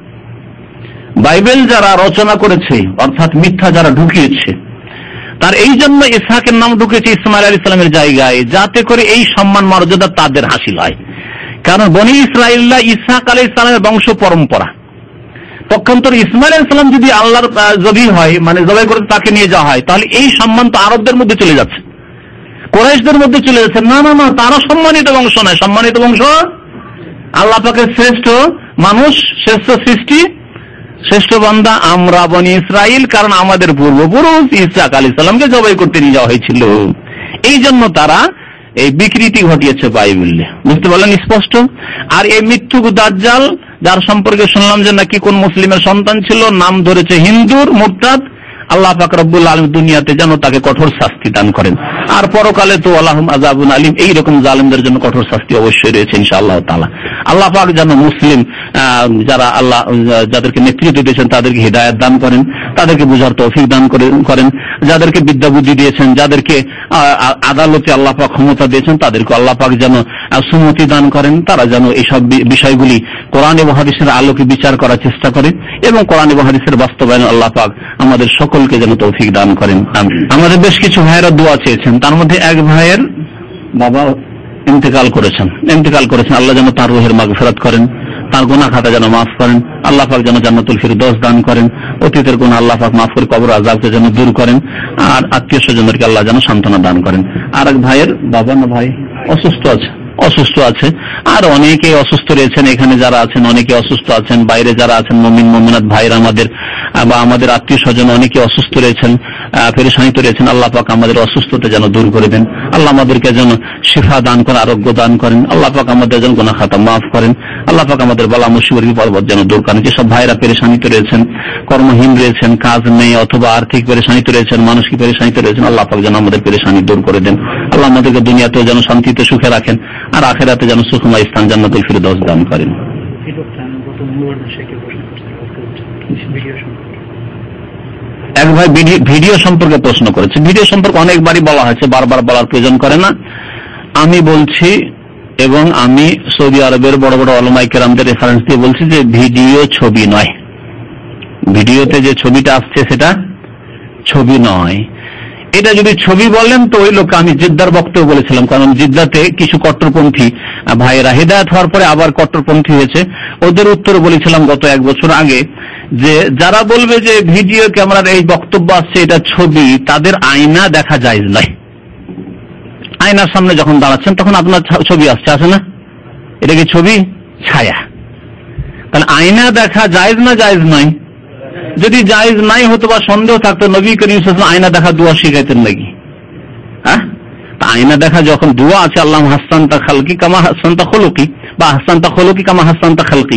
বাইবেল যারা রচনা করেছে, অর্থাৎ মিথ্যা যারা ঢুকিয়েছে, তার এই জন্য ইসহাকের নাম ঢুকেছে ইসমাইল আলাইহিস সালামের জায়গায়, যাতে করে এই সম্মান মর্যাদা তাদের হাসিল হয়। কারণ বনি ইসরাইলরা ইসহাক আলাইহিস সালামের বংশ পরম্পরা। পক্ষান্তর ইসমাইল আলাইহিস সালাম যদি আল্লাহর জবি হয়, মানে জবাই করে তাকে নিয়ে যাওয়া হয়, তাহলে এই সম্মান তো আরবদের মধ্যে চলে যাচ্ছে, কুরাইশদের মধ্যে চলে যাচ্ছে। না না না, তারা সম্মানিত বংশ নয়। সম্মানিত বংশ আল্লাহ পাকের শ্রেষ্ঠ মানুষ, শ্রেষ্ঠ সৃষ্টি, শ্রেষ্ঠ বান্দা আমরা বনি ইসরাইল। কারণ আমাদের পূর্বপুরুষ ইসহাক আলাইহিস সালামকে জবাই করতে নিয়ে যাওয়া হয়েছিল। এই জন্য তারা এই বিকৃতি ঘটিয়েছে বাইবেলে। বুঝতে পারলেন স্পষ্ট? আর এই মিথ্যুক দাজ্জাল, যার সম্পর্কে শুনলাম যে নাকি কোন মুসলিমের সন্তান ছিল, নাম ধরেছে হিন্দুর, মুরতাদ, আল্লাহ পাক রব্বুল আলামিন দুনিয়াতে যেন তাকে কঠোর শাস্তি দান করেন, আর পরকালে তো আল্লাহুম আযাবুন আলিম, এইরকম জালিমদের জন্য কঠোর শাস্তি অবশ্যই রয়েছে ইনশাআল্লাহ তাআলা। আল্লাহ পাক যেন মুসলিম যারা আল্লাহ যাদেরকে নেতৃত্ব দিয়েছেন তাদেরকে হিদায়াত দান করেন, তাদেরকে বুঝার তৌফিক দান করেন, যাদেরকে বিদ্যা বুদ্ধি দিয়েছেন, যাদেরকে আদালতে আল্লাহ পাক ক্ষমতা দিয়েছেন, তাদেরকে আল্লাহ পাক যেন সুমতি দান করেন, তারা যেন এইসব বিষয়গুলি কোরআন এবং হাদিসের আলোকে বিচার করার চেষ্টা করে, এবং কোরআন এবং হাদিসের বাস্তবায়ন আল্লাহ পাক আমাদের সকলকে যেন তৌফিক দান করেন। আমাদের বেশ কিছু ভাইয়েরা দোয়া চেয়েছেন, তার মধ্যে এক ভাইয়ের বাবা ইন্তেকাল করেছেন। আল্লাহ যেন তার রুহের মাগফিরাত করেন, তার গুনাহ খাতা যেন মাফ করেন, আল্লাহ পাক যেন জান্নাতুল ফিরদৌস দান করেন, অতীতের গুনাহ আল্লাহ পাক মাফ করে কবর আযাবকে যেন দূর করেন, আর আত্মীয় স্বজনদেরকে আল্লাহ যেন সান্ত্বনা দান করেন। আর এক ভাইয়ের বাবা না ভাই অসুস্থ আছে, আর অনেকে অসুস্থ রয়েছেন, এখানে যারা আছেন অনেকে অসুস্থ আছেন, বাইরে যারা আছেন মুমিন মুমিনাত ভাইরা আমাদের বা আমাদের আত্মীয় স্বজন অনেকে অসুস্থ রয়েছেন, পেরেশানিত রয়েছেন। আল্লাহ পাক আমাদের অসুস্থতা যেন দূর করে দেন, আল্লাহ আমাদেরকে যেন শিফা দান করেন, আরোগ্য দান করেন, আল্লাহ পাক আমাদের যেন গুনাহ খাতা মাফ করেন, আল্লাহ পাক আমাদের বালা মুসিবত বিপদ যেন দূর করেন। যেসব ভাইরা পেরেশানিত রয়েছেন, কর্মহীন রয়েছেন, কাজ নেই, অথবা আর্থিক পেরেশানিত রয়েছেন, মানসিক পেরেশানিত রয়েছেন, আল্লাহ পাক যেন আমাদের পেরেশানি দূর করে দেন। আল্লাহ আমাদেরকে দুনিয়াতেও যেন শান্তিতে সুখে রাখেন, আর আখিরাতে যেন সুখময় স্থান জান্নাতুল ফিরদৌস দান করেন। এক ভাই ভিডিও সম্পর্কে প্রশ্ন করেছে। ভিডিও সম্পর্কে অনেকবারই বলা হয়েছে, বারবার বলার প্রয়োজন করে না। আমি বলছি, এবং আমি সৌদি আরবের বড় বড় উলামায়ে কেরামদের রেফারেন্স দিয়ে বলছি যে ভিডিও ছবি নয়। ভিডিওতে যে ছবিটা আসছে সেটা ছবি নয়। এটা যদি ছবি বলেন তো ওই লোক, আমি জিদ্দার বক্তব্য বলেছিলাম, কারণ জিদ্দাতে কিছু কট্টরপন্থী ভাইয়েরা হেদায়েত হওয়ার পরে আবার কট্টরপন্থী হয়েছে, ওদের উত্তর বলেছিলাম গত 1 বছর আগে, যে যারা বলবে যে ভিডিও ক্যামেরার এই বক্তব্য আসছে এটা ছবি, তাদের আয়না দেখা জায়েজ নয়। আয়নার সামনে যখন দাঁড়াচ্ছেন তখন আপনার ছবি আসছে, আছে না? এটা কি ছবি? ছায়া। তাহলে আয়না দেখা জায়েজ না জায়েজ নয়? যদি জায়েজ নাই হতো বা সন্দেহ থাকতো, নবী করিম সাল্লাল্লাহু আলাইহি ওয়াসাল্লাম আয়না দেখা দোয়া শিখাইতেন নাকি? হ্যাঁ, আয়না দেখা যখন দোয়া আছে, আল্লাহ হাসানতা খালকি কামা হাসানতা খুলুকি, বা হাসানতা খুলুকি কামা হাসানতা খালকি,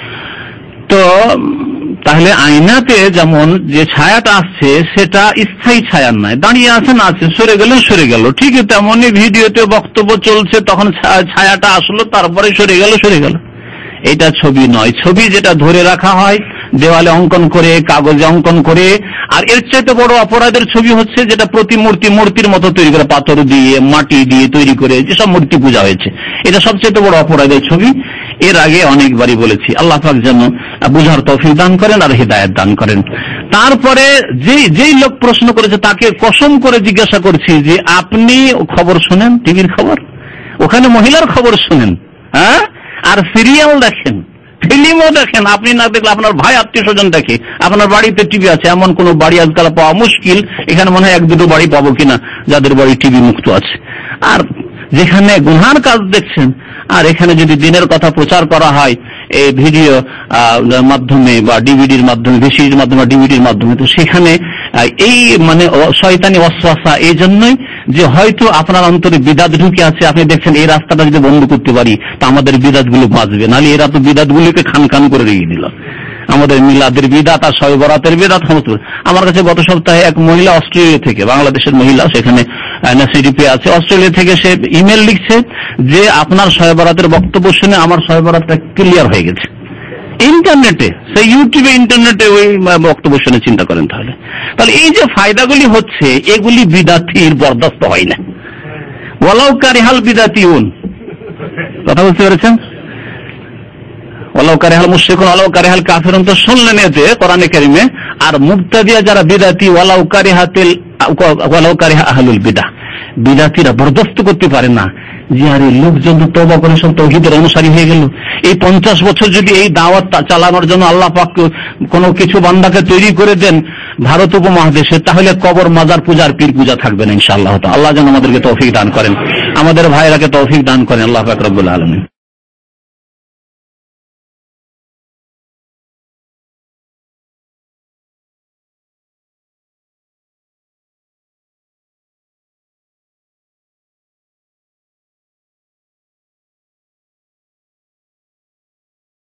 তো তাহলে আয়নাতে যেমন যে ছায়াটা আসছে সেটা স্থায়ী ছায়া নয়, দাঁড়িয়ে আছেন আছে, সরে গেল, ঠিক তেমনই ভিডিওতে বক্তব্য চলছে, তখন ছায়াটা আসলো, তারপরে সরে গেল। এটা ছবি নয়। ছবি যেটা ধরে রাখা হয় দেওয়ালে অঙ্কন করে, কাগজে অঙ্কন করে, আর এর চাইতে বড় অপরাধের ছবি হচ্ছে যেটা মূর্তির মতো তৈরি করে, পাথর দিয়ে মাটি দিয়ে তৈরি করে যেসব মূর্তি পূজা হয়েছে, এটা সবচেয়ে বড় অপরাধের ছবি। এর আগে অনেকবারই বলেছি, আল্লাহ পাক যেন বুঝার তৌফিক দান করেন আর হিদায়াত দান করেন। তারপরে যেই লোক প্রশ্ন করেছে তাকে কসম করে জিজ্ঞাসা করছি যে আপনি খবর শোনেন, টিভির খবর, ওখানে মহিলার খবর শোনেন, হ্যাঁ, আর সিরিয়াল দেখেন, ফিল্মও দেখেন, আপনি না দেখলে আপনার ভাই আত্মীয় স্বজন দেখে, আপনার বাড়িতে টিভি আছে, এমন কোন বাড়ি আজকাল পাওয়া মুশকিল, এখানে মনে হয় 1-2 বাড়ি পাবো কিনা যাদের বাড়ি টিভি মুক্ত আছে। আর যেখানে গুনহার কাজ দেখছেন, আর এখানে যদি দিনের কথা প্রচার করা হয় এই ভিডিও মাধ্যমে বা ডিভিডির মাধ্যমে, ভিসিডির মাধ্যমে, ডিভিডির মাধ্যমে, তো সেখানে এই মানে শয়তানি ওয়াসওয়াসা, এই জন্যই যে হয়তো আপনার অন্তরে বিদাত ঢুকে আছে, আপনি দেখছেন এই রাস্তাটা যদি বন্ধ করতে পারি তা আমাদের বিদাতগুলো বাঁচবে, নাহলে এরা তো বিদাতগুলিকে খান করে রেখে দিল। আমাদের মিলাদের বিদাত আর শবে বরাতের বিদাত সমস্ত। আমার কাছে গত সপ্তাহে এক মহিলা অস্ট্রেলিয়া থেকে, বাংলাদেশের মহিলা, সেখানে এনএসিডিপি আছে, অস্ট্রেলিয়া থেকে সে ইমেল লিখছে যে আপনার শবে বরাতের বক্তব্য শুনে আমার শবে বরাতটা ক্লিয়ার হয়ে গেছে। ইন্টারনেটে, সেই ইউটিউবে ইন্টারনেটে ওই বক্তব্য শুনে চিন্তা করেন। তাহলে এই যে ফায়দাগুলি হচ্ছে এগুলি বিদাতির বরদাস্ত হয় না। ওয়ালাউ কারিহাল বিদাতিউন, কথা বুঝতে পেরেছেন? ওয়ালাউ কারিহাল মুশরিকুন ওয়ালাউ কারিহাল কাফিরুন তো শুনলেন এতে কোরআনে কারিমে। আর মুবতাদিয়া যারা বিদাতি, ওয়ালাউ কারিহা আহলুল বিদআহ, বিদাতিরা বরদাস্ত করতে পারে না যে আরে লোকজন তো তওবা করে সব তাওহীদের অনুসারী হয়ে গেল। এই 50 বছর যদি এই দাওয়াত চালানোর জন্য আল্লাহ পাক কোনো কিছু বান্দাকে তৈরি করে দেন ভারত উপমহাদেশে, তাহলে কবর মাজার পূজার পীর পূজা থাকবে না ইনশাআল্লাহ। আল্লাহ যেন আমাদেরকে তৌফিক দান করেন, আমাদের ভাইরাকে তৌফিক দান করেন আল্লাহ পাক রব্বুল আলামিন।